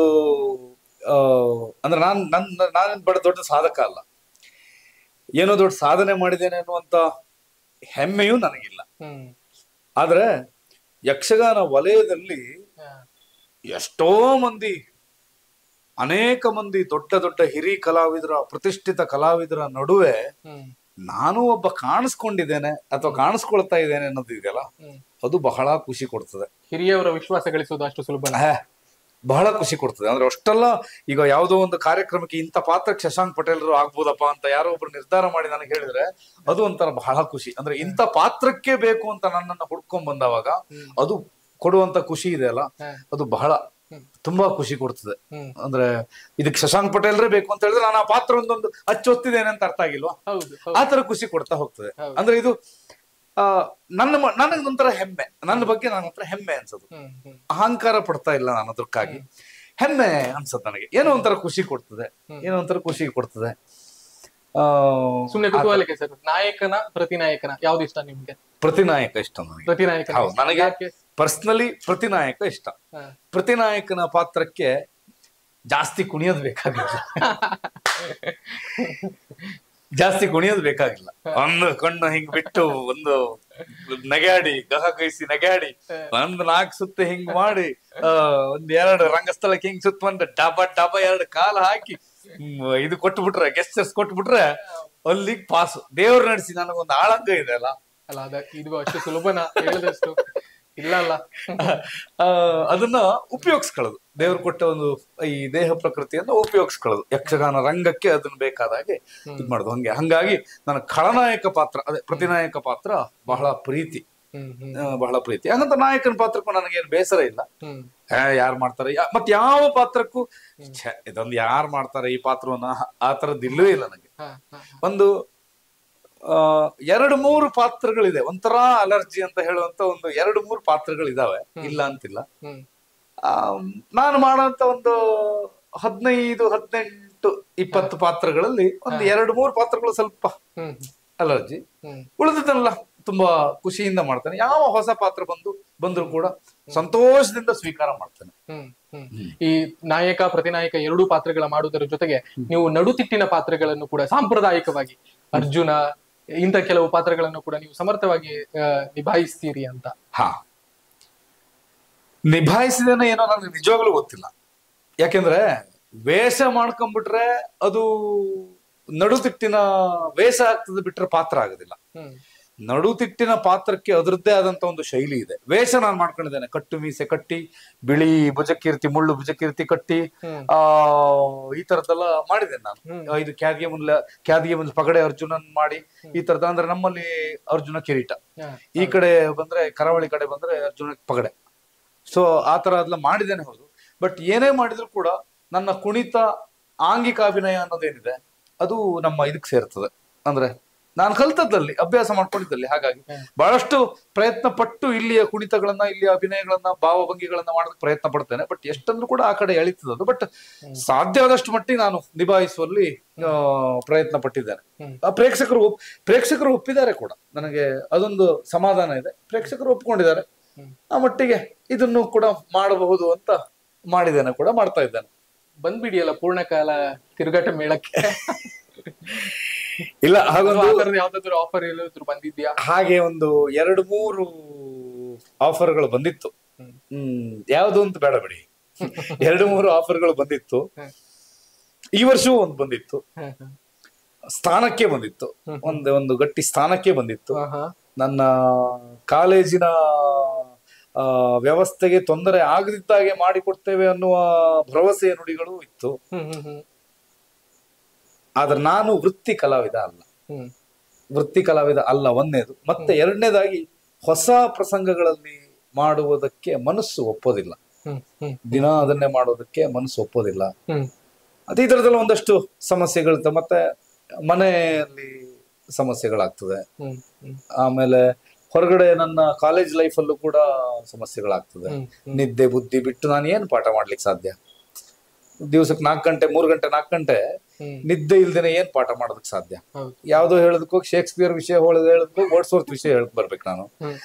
ಅಂದ್ರೆ ನಾನ್ ನನ್ ನಾನೇನ್ ಬಡ ದೊಡ್ಡ ಸಾಧಕ ಅಲ್ಲ, ಏನೋ ದೊಡ್ಡ ಸಾಧನೆ ಮಾಡಿದ್ದೇನೆ ಅನ್ನುವಂತ ಹೆಮ್ಮೆಯೂ ನನಗಿಲ್ಲ. ಆದ್ರೆ ಯಕ್ಷಗಾನ ವಲಯದಲ್ಲಿ ಎಷ್ಟೋ ಮಂದಿ, ಅನೇಕ ಮಂದಿ ದೊಡ್ಡ ದೊಡ್ಡ ಹಿರಿಯ ಕಲಾವಿದರ, ಪ್ರತಿಷ್ಠಿತ ಕಲಾವಿದರ ನಡುವೆ ನಾನು ಒಬ್ಬ ಕಾಣಿಸ್ಕೊಂಡಿದ್ದೇನೆ ಅಥವಾ ಕಾಣಿಸ್ಕೊಳ್ತಾ ಇದ್ದೇನೆ ಅನ್ನೋದು ಇದೆಯಲ್ಲ, ಅದು ಬಹಳ ಖುಷಿ ಕೊಡ್ತದೆ. ಹಿರಿಯವರ ವಿಶ್ವಾಸ ಗಳಿಸೋದು ಅಷ್ಟು ಸುಲಭ, ಬಹಳ ಖುಷಿ ಕೊಡ್ತದೆ. ಅಂದ್ರೆ ಅಷ್ಟೆಲ್ಲ ಈಗ ಯಾವುದೋ ಒಂದು ಕಾರ್ಯಕ್ರಮಕ್ಕೆ ಇಂಥ ಪಾತ್ರಕ್ಕೆ ಶಶಾಂಕ್ ಪಟೇಲ್ರು ಆಗ್ಬೋದಪ್ಪ ಅಂತ ಯಾರೋ ಒಬ್ರು ನಿರ್ಧಾರ ಮಾಡಿ ನನಗೆ ಹೇಳಿದ್ರೆ ಅದು ಒಂಥರ ಬಹಳ ಖುಷಿ. ಅಂದ್ರೆ ಇಂಥ ಪಾತ್ರಕ್ಕೆ ಬೇಕು ಅಂತ ನನ್ನನ್ನು ಹುಡ್ಕೊಂಡ್ ಬಂದವಾಗ ಅದು ಕೊಡುವಂತ ಖುಷಿ ಇದೆ ಅಲ್ಲ, ಅದು ಬಹಳ ತುಂಬಾ ಖುಷಿ ಕೊಡ್ತದೆ. ಅಂದ್ರೆ ಇದಕ್ಕೆ ಶಶಾಂಕ್ ಪಟೇಲ್ರೇ ಬೇಕು ಅಂತ ಹೇಳಿದ್ರೆ ನಾನು ಆ ಪಾತ್ರ ಒಂದೊಂದು ಅಚ್ಚೊತ್ತಿದ್ದೇನೆ ಅಂತ ಅರ್ಥ ಆಗಿಲ್ವಾ, ಆತರ ಖುಷಿ ಕೊಡ್ತಾ ಹೋಗ್ತದೆ. ಅಂದ್ರೆ ಇದು ಆ ನನ್ನ ನನಗೊಂಥರ ಹೆಮ್ಮೆ, ನನ್ನ ಬಗ್ಗೆ ನನ್ನ ಹತ್ರ ಹೆಮ್ಮೆ ಅನ್ಸೋದು. ಅಹಂಕಾರ ಪಡ್ತಾ ಇಲ್ಲ ನಾನು ಅದಕ್ಕಾಗಿ, ಹೆಮ್ಮೆ ಅನ್ಸದ್ ನನಗೆ. ಏನೋ ಒಂಥರ ಖುಷಿ ಕೊಡ್ತದೆ, ಏನೋ ಒಂಥರ ಖುಷಿ ಕೊಡ್ತದೆ. ಆ ಸುಮ್ನೆ ಕುತೂಹಲಕ್ಕೆ ಸರ್, ನಾಯಕನ ಪ್ರತಿನಾಯಕನ ಯಾವ್ದು ಇಷ್ಟ ನಿಮ್ಗೆ? ಪ್ರತಿನಾಯಕ ಇಷ್ಟ ನನಗೆ. ಪ್ರತಿನಾಯಕ ಹೌದು, ನನಗೆ ಪರ್ಸನಲಿ ಪ್ರತಿನಾಯಕ ಇಷ್ಟ. ಪ್ರತಿನಾಯಕನ ಪಾತ್ರಕ್ಕೆ ಜಾಸ್ತಿ ಕುಣಿಯೋದು ಬೇಕಾಗಿಲ್ಲ, ಜಾಸ್ತಿ ಕುಣಿಯೋದು ಬೇಕಾಗಿಲ್ಲ. ಒಂದು ಕಣ್ಣು ಹಿಂಗ್ ಬಿಟ್ಟು ಒಂದು ನಗಾಡಿ ಗಹ ಕೈಸಿ ನಗಾಡಿ ಒಂದು ನಾಲ್ಕು ಸುತ್ತ ಹಿಂಗ್ ಮಾಡಿ ಆ ಒಂದ್ ಎರಡು ರಂಗಸ್ಥಳಕ್ಕೆ ಹಿಂಗ್ ಸುತ್ತ ಒಂದು ಡಬ ಡಬ ಎರಡು ಕಾಲ ಹಾಕಿ ಇದು ಕೊಟ್ಬಿಟ್ರೆ, ಗೆಸ್ಟರ್ಸ್ ಕೊಟ್ಬಿಟ್ರೆ ಅಲ್ಲಿಗೆ ಪಾಸು. ದೇವ್ರ ನಡೆಸಿ ನನಗೊಂದು ಆಳಂಗ ಇದೆ ಅಲ್ಲ, ಅಲ್ಲ ಅದ ಇದು ಅಷ್ಟು ಸುಲಭನ ಹೇಳಿದಷ್ಟು ಇಲ್ಲ ಅಲ್ಲ. ಅದನ್ನ ಉಪಯೋಗಿಸ್ಕೊಳ್ಳೋದು, ದೇವ್ರು ಕೊಟ್ಟ ಒಂದು ಈ ದೇಹ ಪ್ರಕೃತಿಯನ್ನ ಉಪಯೋಗಿಸ್ಕೊಳ್ಳೋದು ಯಕ್ಷಗಾನ ರಂಗಕ್ಕೆ ಅದನ್ನ ಬೇಕಾದಾಗೆ ಇದ್ ಮಾಡುದು. ಹಂಗೆ ಹಂಗಾಗಿ ನನ್ನ ಖಳನಾಯಕ ಪಾತ್ರ, ಅದೇ ಪ್ರತಿನಾಯಕ ಪಾತ್ರ ಬಹಳ ಪ್ರೀತಿ, ಬಹಳ ಪ್ರೀತಿ. ಹಂಗಂತ ನಾಯಕನ ಪಾತ್ರಕ್ಕೂ ನನಗೇನು ಬೇಸರ ಇಲ್ಲ. ಯಾರು ಮಾಡ್ತಾರೆ ಮತ್ ಯಾವ ಪಾತ್ರಕ್ಕೂ ಇದೊಂದು ಯಾರು ಮಾಡ್ತಾರೆ ಈ ಪಾತ್ರವನ್ನ ಆ ತರದ್ ಇಲ್ಲವೇ ಇಲ್ಲ ನನಗೆ. ಒಂದು ಆ ಎರಡು ಮೂರು ಪಾತ್ರಗಳಿದೆ, ಒಂಥರ ಅಲರ್ಜಿ ಅಂತ ಹೇಳುವಂತ ಒಂದು ಎರಡು ಮೂರು ಪಾತ್ರಗಳಿದಾವೆ, ಇಲ್ಲ ಅಂತಿಲ್ಲ. ಆ ನಾನು ಮಾಡೋಂತ ಒಂದು ಹದಿನೈದು ಹದಿನೆಂಟು ಇಪ್ಪತ್ತು ಪಾತ್ರಗಳಲ್ಲಿ ಒಂದು ಎರಡು ಮೂರು ಪಾತ್ರಗಳು ಸ್ವಲ್ಪ ಅಲರ್ಜಿ, ಉಳಿದದೆಲ್ಲ ತುಂಬಾ ಖುಷಿಯಿಂದ ಮಾಡ್ತೇನೆ. ಯಾವ ಹೊಸ ಪಾತ್ರ ಬಂದು ಬಂದ್ರು ಕೂಡ ಸಂತೋಷದಿಂದ ಸ್ವೀಕಾರ ಮಾಡ್ತೇನೆ. ಈ ನಾಯಕ ಪ್ರತಿನಾಯಕ ಎರಡೂ ಪಾತ್ರಗಳ ಮಾಡುವುದರ ಜೊತೆಗೆ ನೀವು ನಡುತಿಟ್ಟಿನ ಪಾತ್ರಗಳನ್ನು ಕೂಡ ಸಾಂಪ್ರದಾಯಿಕವಾಗಿ ಅರ್ಜುನ ಇಂಥ ಕೆಲವು ಪಾತ್ರಗಳನ್ನು ಕೂಡ ನೀವು ಸಮರ್ಥವಾಗಿ ನಿಭಾಯಿಸ್ತೀರಿ ಅಂತ. ಹಾ, ನಿಭಾಯಿಸಿದೇನೆ ಏನೋ ನನಗೆ ನಿಜವಾಗ್ಲೂ ಗೊತ್ತಿಲ್ಲ. ಯಾಕೆಂದ್ರೆ ವೇಷ ಮಾಡ್ಕೊಂಡ್ಬಿಟ್ರೆ ಅದು ನಡುತಿಟ್ಟಿನ ವೇಷ ಆಗ್ತದೆ ಬಿಟ್ರೆ ಪಾತ್ರ ಆಗೋದಿಲ್ಲ. ನಡುತಿಟ್ಟಿನ ಪಾತ್ರಕ್ಕೆ ಅದರದ್ದೇ ಆದಂತ ಒಂದು ಶೈಲಿ ಇದೆ. ವೇಷ ನಾನು ಮಾಡ್ಕೊಂಡಿದ್ದೇನೆ, ಕಟ್ಟು ಮೀಸೆ ಕಟ್ಟಿ, ಬಿಳಿ ಭುಜಕೀರ್ತಿ, ಮುಳ್ಳು ಭುಜಕೀರ್ತಿ ಕಟ್ಟಿ, ಆ ಈ ತರದ್ದೆಲ್ಲ ಮಾಡಿದ್ದೇನೆ ನಾನು. ಇದು ಕ್ಯಾದಿಗೆ ಮುಲ್ಲ ಕ್ಯಾದಿಗೆ ಮುಲ್ಲ ಪಗಡೆ ಅರ್ಜುನನ್ ಮಾಡಿ ಈ ತರದ, ಅಂದ್ರೆ ನಮ್ಮಲ್ಲಿ ಅರ್ಜುನ ಕಿರೀಟ, ಈ ಕಡೆ ಬಂದ್ರೆ ಕರಾವಳಿ ಕಡೆ ಬಂದ್ರೆ ಅರ್ಜುನ ಪಗಡೆ. ಸೊ ಆ ತರ ಅದೆಲ್ಲ ಮಾಡಿದ್ದೇನೆ, ಹೌದು. ಬಟ್ ಏನೇ ಮಾಡಿದ್ರು ಕೂಡ ನನ್ನ ಕುಣಿತ ಆಂಗಿಕ ಅಭಿನಯ ಅನ್ನೋದೇನಿದೆ ಅದು ನಮ್ಮ ಇದಕ್ಕೆ ಸೇರ್ತದೆ. ಅಂದ್ರೆ ನಾನು ಕಲ್ತದ್ದಲ್ಲಿ, ಅಭ್ಯಾಸ ಮಾಡ್ಕೊಂಡಿದ್ದಲ್ಲಿ. ಹಾಗಾಗಿ ಬಹಳಷ್ಟು ಪ್ರಯತ್ನ ಪಟ್ಟು ಇಲ್ಲಿಯ ಕುಣಿತಗಳನ್ನ, ಇಲ್ಲಿಯ ಅಭಿನಯಗಳನ್ನ, ಭಾವಭಂಗಿಗಳನ್ನ ಮಾಡೋದಕ್ಕೆ ಪ್ರಯತ್ನ ಪಡ್ತೇನೆ. ಬಟ್ ಎಷ್ಟಂದ್ರೂ ಕೂಡ ಆ ಕಡೆ ಎಳಿತದದು. ಬಟ್ ಸಾಧ್ಯವಾದಷ್ಟು ಮಟ್ಟಿಗೆ ನಾನು ನಿಭಾಯಿಸುವಲ್ಲಿ ಪ್ರಯತ್ನ ಪಟ್ಟಿದ್ದೇನೆ. ಆ ಪ್ರೇಕ್ಷಕರು ಪ್ರೇಕ್ಷಕರು ಒಪ್ಪಿದ್ದಾರೆ ಕೂಡ, ನನಗೆ ಅದೊಂದು ಸಮಾಧಾನ ಇದೆ. ಪ್ರೇಕ್ಷಕರು ಒಪ್ಕೊಂಡಿದ್ದಾರೆ. ಆ ಮಟ್ಟಿಗೆ ಇದನ್ನು ಕೂಡ ಮಾಡಬಹುದು ಅಂತ ಮಾಡಿದ್ದೇನೆ, ಕೂಡ ಮಾಡ್ತಾ ಇದ್ದೇನೆ. ಬಂದ್ಬಿಡಿಯಲ್ಲ ಪೂರ್ಣಕಾಲ ತಿರುಗಾಟ ಮೇಳಕ್ಕೆ. ಇಲ್ಲ, ಹಾಗೊಂದು ಯಾವ್ದಾದ್ರು ಆಫರ್ ಎಲ್ಲಾದ್ರೂ ಬಂದಿದ್ಯಾ? ಹಾಗೆ ಒಂದು ಎರಡು ಮೂರು ಆಫರ್ಗಳು ಬಂದಿತ್ತು. ಹ್ಮ್ ಯಾವ್ದು ಅಂತ ಬೇಡ ಬಿಡಿ, ಎರಡು ಮೂರು ಆಫರ್ಗಳು ಬಂದಿತ್ತು. ಈ ವರ್ಷವೂ ಒಂದು ಬಂದಿತ್ತು, ಸ್ಥಾನಕ್ಕೆ ಬಂದಿತ್ತು, ಒಂದು ಒಂದು ಗಟ್ಟಿ ಸ್ಥಾನಕ್ಕೆ ಬಂದಿತ್ತು. ನನ್ನ ಕಾಲೇಜಿನ ಆ ವ್ಯವಸ್ಥೆಗೆ ತೊಂದರೆ ಆಗದಿದ್ದಾಗೆ ಮಾಡಿಕೊಡ್ತೇವೆ ಅನ್ನುವ ಭರವಸೆಯ ನುಡಿಗಳು ಇತ್ತು. ಆದ್ರೆ ನಾನು ವೃತ್ತಿ ಕಲಾವಿದ ಅಲ್ಲ, ವೃತ್ತಿ ಕಲಾವಿದ ಅಲ್ಲ ಒಂದನೇದು. ಮತ್ತೆ ಎರಡನೇದಾಗಿ ಹೊಸ ಪ್ರಸಂಗಗಳಲ್ಲಿ ಮಾಡುವುದಕ್ಕೆ ಮನಸ್ಸು ಒಪ್ಪೋದಿಲ್ಲ, ದಿನ ಅದನ್ನೇ ಮಾಡೋದಕ್ಕೆ ಮನಸ್ಸು ಒಪ್ಪೋದಿಲ್ಲ. ಅದೇ ತರದಲ್ಲ ಒಂದಷ್ಟು ಸಮಸ್ಯೆಗಳಿರ್ತವೆ. ಮತ್ತೆ ಮನೆಯಲ್ಲಿ ಸಮಸ್ಯೆಗಳಾಗ್ತದೆ. ಆಮೇಲೆ ಹೊರಗಡೆ ನನ್ನ ಕಾಲೇಜ್ ಲೈಫ್ ಅಲ್ಲೂ ಕೂಡ ಸಮಸ್ಯೆಗಳಾಗ್ತದೆ. ನಿದ್ದೆ ಬುದ್ಧಿ ಬಿಟ್ಟು ನಾನು ಏನ್ ಪಾಠ ಮಾಡ್ಲಿಕ್ಕೆ ಸಾಧ್ಯ? ದಿವ್ಸಕ್ಕೆ ನಾಲ್ಕು ಗಂಟೆ ಮೂರು ಗಂಟೆ ನಾಲ್ಕು ಗಂಟೆ ನಿದ್ದೆ ಇಲ್ದೇನೆ ಏನ್ ಪಾಠ ಮಾಡೋದಕ್ಕೆ ಸಾಧ್ಯ? ಯಾವ್ದೋ ಹೇಳದಕ್ಕೂ ಶೇಕ್ಸ್ಪಿಯರ್ ವಿಷಯ ಹೇಳದಕ್ಕೂ ವರ್ಡ್ಸ್ವರ್ತ್ ವಿಷಯ ಹೇಳಕ್ ಬರ್ಬೇಕು ನಾನು.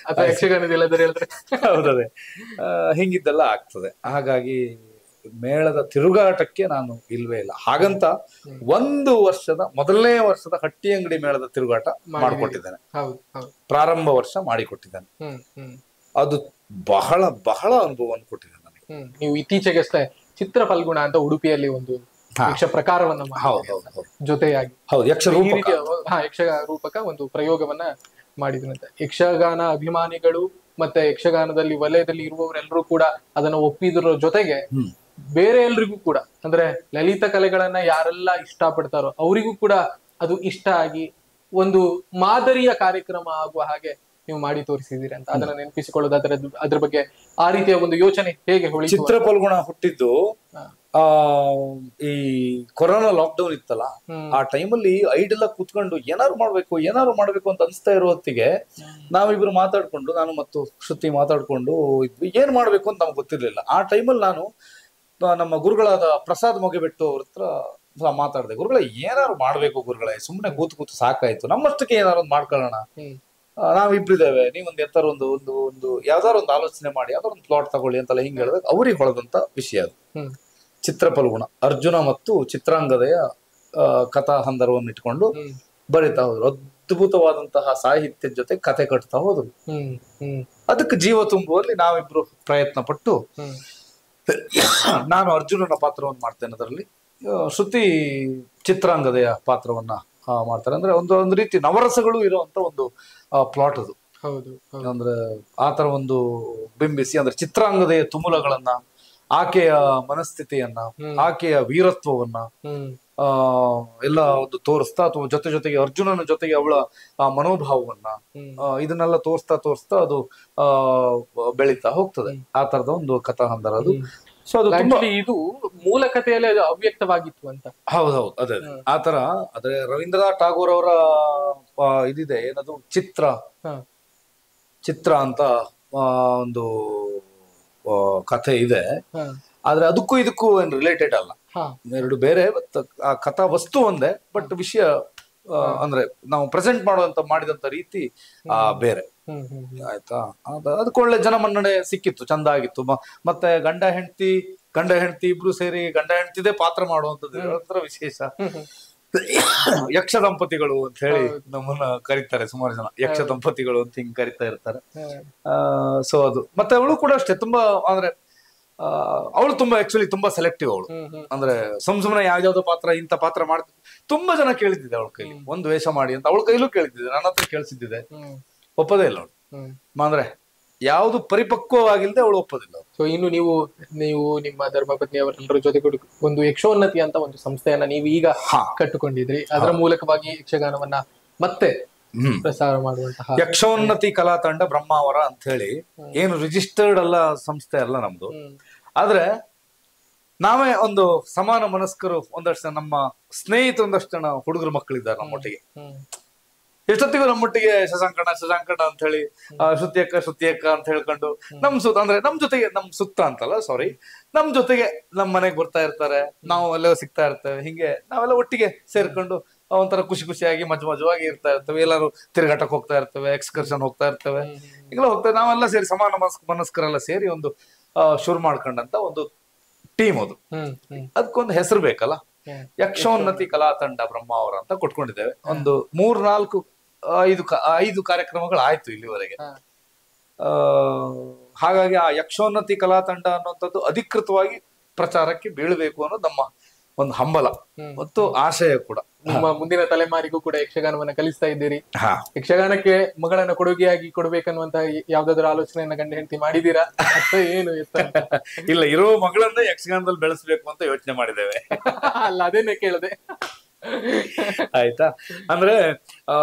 ಹೌದದೇ, ಹಿಂಗಿದ್ದೆಲ್ಲ ಆಗ್ತದೆ. ಹಾಗಾಗಿ ಮೇಳದ ತಿರುಗಾಟಕ್ಕೆ ನಾನು ಇಲ್ವೇ ಇಲ್ಲ. ಹಾಗಂತ ಒಂದು ವರ್ಷದ ಮೊದಲನೇ ವರ್ಷದ ಹಟ್ಟಿ ಅಂಗಡಿ ಮೇಳದ ತಿರುಗಾಟ ಮಾಡಿಕೊಟ್ಟಿದ್ದೇನೆ, ಪ್ರಾರಂಭ ವರ್ಷ ಮಾಡಿಕೊಟ್ಟಿದ್ದೇನೆ. ಅದು ಬಹಳ ಬಹಳ ಅನುಭವವನ್ನು ಕೊಟ್ಟಿದೆ ನನಗೆ. ನೀವು ಇತ್ತೀಚೆಗಷ್ಟೇ ಚಿತ್ರ ಫಲ್ಗುಣ ಅಂತ ಉಡುಪಿಯಲ್ಲಿ ಒಂದು ಯಕ್ಷ ಪ್ರಕಾರವನ್ನ ಜೊತೆಯಾಗಿ ಯಕ್ಷ ಯಕ್ಷ ರೂಪಕ ಒಂದು ಪ್ರಯೋಗವನ್ನ ಮಾಡಿದ್ರಂತೆ. ಯಕ್ಷಗಾನ ಅಭಿಮಾನಿಗಳು ಮತ್ತೆ ಯಕ್ಷಗಾನದಲ್ಲಿ ವಲಯದಲ್ಲಿ ಇರುವವರೆಲ್ಲರೂ ಕೂಡ ಅದನ್ನ ಒಪ್ಪಿದ್ರ ಜೊತೆಗೆ ಬೇರೆ ಎಲ್ರಿಗೂ ಕೂಡ, ಅಂದ್ರೆ ಲಲಿತ ಕಲೆಗಳನ್ನ ಯಾರೆಲ್ಲ ಇಷ್ಟ ಪಡ್ತಾರೋ ಅವರಿಗೂ ಕೂಡ ಅದು ಇಷ್ಟ ಆಗಿ ಒಂದು ಮಾದರಿಯ ಕಾರ್ಯಕ್ರಮ ಆಗುವ ಹಾಗೆ ನೀವು ಮಾಡಿ ತೋರಿಸಿದೀರಿ ಅಂತ. ಅದನ್ನ ನೆನಪಿಸಿಕೊಳ್ಳೋದಾದ್ರೆ ಅದ್ರ ಬಗ್ಗೆ ಆ ರೀತಿಯ ಒಂದು ಯೋಚನೆ ಹೇಗೆ ಹೊಳಿ? ಚಿತ್ರ ಫಲ್ಗುಣ ಹುಟ್ಟಿದ್ದು ಆ ಈ ಕೊರೋನಾ ಲಾಕ್ಡೌನ್ ಇತ್ತಲ್ಲ, ಆ ಟೈಮಲ್ಲಿ ಐಡೆಲ್ಲ ಕೂತ್ಕೊಂಡು ಏನಾದ್ರು ಮಾಡ್ಬೇಕು ಏನಾದ್ರು ಮಾಡ್ಬೇಕು ಅಂತ ಅನಿಸ್ತಾ ಇರೋ ಹೊತ್ತಿಗೆ ನಾವಿಬ್ರು ಮಾತಾಡ್ಕೊಂಡು, ನಾನು ಮತ್ತು ಶ್ರುತಿ ಮಾತಾಡ್ಕೊಂಡು ಇದ್ವಿ, ಏನ್ ಮಾಡ್ಬೇಕು ಅಂತ ನಮ್ಗೆ ಗೊತ್ತಿರ್ಲಿಲ್ಲ. ಆ ಟೈಮಲ್ಲಿ ನಾನು ನಮ್ಮ ಗುರುಗಳಾದ ಪ್ರಸಾದ್ ಮೊಗೆಬೆಟ್ಟು ಅವ್ರ ಹತ್ರ ಮಾತಾಡ್ದೆ. ಗುರುಗಳೇ ಏನಾದ್ರು ಮಾಡ್ಬೇಕು ಗುರುಗಳೇ, ಸುಮ್ನೆ ಕೂತು ಕೂತು ಸಾಕಾಯ್ತು, ನಮ್ಮಷ್ಟಕ್ಕೆ ಏನಾರು ಒಂದು ಮಾಡ್ಕೊಳ್ಳೋಣ, ನಾವಿಬ್ರಿದ್ದೇವೆ, ನೀವೊಂದು ಎತ್ತಾರ ಒಂದು ಒಂದು ಒಂದು ಯಾವ್ದಾರು ಒಂದು ಆಲೋಚನೆ ಮಾಡಿ ಯಾವ್ದಾರು ಒಂದು ಪ್ಲಾಟ್ ತಗೊಳ್ಳಿ ಅಂತೆಲ್ಲ ಹಿಂಗ್ ಹೇಳಿದಾಗ ಅವ್ರಿಗೆ ಹೊಳೆದಂತ ವಿಷಯ ಅದು. ಚಿತ್ರ ಫಲ್ಗುಣ ಅರ್ಜುನ ಮತ್ತು ಚಿತ್ರಾಂಗದೆಯ ಕಥಾ ಹಂದರವನ್ನು ಇಟ್ಕೊಂಡು ಬರಿತಾ ಹೋದ್ರು. ಅದ್ಭುತವಾದಂತಹ ಸಾಹಿತ್ಯದ ಜೊತೆ ಕತೆ ಕಟ್ತಾ ಹೋದ್ರು. ಅದಕ್ಕೆ ಜೀವ ತುಂಬುವಲ್ಲಿ ನಾವಿಬ್ರು ಪ್ರಯತ್ನ ಪಟ್ಟು, ನಾನು ಅರ್ಜುನನ ಪಾತ್ರವನ್ನು ಮಾಡ್ತೇನೆ ಅದರಲ್ಲಿ, ಶ್ರುತಿ ಚಿತ್ರಾಂಗದೆಯ ಪಾತ್ರವನ್ನ ಮಾಡ್ತಾರೆ. ಅಂದ್ರೆ ಒಂದು ಒಂದು ರೀತಿ ನವರಸಗಳು ಇರುವಂತ ಒಂದು ಪ್ಲಾಟ್ ಅದು. ಅಂದ್ರೆ ಆತರ ಒಂದು ಬಿಂಬಿಸಿ, ಅಂದ್ರೆ ಚಿತ್ರಾಂಗದೆಯ ತುಮುಲಗಳನ್ನ, ಆಕೆಯ ಮನಸ್ಥಿತಿಯನ್ನ, ಆಕೆಯ ವೀರತ್ವವನ್ನ ಆ ಎಲ್ಲ ಒಂದು ತೋರಿಸ್ತಾ, ಅಥವಾ ಜೊತೆ ಜೊತೆಗೆ ಅರ್ಜುನನ ಜೊತೆಗೆ ಅವಳ ಆ ಮನೋಭಾವವನ್ನ ಇದನ್ನೆಲ್ಲ ತೋರಿಸ್ತಾ ತೋರಿಸ್ತಾ ಅದು ಆ ಬೆಳೀತಾ ಹೋಗ್ತದೆ. ಆ ತರದ ಒಂದು ಕಥಾ ಹಂದರ ಅದು. ಸೊ ಅದು ಇದು ಮೂಲ ಕಥೆಯಲ್ಲಿ ಅದು ಅವ್ಯಕ್ತವಾಗಿತ್ತು ಅಂತ. ಹೌದೌದು, ಅದೇ ಆ ತರ. ಅದೇ ರವೀಂದ್ರನಾಥ್ ಟಾಗೋರ್ ಅವರ ಇದಿದೆ, ಏನದು ಚಿತ್ರ ಚಿತ್ರ ಅಂತ ಒಂದು ಕಥೆ ಇದೆ. ಆದ್ರೆ ಅದಕ್ಕೂ ಇದಕ್ಕೂ ಏನ್ ರಿಲೇಟೆಡ್ ಅಲ್ಲ, ಎರಡು ಬೇರೆ. ಆ ಕಥಾ ವಸ್ತು ಒಂದೇ, ಬಟ್ ವಿಷಯ ಅಂದ್ರೆ ನಾವು ಪ್ರೆಸೆಂಟ್ ಮಾಡುವಂತ ಮಾಡಿದಂತ ರೀತಿ ಆ ಬೇರೆ. ಆಯ್ತಾ, ಅದ ಅದಕ್ಕೆ ಒಳ್ಳೆ ಜನಮನ್ನಣೆ ಸಿಕ್ಕಿತ್ತು, ಚಂದ ಆಗಿತ್ತು. ಮತ್ತೆ ಗಂಡ ಹೆಂಡತಿ ಗಂಡ ಹೆಂಡತಿ ಇಬ್ರು ಸೇರಿ ಗಂಡ ಹೆಂಡತಿದೇ ಪಾತ್ರ ಮಾಡುವಂತದ್ದು ಒಂಥರ ವಿಶೇಷ. ಯಕ್ಷ ದಂಪತಿಗಳು ಅಂತ ಹೇಳಿ ನಮ್ಮನ್ನ ಕರೀತಾರೆ ಸುಮಾರು ಜನ, ಯಕ್ಷ ದಂಪತಿಗಳು ಅಂತ ಹಿಂಗ್ ಕರಿತಾ ಇರ್ತಾರೆ. ಆ ಸೊ ಅದು ಮತ್ತೆ ಅವಳು ಕೂಡ ಅಷ್ಟೇ ತುಂಬಾ ಅಂದ್ರೆ ಅವಳು ತುಂಬಾ ಆಕ್ಚುಲಿ ತುಂಬಾ ಸೆಲೆಕ್ಟಿವ್ ಅವಳು. ಅಂದ್ರೆ ಸುಮ್ ಸುಮ್ನೆ ಯಾವ್ದಾವ್ದೋ ಪಾತ್ರ ಇಂಥ ಪಾತ್ರ ಮಾಡ್ತಿದ್ದೆ. ತುಂಬಾ ಜನ ಕೇಳಿದ್ದಿದೆ ಅವಳ ಕೈಲಿ ಒಂದು ವೇಷ ಮಾಡಿ ಅಂತ, ಅವಳ ಕೈಲೂ ಕೇಳಿದ್ದಿದೆ, ನನ್ನ ಹತ್ರ ಕೇಳಿಸಿದ್ದಿದೆ, ಒಪ್ಪದೇ ಇಲ್ಲ ಅವಳು. ಅಂದ್ರೆ ಯಾವ್ದು ಪರಿಪಕ್ವವಾಗಿಲ್ಲದೆ ಅವಳು ಒಪ್ಪೋದಿಲ್ಲ. ಸೊ ಇನ್ನು ನೀವು ನೀವು ನಿಮ್ಮ ಧರ್ಮಪತ್ನಿ ಅವರೆಲ್ಲರ ಜೊತೆ ಒಂದು ಯಕ್ಷೋನ್ನತಿ ಅಂತ ಒಂದು ಸಂಸ್ಥೆಯನ್ನ ನೀವು ಈಗ ಕಟ್ಟಿಕೊಂಡಿದ್ರಿ. ಅದರ ಮೂಲಕವಾಗಿ ಯಕ್ಷಗಾನವನ್ನ ಮತ್ತೆ ಪ್ರಸಾರ ಮಾಡುವಂತಹ ಯಕ್ಷೋನ್ನತಿ ಕಲಾ ತಂಡ ಬ್ರಹ್ಮಾವರ ಅಂತ ಹೇಳಿ ಏನು ರಿಜಿಸ್ಟರ್ಡ್ ಅಲ್ಲ ಸಂಸ್ಥೆ ಅಲ್ಲ ನಮ್ದು. ಆದ್ರೆ ನಾವೇ ಒಂದು ಸಮಾನ ಮನಸ್ಕರು, ಒಂದಷ್ಟು ನಮ್ಮ ಸ್ನೇಹಿತ ಒಂದಷ್ಟು ಜನ ಹುಡುಗರು ಮಕ್ಕಳಿದ್ದಾರೆ ನಮ್ಮೊಟ್ಟಿಗೆ. ಎಷ್ಟೊತ್ತಿಗೂ ನಮ್ಮೊಟ್ಟಿಗೆ ಶಶಾಂಕಣ ಶಶಾಂಕಣ ಅಂತ ಹೇಳಿ, ಶ್ರುತಿಯಕ್ಕ ಶ್ರುತಿಯಕ್ಕ ಅಂತ ಹೇಳ್ಕೊಂಡು ನಮ್ ಸುತ್ತ ಅಂದ್ರೆ ನಮ್ ಜೊತೆಗೆ ನಮ್ ಸುತ್ತ ಅಂತಲ್ಲ ಸಾರಿ ನಮ್ ಜೊತೆಗೆ ನಮ್ ಮನೆಗ್ ಬರ್ತಾ ಇರ್ತಾರೆ, ನಾವು ಎಲ್ಲ ಸಿಗ್ತಾ ಇರ್ತೇವೆ. ಹಿಂಗೆ ನಾವೆಲ್ಲ ಒಟ್ಟಿಗೆ ಸೇರ್ಕೊಂಡು ಒಂಥರ ಖುಷಿ ಖುಷಿಯಾಗಿ ಮಜು ಮಜವಾಗಿ ಇರ್ತಾ ಇರ್ತೇವೆ. ಎಲ್ಲರೂ ತಿರುಗಾಟಕ್ಕೆ ಹೋಗ್ತಾ ಇರ್ತೇವೆ, ಎಕ್ಸ್ಕರ್ಷನ್ ಹೋಗ್ತಾ ಇರ್ತೇವೆ, ಹಿಂಗೆಲ್ಲ ಹೋಗ್ತೇವೆ. ನಾವೆಲ್ಲ ಸೇರಿ ಸಮಾನ ಮನಸ್ ಮನಸ್ಕರೆಲ್ಲ ಸೇರಿ ಒಂದು ಶುರು ಮಾಡ್ಕೊಂಡಂತ ಒಂದು ಟೀಮ್ ಅದು. ಅದಕ್ಕೊಂದು ಹೆಸರು ಬೇಕಲ್ಲ, ಯಕ್ಷೋನ್ನತಿ ಕಲಾ ತಂಡ ಬ್ರಹ್ಮಾವರ ಅಂತ ಕೊಟ್ಕೊಂಡಿದ್ದೇವೆ. ಒಂದು ಮೂರ್ ನಾಲ್ಕು ಐದು ಐದು ಕಾರ್ಯಕ್ರಮಗಳು ಆಯ್ತು ಇಲ್ಲಿವರೆಗೆ. ಆ ಹಾಗಾಗಿ ಆ ಯಕ್ಷೋನ್ನತಿ ಕಲಾ ತಂಡ ಅನ್ನುವಂಥದ್ದು ಅಧಿಕೃತವಾಗಿ ಪ್ರಚಾರಕ್ಕೆ ಬೀಳಬೇಕು ಅನ್ನೋದು ನಮ್ಮ ಒಂದು ಹಂಬಲ ಮತ್ತು ಆಶಯ ಕೂಡ. ನಿಮ್ಮ ಮುಂದಿನ ತಲೆಮಾರಿಗೂ ಕೂಡ ಯಕ್ಷಗಾನವನ್ನ ಕಲಿಸ್ತಾ ಇದ್ದೀರಿ. ಯಕ್ಷಗಾನಕ್ಕೆ ಮಗಳನ್ನ ಕೊಡುಗೆಯಾಗಿ ಕೊಡ್ಬೇಕನ್ನುವಂತ ಯಾವ್ದಾದ್ರು ಆಲೋಚನೆಯನ್ನ ಗಂಡ ಹೆಂಡತಿ ಮಾಡಿದೀರಾ ಅಥವಾ ಏನು? ಇಲ್ಲ, ಇರೋ ಮಗಳನ್ನ ಯಕ್ಷಗಾನದಲ್ಲಿ ಬೆಳೆಸ್ಬೇಕು ಅಂತ ಯೋಚನೆ ಮಾಡಿದ್ದೇವೆ. ಅಲ್ಲ, ಅದೇನೆ ಕೇಳಿದೆ. ಆಯ್ತಾ. ಅಂದ್ರೆ ಆ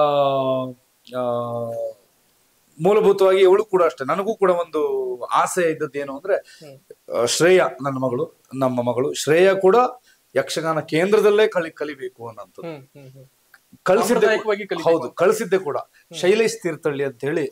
ಮೂಲಭೂತವಾಗಿ ಇವಳು ಕೂಡ ಅಷ್ಟೇ, ನನಗೂ ಕೂಡ ಒಂದು ಆಸೆ ಇದ್ದದ್ದು ಏನು ಅಂದ್ರೆ, ಶ್ರೇಯ ನನ್ನ ಮಗಳು ನಮ್ಮ ಮಗಳು ಶ್ರೇಯ ಕೂಡ ಯಕ್ಷಗಾನ ಕೇಂದ್ರದಲ್ಲೇ ಕಲಿ ಕಲಿಬೇಕು ಅನ್ನೋದು ಕಳಿಸಿದ್ದೆ. ಹೌದು, ಕಳಿಸಿದ್ದೆ ಕೂಡ. ಶೈಲೇಶ್ ತೀರ್ಥಹಳ್ಳಿ ಅಂತ ಹೇಳಿ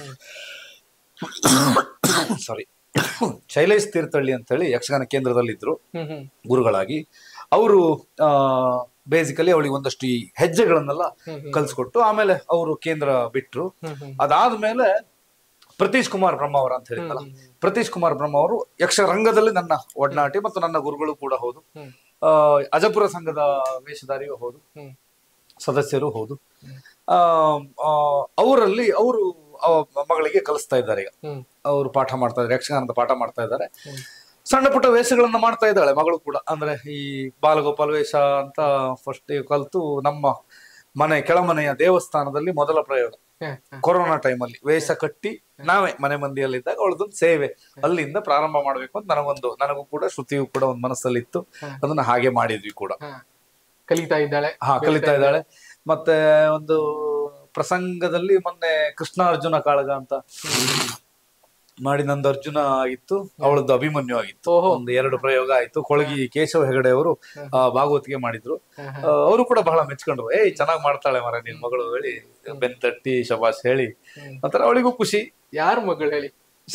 ಸಾರಿ ಶೈಲೇಶ್ ತೀರ್ಥಹಳ್ಳಿ ಅಂತ ಹೇಳಿ ಯಕ್ಷಗಾನ ಕೇಂದ್ರದಲ್ಲಿ ಇದ್ರು ಗುರುಗಳಾಗಿ. ಅವರು ಆ ಬೇಸಿಕಲಿ ಅವಳಿಗೆ ಒಂದಷ್ಟು ಈ ಹೆಜ್ಜೆಗಳನ್ನೆಲ್ಲ ಕಲ್ಸ್ಕೊಟ್ಟು ಆಮೇಲೆ ಅವರು ಕೇಂದ್ರ ಬಿಟ್ರು. ಅದಾದ್ಮೇಲೆ ಪ್ರತೀಶ್ ಕುಮಾರ್ ಬ್ರಹ್ಮಾವರ ಅಂತ ಹೇಳಿದ್ನಲ್ಲ, ಪ್ರತೀಶ್ ಕುಮಾರ್ ಬ್ರಹ್ಮ ಅವರು ಯಕ್ಷರಂಗದಲ್ಲಿ ನನ್ನ ಒಡನಾಟಿ ಮತ್ತು ನನ್ನ ಗುರುಗಳು ಕೂಡ ಹೌದು. ಆ ಅಜಪುರ ಸಂಘದ ವೇಷಧಾರಿಯೂ ಹೌದು, ಸದಸ್ಯರು ಹೌದು. ಆ ಅವರಲ್ಲಿ ಅವರು ಮಗಳಿಗೆ ಕಲಿಸ್ತಾ ಇದ್ದಾರೆ. ಈಗ ಅವರು ಪಾಠ ಮಾಡ್ತಾ ಇದ್ದಾರೆ, ಯಕ್ಷಗಾನದ ಪಾಠ ಮಾಡ್ತಾ ಇದ್ದಾರೆ. ಸಣ್ಣ ಪುಟ್ಟ ವೇಷಗಳನ್ನ ಮಾಡ್ತಾ ಇದ್ದಾಳೆ ಮಗಳು ಕೂಡ. ಅಂದ್ರೆ ಈ ಬಾಲಗೋಪಾಲ್ ವೇಷ ಅಂತ ಫಸ್ಟ್ ಕಲ್ತು ನಮ್ಮ ಮನೆ ಕೆಳಮನೆಯ ದೇವಸ್ಥಾನದಲ್ಲಿ ಮೊದಲ ಪ್ರಯೋಗ ಕೊರೋನಾ ಟೈಮಲ್ಲಿ ವೇಷ ಕಟ್ಟಿ ನಾವೇ ಮನೆ ಮಂದಿಯಲ್ಲಿದ್ದಾಗ ಅವಳದೊಂದು ಸೇವೆ ಅಲ್ಲಿಂದ ಪ್ರಾರಂಭ ಮಾಡ್ಬೇಕು ಅಂತ ನನಗೊಂದು ನನಗೂ ಕೂಡ ಶ್ರುತಿಯು ಕೂಡ ಒಂದು ಮನಸ್ಸಲ್ಲಿ ಇತ್ತು. ಅದನ್ನ ಹಾಗೆ ಮಾಡಿದ್ವಿ ಕೂಡ. ಕಲಿತಾ ಇದ್ದಾಳೆ. ಹಾ, ಕಲಿತಾ ಇದ್ದಾಳೆ. ಮತ್ತೆ ಒಂದು ಪ್ರಸಂಗದಲ್ಲಿ ಮೊನ್ನೆ ಕೃಷ್ಣಾರ್ಜುನ ಕಾಳಗ ಅಂತ ಮಾಡಿ ನಂದು ಅರ್ಜುನ ಆಗಿತ್ತು, ಅವಳದ್ದು ಅಭಿಮನ್ಯು ಆಗಿತ್ತು. ಒಂದು ಎರಡು ಪ್ರಯೋಗ ಆಯ್ತು. ಕೊಳಗಿ ಕೇಶವ ಹೆಗಡೆ ಅವರು ಭಾಗವತಿಗೆ ಮಾಡಿದ್ರು. ಅವರು ಕೂಡ ಬಹಳ ಮೆಚ್ಕೊಂಡ್ರು. ಏಯ್ ಚೆನ್ನಾಗ್ ಮಾಡ್ತಾಳೆ ಮರ ನಿನ್ ಮಗಳು ಹೇಳಿ ಬೆನ್ ತಟ್ಟಿ ಶಬಾಷ್ ಹೇಳಿ ಒಂಥರ ಅವಳಿಗೂ ಖುಷಿ. ಯಾರ ಮಗಳು ಹೇಳಿ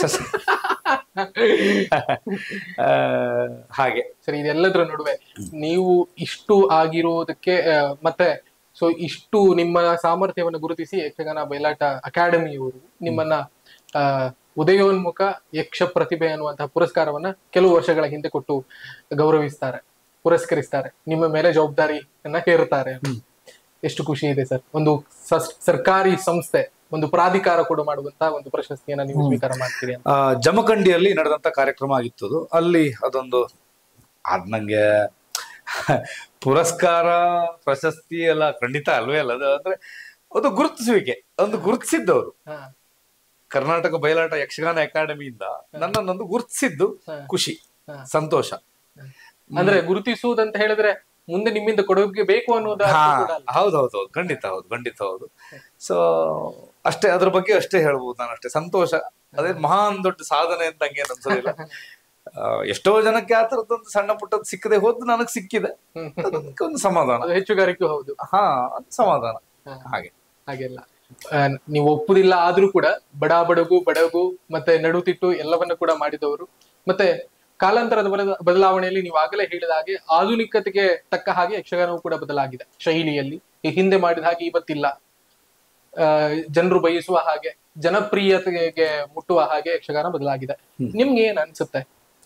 ಹಾಗೆ. ಸರಿ, ಇದೆಲ್ಲದ್ರ ನಡುವೆ ನೀವು ಇಷ್ಟು ಆಗಿರೋದಕ್ಕೆ ಮತ್ತೆ ಸೊ ಇಷ್ಟು ನಿಮ್ಮ ಸಾಮರ್ಥ್ಯವನ್ನು ಗುರುತಿಸಿ ಯಕ್ಷಗಾನ ಬಯಲಾಟ ಅಕಾಡೆಮಿಯವರು ನಿಮ್ಮನ್ನ ಆ ಉದಯೋನ್ಮುಖ ಯಕ್ಷ ಪ್ರತಿಭೆ ಅನ್ನುವಂತಹ ಪುರಸ್ಕಾರವನ್ನ ಕೆಲವು ವರ್ಷಗಳ ಹಿಂದೆ ಕೊಟ್ಟು ಗೌರವಿಸ್ತಾರೆ, ಪುರಸ್ಕರಿಸ್ತಾರೆ, ನಿಮ್ಮ ಮೇಲೆ ಜವಾಬ್ದಾರಿಯನ್ನ ಹೇರುತ್ತಾರೆ. ಎಷ್ಟು ಖುಷಿ ಇದೆ ಸರ್. ಒಂದು ಸರ್ಕಾರಿ ಸಂಸ್ಥೆ, ಒಂದು ಪ್ರಾಧಿಕಾರ ಕೂಡ ಮಾಡುವಂತ ಒಂದು ಪ್ರಶಸ್ತಿಯನ್ನ ನೀವು ಸ್ವೀಕಾರ ಮಾಡ್ತೀರಿ ಅಂತ. ಜಮಖಂಡಿಯಲ್ಲಿ ನಡೆದಂತ ಕಾರ್ಯಕ್ರಮ ಆಗಿತ್ತು. ಅಲ್ಲಿ ಅದೊಂದು ಅದ್ ನಂಗೆ ಪುರಸ್ಕಾರ ಪ್ರಶಸ್ತಿ ಎಲ್ಲ ಖಂಡಿತ ಅಲ್ವೇ ಅಲ್ಲ. ಅದು ಅಂದ್ರೆ ಒಂದು ಗುರುತಿಸುವಿಕೆ, ಒಂದು ಗುರುತಿಸಿದ್ದವರು ಕರ್ನಾಟಕ ಬಯಲಾಟ ಯಕ್ಷಗಾನ ಅಕಾಡೆಮಿಯಿಂದ ನನ್ನನ್ನೊಂದು ಗುರುತಿಸಿದ್ದು ಖುಷಿ, ಸಂತೋಷ. ಅಂದ್ರೆ ಗುರುತಿಸುವುದಂತ ಹೇಳಿದ್ರೆ ಮುಂದೆ ನಿಮ್ಮಿಂದ ಕೊಡುಗೆ ಬೇಕು ಅನ್ನೋದು. ಹೌದೌದು, ಖಂಡಿತ ಹೌದು, ಖಂಡಿತ ಹೌದು. ಸೊ ಅಷ್ಟೇ, ಅದ್ರ ಬಗ್ಗೆ ಅಷ್ಟೇ ಹೇಳ್ಬೋದು ನಾನು. ಅಷ್ಟೇ ಸಂತೋಷ. ಅದೇ ಮಹಾನ್ ದೊಡ್ಡ ಸಾಧನೆ ಅಂತ ಹಂಗೇನು ಅನ್ಸೋದಿಲ್ಲ. ಎಷ್ಟೋ ಜನಕ್ಕೆ ಆ ತರದೊಂದು ಸಣ್ಣ ಪುಟ್ಟದ್ ಸಿಕ್ಕದೆ ಹೋದ್ ನನಗ್ ಸಿಕ್ಕಿದೆ, ಒಂದು ಸಮಾಧಾನ, ಹೆಚ್ಚುಗಾರಿಕೆ. ಹೌದು, ಹಾ, ಸಮಾಧಾನ. ಹಾಗೆ ಹಾಗೆಲ್ಲ ನೀವು ಒಪ್ಪುದಿಲ್ಲ ಆದ್ರೂ ಕೂಡ ಬಡ ಬಡಗು ಬಡಗು ಮತ್ತೆ ನಡುತಿಟ್ಟು ಎಲ್ಲವನ್ನ ಕೂಡ ಮಾಡಿದವರು. ಮತ್ತೆ ಕಾಲಾಂತರದ ಬದಲಾವಣೆಯಲ್ಲಿ ನೀವು ಆಗಲೇ ಹೇಳಿದ ಹಾಗೆ ಆಧುನಿಕತೆಗೆ ತಕ್ಕ ಹಾಗೆ ಯಕ್ಷಗಾನವು ಕೂಡ ಬದಲಾಗಿದೆ. ಶೈಲಿಯಲ್ಲಿ ಹಿಂದೆ ಮಾಡಿದ ಹಾಗೆ ಇವತ್ತಿಲ್ಲ. ಅಹ್ ಜನರು ಬಯಸುವ ಹಾಗೆ, ಜನಪ್ರಿಯತೆಗೆ ಮುಟ್ಟುವ ಹಾಗೆ ಯಕ್ಷಗಾನ ಬದಲಾಗಿದೆ. ನಿಮ್ಗೆ ಏನ್ ಅನ್ಸುತ್ತೆ?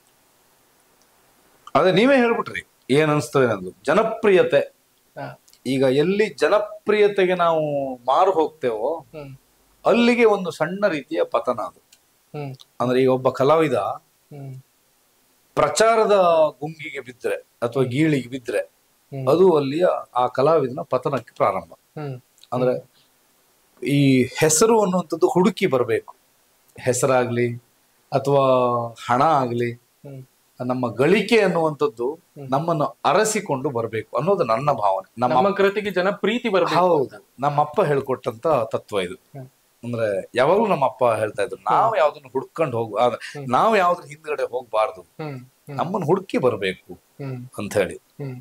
ಅದೇ ನೀವೇ ಹೇಳ್ಬಿಟ್ರಿ ಏನ್ ಅನ್ಸ್ತದೆ ನಂದು. ಜನಪ್ರಿಯತೆ, ಈಗ ಎಲ್ಲಿ ಜನಪ್ರಿಯತೆಗೆ ನಾವು ಮಾರು ಹೋಗ್ತೇವೋ ಅಲ್ಲಿಗೆ ಒಂದು ಸಣ್ಣ ರೀತಿಯ ಪತನ ಅದು. ಅಂದ್ರೆ ಈಗ ಒಬ್ಬ ಕಲಾವಿದ ಪ್ರಚಾರದ ಗುಂಗಿಗೆ ಬಿದ್ರೆ ಅಥವಾ ಗೀಳಿಗೆ ಬಿದ್ರೆ ಅದು ಅಲ್ಲಿಯ ಆ ಕಲಾವಿದನ ಪತನಕ್ಕೆ ಪ್ರಾರಂಭ. ಅಂದ್ರೆ ಈ ಹೆಸರು ಅನ್ನುವಂಥದ್ದು ಹುಡುಕಿ ಬರಬೇಕು. ಹೆಸರಾಗ್ಲಿ ಅಥವಾ ಹಣ ಆಗ್ಲಿ, ನಮ್ಮ ಗಳಿಕೆ ಅನ್ನುವಂಥದ್ದು ನಮ್ಮನ್ನು ಅರಸಿಕೊಂಡು ಬರಬೇಕು ಅನ್ನೋದು ನನ್ನ ಭಾವನೆ. ನಮ್ಮ ಕೃತಿಗೆ ಜನ ಪ್ರೀತಿ ಬರಬೇಕು. ಹೌದು, ನಮ್ಮಪ್ಪ ಹೇಳ್ಕೊಟ್ಟಂತ ತತ್ವ ಇದು. ಅಂದ್ರೆ ಯಾವಾಗ್ಲೂ ನಮ್ಮ ಅಪ್ಪ ಹೇಳ್ತಾ ಇದ್ರು, ನಾವ್ ಯಾವ್ದನ್ನ ಹುಡ್ಕೊಂಡು ಹೋಗ್ ನಾವ್ ಯಾವ್ದ್ರ ಹಿಂದ್ಗಡೆ ಹೋಗ್ಬಾರ್ದು, ನಮ್ಮನ್ನ ಹುಡುಕಿ ಬರ್ಬೇಕು ಅಂತ ಹೇಳಿ.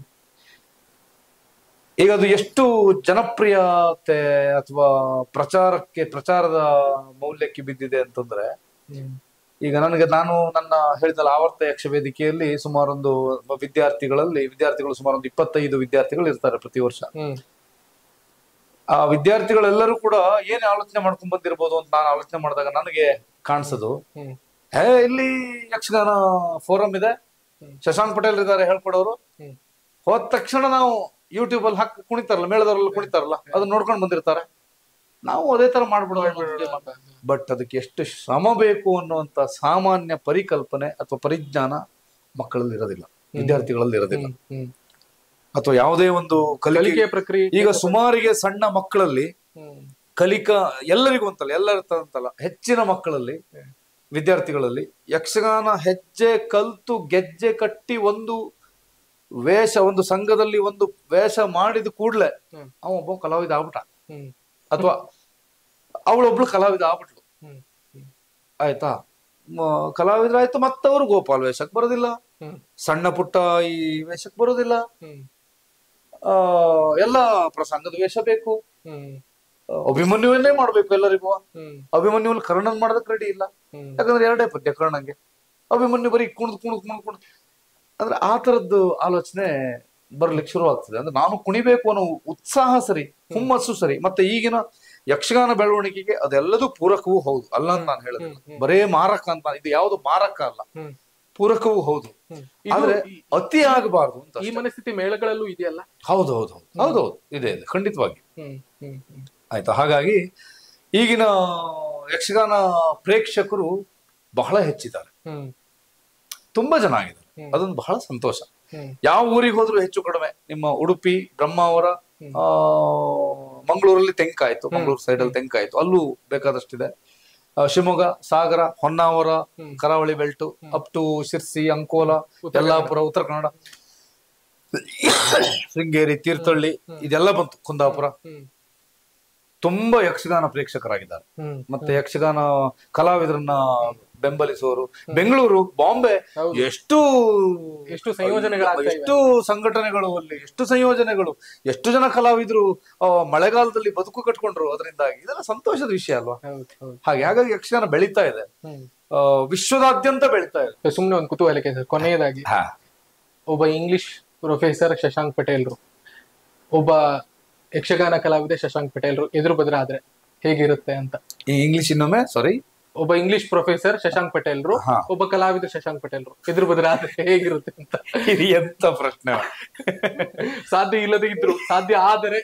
ಈಗ ಅದು ಎಷ್ಟು ಜನಪ್ರಿಯತೆ ಅಥವಾ ಪ್ರಚಾರಕ್ಕೆ ಪ್ರಚಾರದ ಮೌಲ್ಯಕ್ಕೆ ಬಿದ್ದಿದೆ ಅಂತಂದ್ರೆ, ಈಗ ನನಗೆ ನಾನು ನನ್ನ ಹೇಳಿದಲ್ಲ ಆವರ್ತ ಯಕ್ಷ ವೇದಿಕೆಯಲ್ಲಿ ಸುಮಾರೊಂದು ವಿದ್ಯಾರ್ಥಿಗಳಲ್ಲಿ ವಿದ್ಯಾರ್ಥಿಗಳು ಸುಮಾರೊಂದು ಇಪ್ಪತ್ತೈದು ವಿದ್ಯಾರ್ಥಿಗಳು ಇರ್ತಾರೆ ಪ್ರತಿ ವರ್ಷ. ಆ ವಿದ್ಯಾರ್ಥಿಗಳೆಲ್ಲರೂ ಕೂಡ ಏನ್ ಆಲೋಚನೆ ಮಾಡ್ಕೊಂಡ್ ಬಂದಿರ್ಬೋದು ಅಂತ ನಾನು ಆಲೋಚನೆ ಮಾಡಿದಾಗ ನನಗೆ ಕಾಣಿಸೋದು, ಹೇ ಇಲ್ಲಿ ಯಕ್ಷಗಾನ ಫೋರಂ ಇದೆ, ಶಶಾಂಕ್ ಪಟೇಲ್ ಇದ್ದಾರೆ ಹೇಳ್ಕೊಡೋರು, ಹೋದ ತಕ್ಷಣ ನಾವು ಯೂಟ್ಯೂಬ್ ಅಲ್ಲಿ ಹಾಕಿ ಕುಣಿತಾರಲ್ಲ, ಮೇಳದವರೆಲ್ಲ ಕುಣಿತಾರಲ್ಲ, ಅದನ್ನ ನೋಡ್ಕೊಂಡು ಬಂದಿರ್ತಾರೆ, ನಾವು ಅದೇ ತರ ಮಾಡ್ಬಿಡೋದು. ಬಟ್ ಅದಕ್ಕೆ ಎಷ್ಟು ಶ್ರಮ ಬೇಕು ಅನ್ನುವಂತ ಸಾಮಾನ್ಯ ಪರಿಕಲ್ಪನೆ ಅಥವಾ ಪರಿಜ್ಞಾನ ಮಕ್ಕಳಲ್ಲಿ ಇರೋದಿಲ್ಲ, ವಿದ್ಯಾರ್ಥಿಗಳಲ್ಲಿ ಇರೋದಿಲ್ಲ. ಅಥವಾ ಯಾವುದೇ ಒಂದು ಕಲಿಕೆ ಪ್ರಕ್ರಿಯೆ ಈಗ ಸುಮಾರಿಗೆ ಸಣ್ಣ ಮಕ್ಕಳಲ್ಲಿ ಕಲಿಕಾ ಎಲ್ಲರಿಗೂ ಅಂತಲ್ಲ ಎಲ್ಲರ ಅಂತಲ್ಲ ಹೆಚ್ಚಿನ ಮಕ್ಕಳಲ್ಲಿ ವಿದ್ಯಾರ್ಥಿಗಳಲ್ಲಿ ಯಕ್ಷಗಾನ ಹೆಜ್ಜೆ ಕಲ್ತು ಗೆಜ್ಜೆ ಕಟ್ಟಿ ಒಂದು ವೇಷ ಒಂದು ಸಂಘದಲ್ಲಿ ಒಂದು ವೇಷ ಮಾಡಿದ ಕೂಡ್ಲೆ ಅವ ಒಬ್ಬ ಕಲಾವಿದ ಆಗ್ಬಿಟ್ಟ, ಅಥವಾ ಅವಳೊಬ್ಳು ಕಲಾವಿದ ಆಗ್ಬಿಟ್ಲು. ಆಯ್ತಾ, ಕಲಾವಿದರಾಯ್ತು, ಮತ್ತವರು ಗೋಪಾಲ್ ವೇಷಕ್ ಬರೋದಿಲ್ಲ, ಸಣ್ಣ ಪುಟ್ಟ ಈ ವೇಷಕ್ ಬರೋದಿಲ್ಲ, ಆ ಎಲ್ಲ ಪ್ರಸಂಗದ ವೇಷ ಬೇಕು, ಅಭಿಮನ್ಯುವನ್ನೇ ಮಾಡ್ಬೇಕು ಎಲ್ಲರಿಗೂ. ಅಭಿಮನ್ಯುವಲ್ಲಿ ಕರ್ಣನ್ ಮಾಡೋದಕ್ಕೆ ರೆಡಿ ಇಲ್ಲ, ಯಾಕಂದ್ರೆ ಎರಡೇ ಪದ್ಯ ಕರ್ಣಂಗೆ, ಅಭಿಮನ್ಯು ಬರೀ ಕುಣಿದ್ ಕುಣಿದ್ ಕುಣಿದ್ ಕುಣಿದ್ ಅಂದ್ರೆ ಆ ತರದ್ದು ಆಲೋಚನೆ ಬರ್ಲಿಕ್ಕೆ ಶುರು ಆಗ್ತದೆ. ಅಂದ್ರೆ ನಾನು ಕುಣಿಬೇಕು ಅನ್ನೋ ಉತ್ಸಾಹ ಸರಿ, ಹುಮ್ಮಸ್ಸು ಸರಿ, ಮತ್ತೆ ಈಗಿನ ಯಕ್ಷಗಾನ ಬೆಳವಣಿಗೆಗೆ ಅದೆಲ್ಲದೂ ಪೂರಕವೂ ಹೌದು, ಅಲ್ಲ ಅಂತ ನಾನು ಹೇಳಿದ್ರೆ ಬರೇ ಮಾರಕ ಅಂತ, ಇದು ಯಾವ್ದು ಮಾರಕ ಅಲ್ಲ, ಪೂರಕವೂ ಹೌದು, ಆದ್ರೆ ಅತಿ ಆಗಬಾರ್ದು ಅಂತ. ಈ ಮನಸ್ಥಿತಿ ಮೇಳಗಳಲ್ಲೂ ಇದೆಯಲ್ಲ? ಹೌದು ಹೌದು ಹೌದೌದು ಇದೆ ಇದೆ ಖಂಡಿತವಾಗಿ. ಆಯ್ತಾ, ಹಾಗಾಗಿ ಈಗಿನ ಯಕ್ಷಗಾನ ಪ್ರೇಕ್ಷಕರು ಬಹಳ ಹೆಚ್ಚಿದ್ದಾರೆ, ತುಂಬಾ ಜನ ಆಗಿದ್ದಾರೆ, ಅದೊಂದು ಬಹಳ ಸಂತೋಷ. ಯಾವ ಊರಿಗೆ ಹೋದ್ರು ಹೆಚ್ಚು ಕಡಿಮೆ ನಿಮ್ಮ ಉಡುಪಿ ಬ್ರಹ್ಮಾವರ ಆ ಮಂಗಳೂರಲ್ಲಿ ತೆಂಕಾಯ್ತು, ಮಂಗಳೂರು ಸೈಡ್ ಅಲ್ಲಿ ತೆಂಕಾಯ್ತು, ಅಲ್ಲೂ ಬೇಕಾದಷ್ಟಿದೆ. ಶಿವಮೊಗ್ಗ, ಸಾಗರ, ಹೊನ್ನಾವರ, ಕರಾವಳಿ belt up to Sirsi, Ankola, Yellapura, Uttara Kannada, Sringeri, Thirthahalli ಇದೆಲ್ಲ ಬಂತು, ಕುಂದಾಪುರ, ತುಂಬಾ ಯಕ್ಷಗಾನ ಪ್ರೇಕ್ಷಕರಾಗಿದ್ದಾರೆ. ಮತ್ತೆ ಯಕ್ಷಗಾನ ಕಲಾವಿದರನ್ನ ಬೆಂಬಲಿಸುವವರು ಬೆಂಗಳೂರು, ಬಾಂಬೆ, ಎಷ್ಟು ಎಷ್ಟು ಸಂಯೋಜನೆಗಳು, ಎಷ್ಟು ಸಂಘಟನೆಗಳು ಅಲ್ಲಿ, ಎಷ್ಟು ಸಂಯೋಜನೆಗಳು, ಎಷ್ಟು ಜನ ಕಲಾವಿದರು ಮಳೆಗಾಲದಲ್ಲಿ ಬದುಕು ಕಟ್ಕೊಂಡ್ರು ಅದರಿಂದಾಗಿ. ಇದೆಲ್ಲ ಸಂತೋಷದ ವಿಷಯ ಅಲ್ವಾ? ಹಾಗೆ ಹಾಗಾಗಿ ಯಕ್ಷಗಾನ ಬೆಳೀತಾ ಇದೆ, ವಿಶ್ವದಾದ್ಯಂತ ಬೆಳೀತಾ ಇದೆ. ಸುಮ್ನೆ ಒಂದು ಕುತೂಹಲಕ್ಕೆ ಸರ್, ಕೊನೆಯದಾಗಿ ಒಬ್ಬ ಇಂಗ್ಲಿಷ್ ಪ್ರೊಫೆಸರ್ ಶಶಾಂಕ್ ಪಟೇಲ್ರು, ಒಬ್ಬ ಯಕ್ಷಗಾನ ಕಲಾವಿದ ಶಶಾಂಕ್ ಪಟೇಲ್ರು ಎದುರು ಬದಲಾದ್ರೆ ಹೇಗಿರುತ್ತೆ ಅಂತ. ಈ ಇಂಗ್ಲಿಷ್ ಇನ್ನೊಮ್ಮೆ ಸಾರಿ ಒಬ್ಬ ಇಂಗ್ಲಿಷ್ ಪ್ರೊಫೆಸರ್ ಶಶಾಂಕ್ ಪಟೇಲ್ರು, ಒಬ್ಬ ಕಲಾವಿದ ಶಶಾಂಕ್ ಪಟೇಲ್ರು ಎದುರು ಬದಲಾದ್ರೆ ಹೇಗಿರುತ್ತೆ ಅಂತ. ಇದು ಎಂತ ಪ್ರಶ್ನೆ. ಸಾಧ್ಯ ಇಲ್ಲದೆ ಇದ್ರು ಸಾಧ್ಯ ಆದರೆ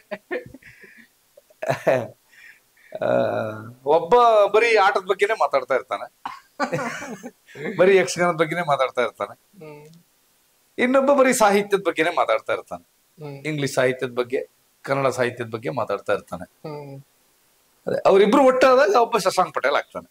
ಒಬ್ಬ ಬರೀ ಆಟದ ಬಗ್ಗೆನೇ ಮಾತಾಡ್ತಾ ಇರ್ತಾನೆ, ಬರೀ ಯಕ್ಷಗಾನದ ಬಗ್ಗೆನೇ ಮಾತಾಡ್ತಾ ಇರ್ತಾನೆ, ಇನ್ನೊಬ್ಬ ಬರೀ ಸಾಹಿತ್ಯದ ಬಗ್ಗೆನೇ ಮಾತಾಡ್ತಾ ಇರ್ತಾನೆ, ಇಂಗ್ಲಿಷ್ ಸಾಹಿತ್ಯದ ಬಗ್ಗೆ ಕನ್ನಡ ಸಾಹಿತ್ಯದ ಬಗ್ಗೆ ಮಾತಾಡ್ತಾ ಇರ್ತಾನೆ. ಅದೇ ಅವರಿಬ್ರು ಒಟ್ಟಾದಾಗ ಒಬ್ಬ ಶಶಾಂಕ್ ಪಟೇಲ್ ಆಗ್ತಾನೆ.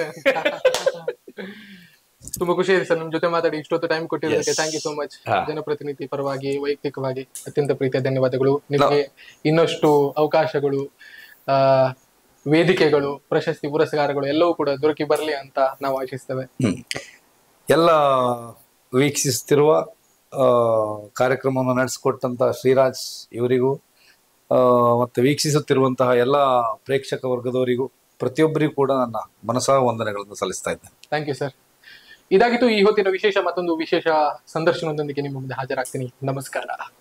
ತುಂಬಾ ಖುಷಿ ಇದೆ ಸರ್ ನಿಮ್ ಜೊತೆ ಮಾತಾಡಿ, ಇಷ್ಟೊತ್ತು ಟೈಮ್ ಕೊಟ್ಟಿರೋದಕ್ಕೆ ಥ್ಯಾಂಕ್ ಯು ಸೋ ಮಚ್. ಜನಪ್ರತಿನಿಧಿ ಪರವಾಗಿ ವೈಯಕ್ತಿಕವಾಗಿ ಅತ್ಯಂತ ಪ್ರೀತಿಯ ಧನ್ಯವಾದಗಳು. ನಿಮಗೆ ಇನ್ನಷ್ಟು ಅವಕಾಶಗಳು, ಆ ವೇದಿಕೆಗಳು, ಪ್ರಶಸ್ತಿ ಪುರಸ್ಕಾರಗಳು ಎಲ್ಲವೂ ಕೂಡ ದೊರಕಿ ಬರಲಿ ಅಂತ ನಾವು ಆಶಿಸ್ತೇವೆ. ಎಲ್ಲ ವೀಕ್ಷಿಸುತ್ತಿರುವ ಕಾರ್ಯಕ್ರಮವನ್ನು ನಡೆಸಿಕೊಟ್ಟಂತ ಶ್ರೀರಾಜ್ ಇವರಿಗೂ ಮತ್ತೆ ವೀಕ್ಷಿಸುತ್ತಿರುವಂತಹ ಎಲ್ಲ ಪ್ರೇಕ್ಷಕ ವರ್ಗದವರಿಗೂ ಪ್ರತಿಯೊಬ್ಬರಿಗೂ ಕೂಡ ನನ್ನ ಮನಸಾ ವಂದನೆಗಳನ್ನು ಸಲ್ಲಿಸ್ತಾ ಇದ್ದೇನೆ. Thank you sir. ಇದಾಗಿತ್ತು ಈ ಹೊತ್ತಿನ ವಿಶೇಷ. ಮತ್ತೊಂದು ವಿಶೇಷ ಸಂದರ್ಶನದೊಂದಿಗೆ ನಿಮ್ಮ ಮುಂದೆ ಹಾಜರಾಗ್ತೀನಿ. ನಮಸ್ಕಾರ.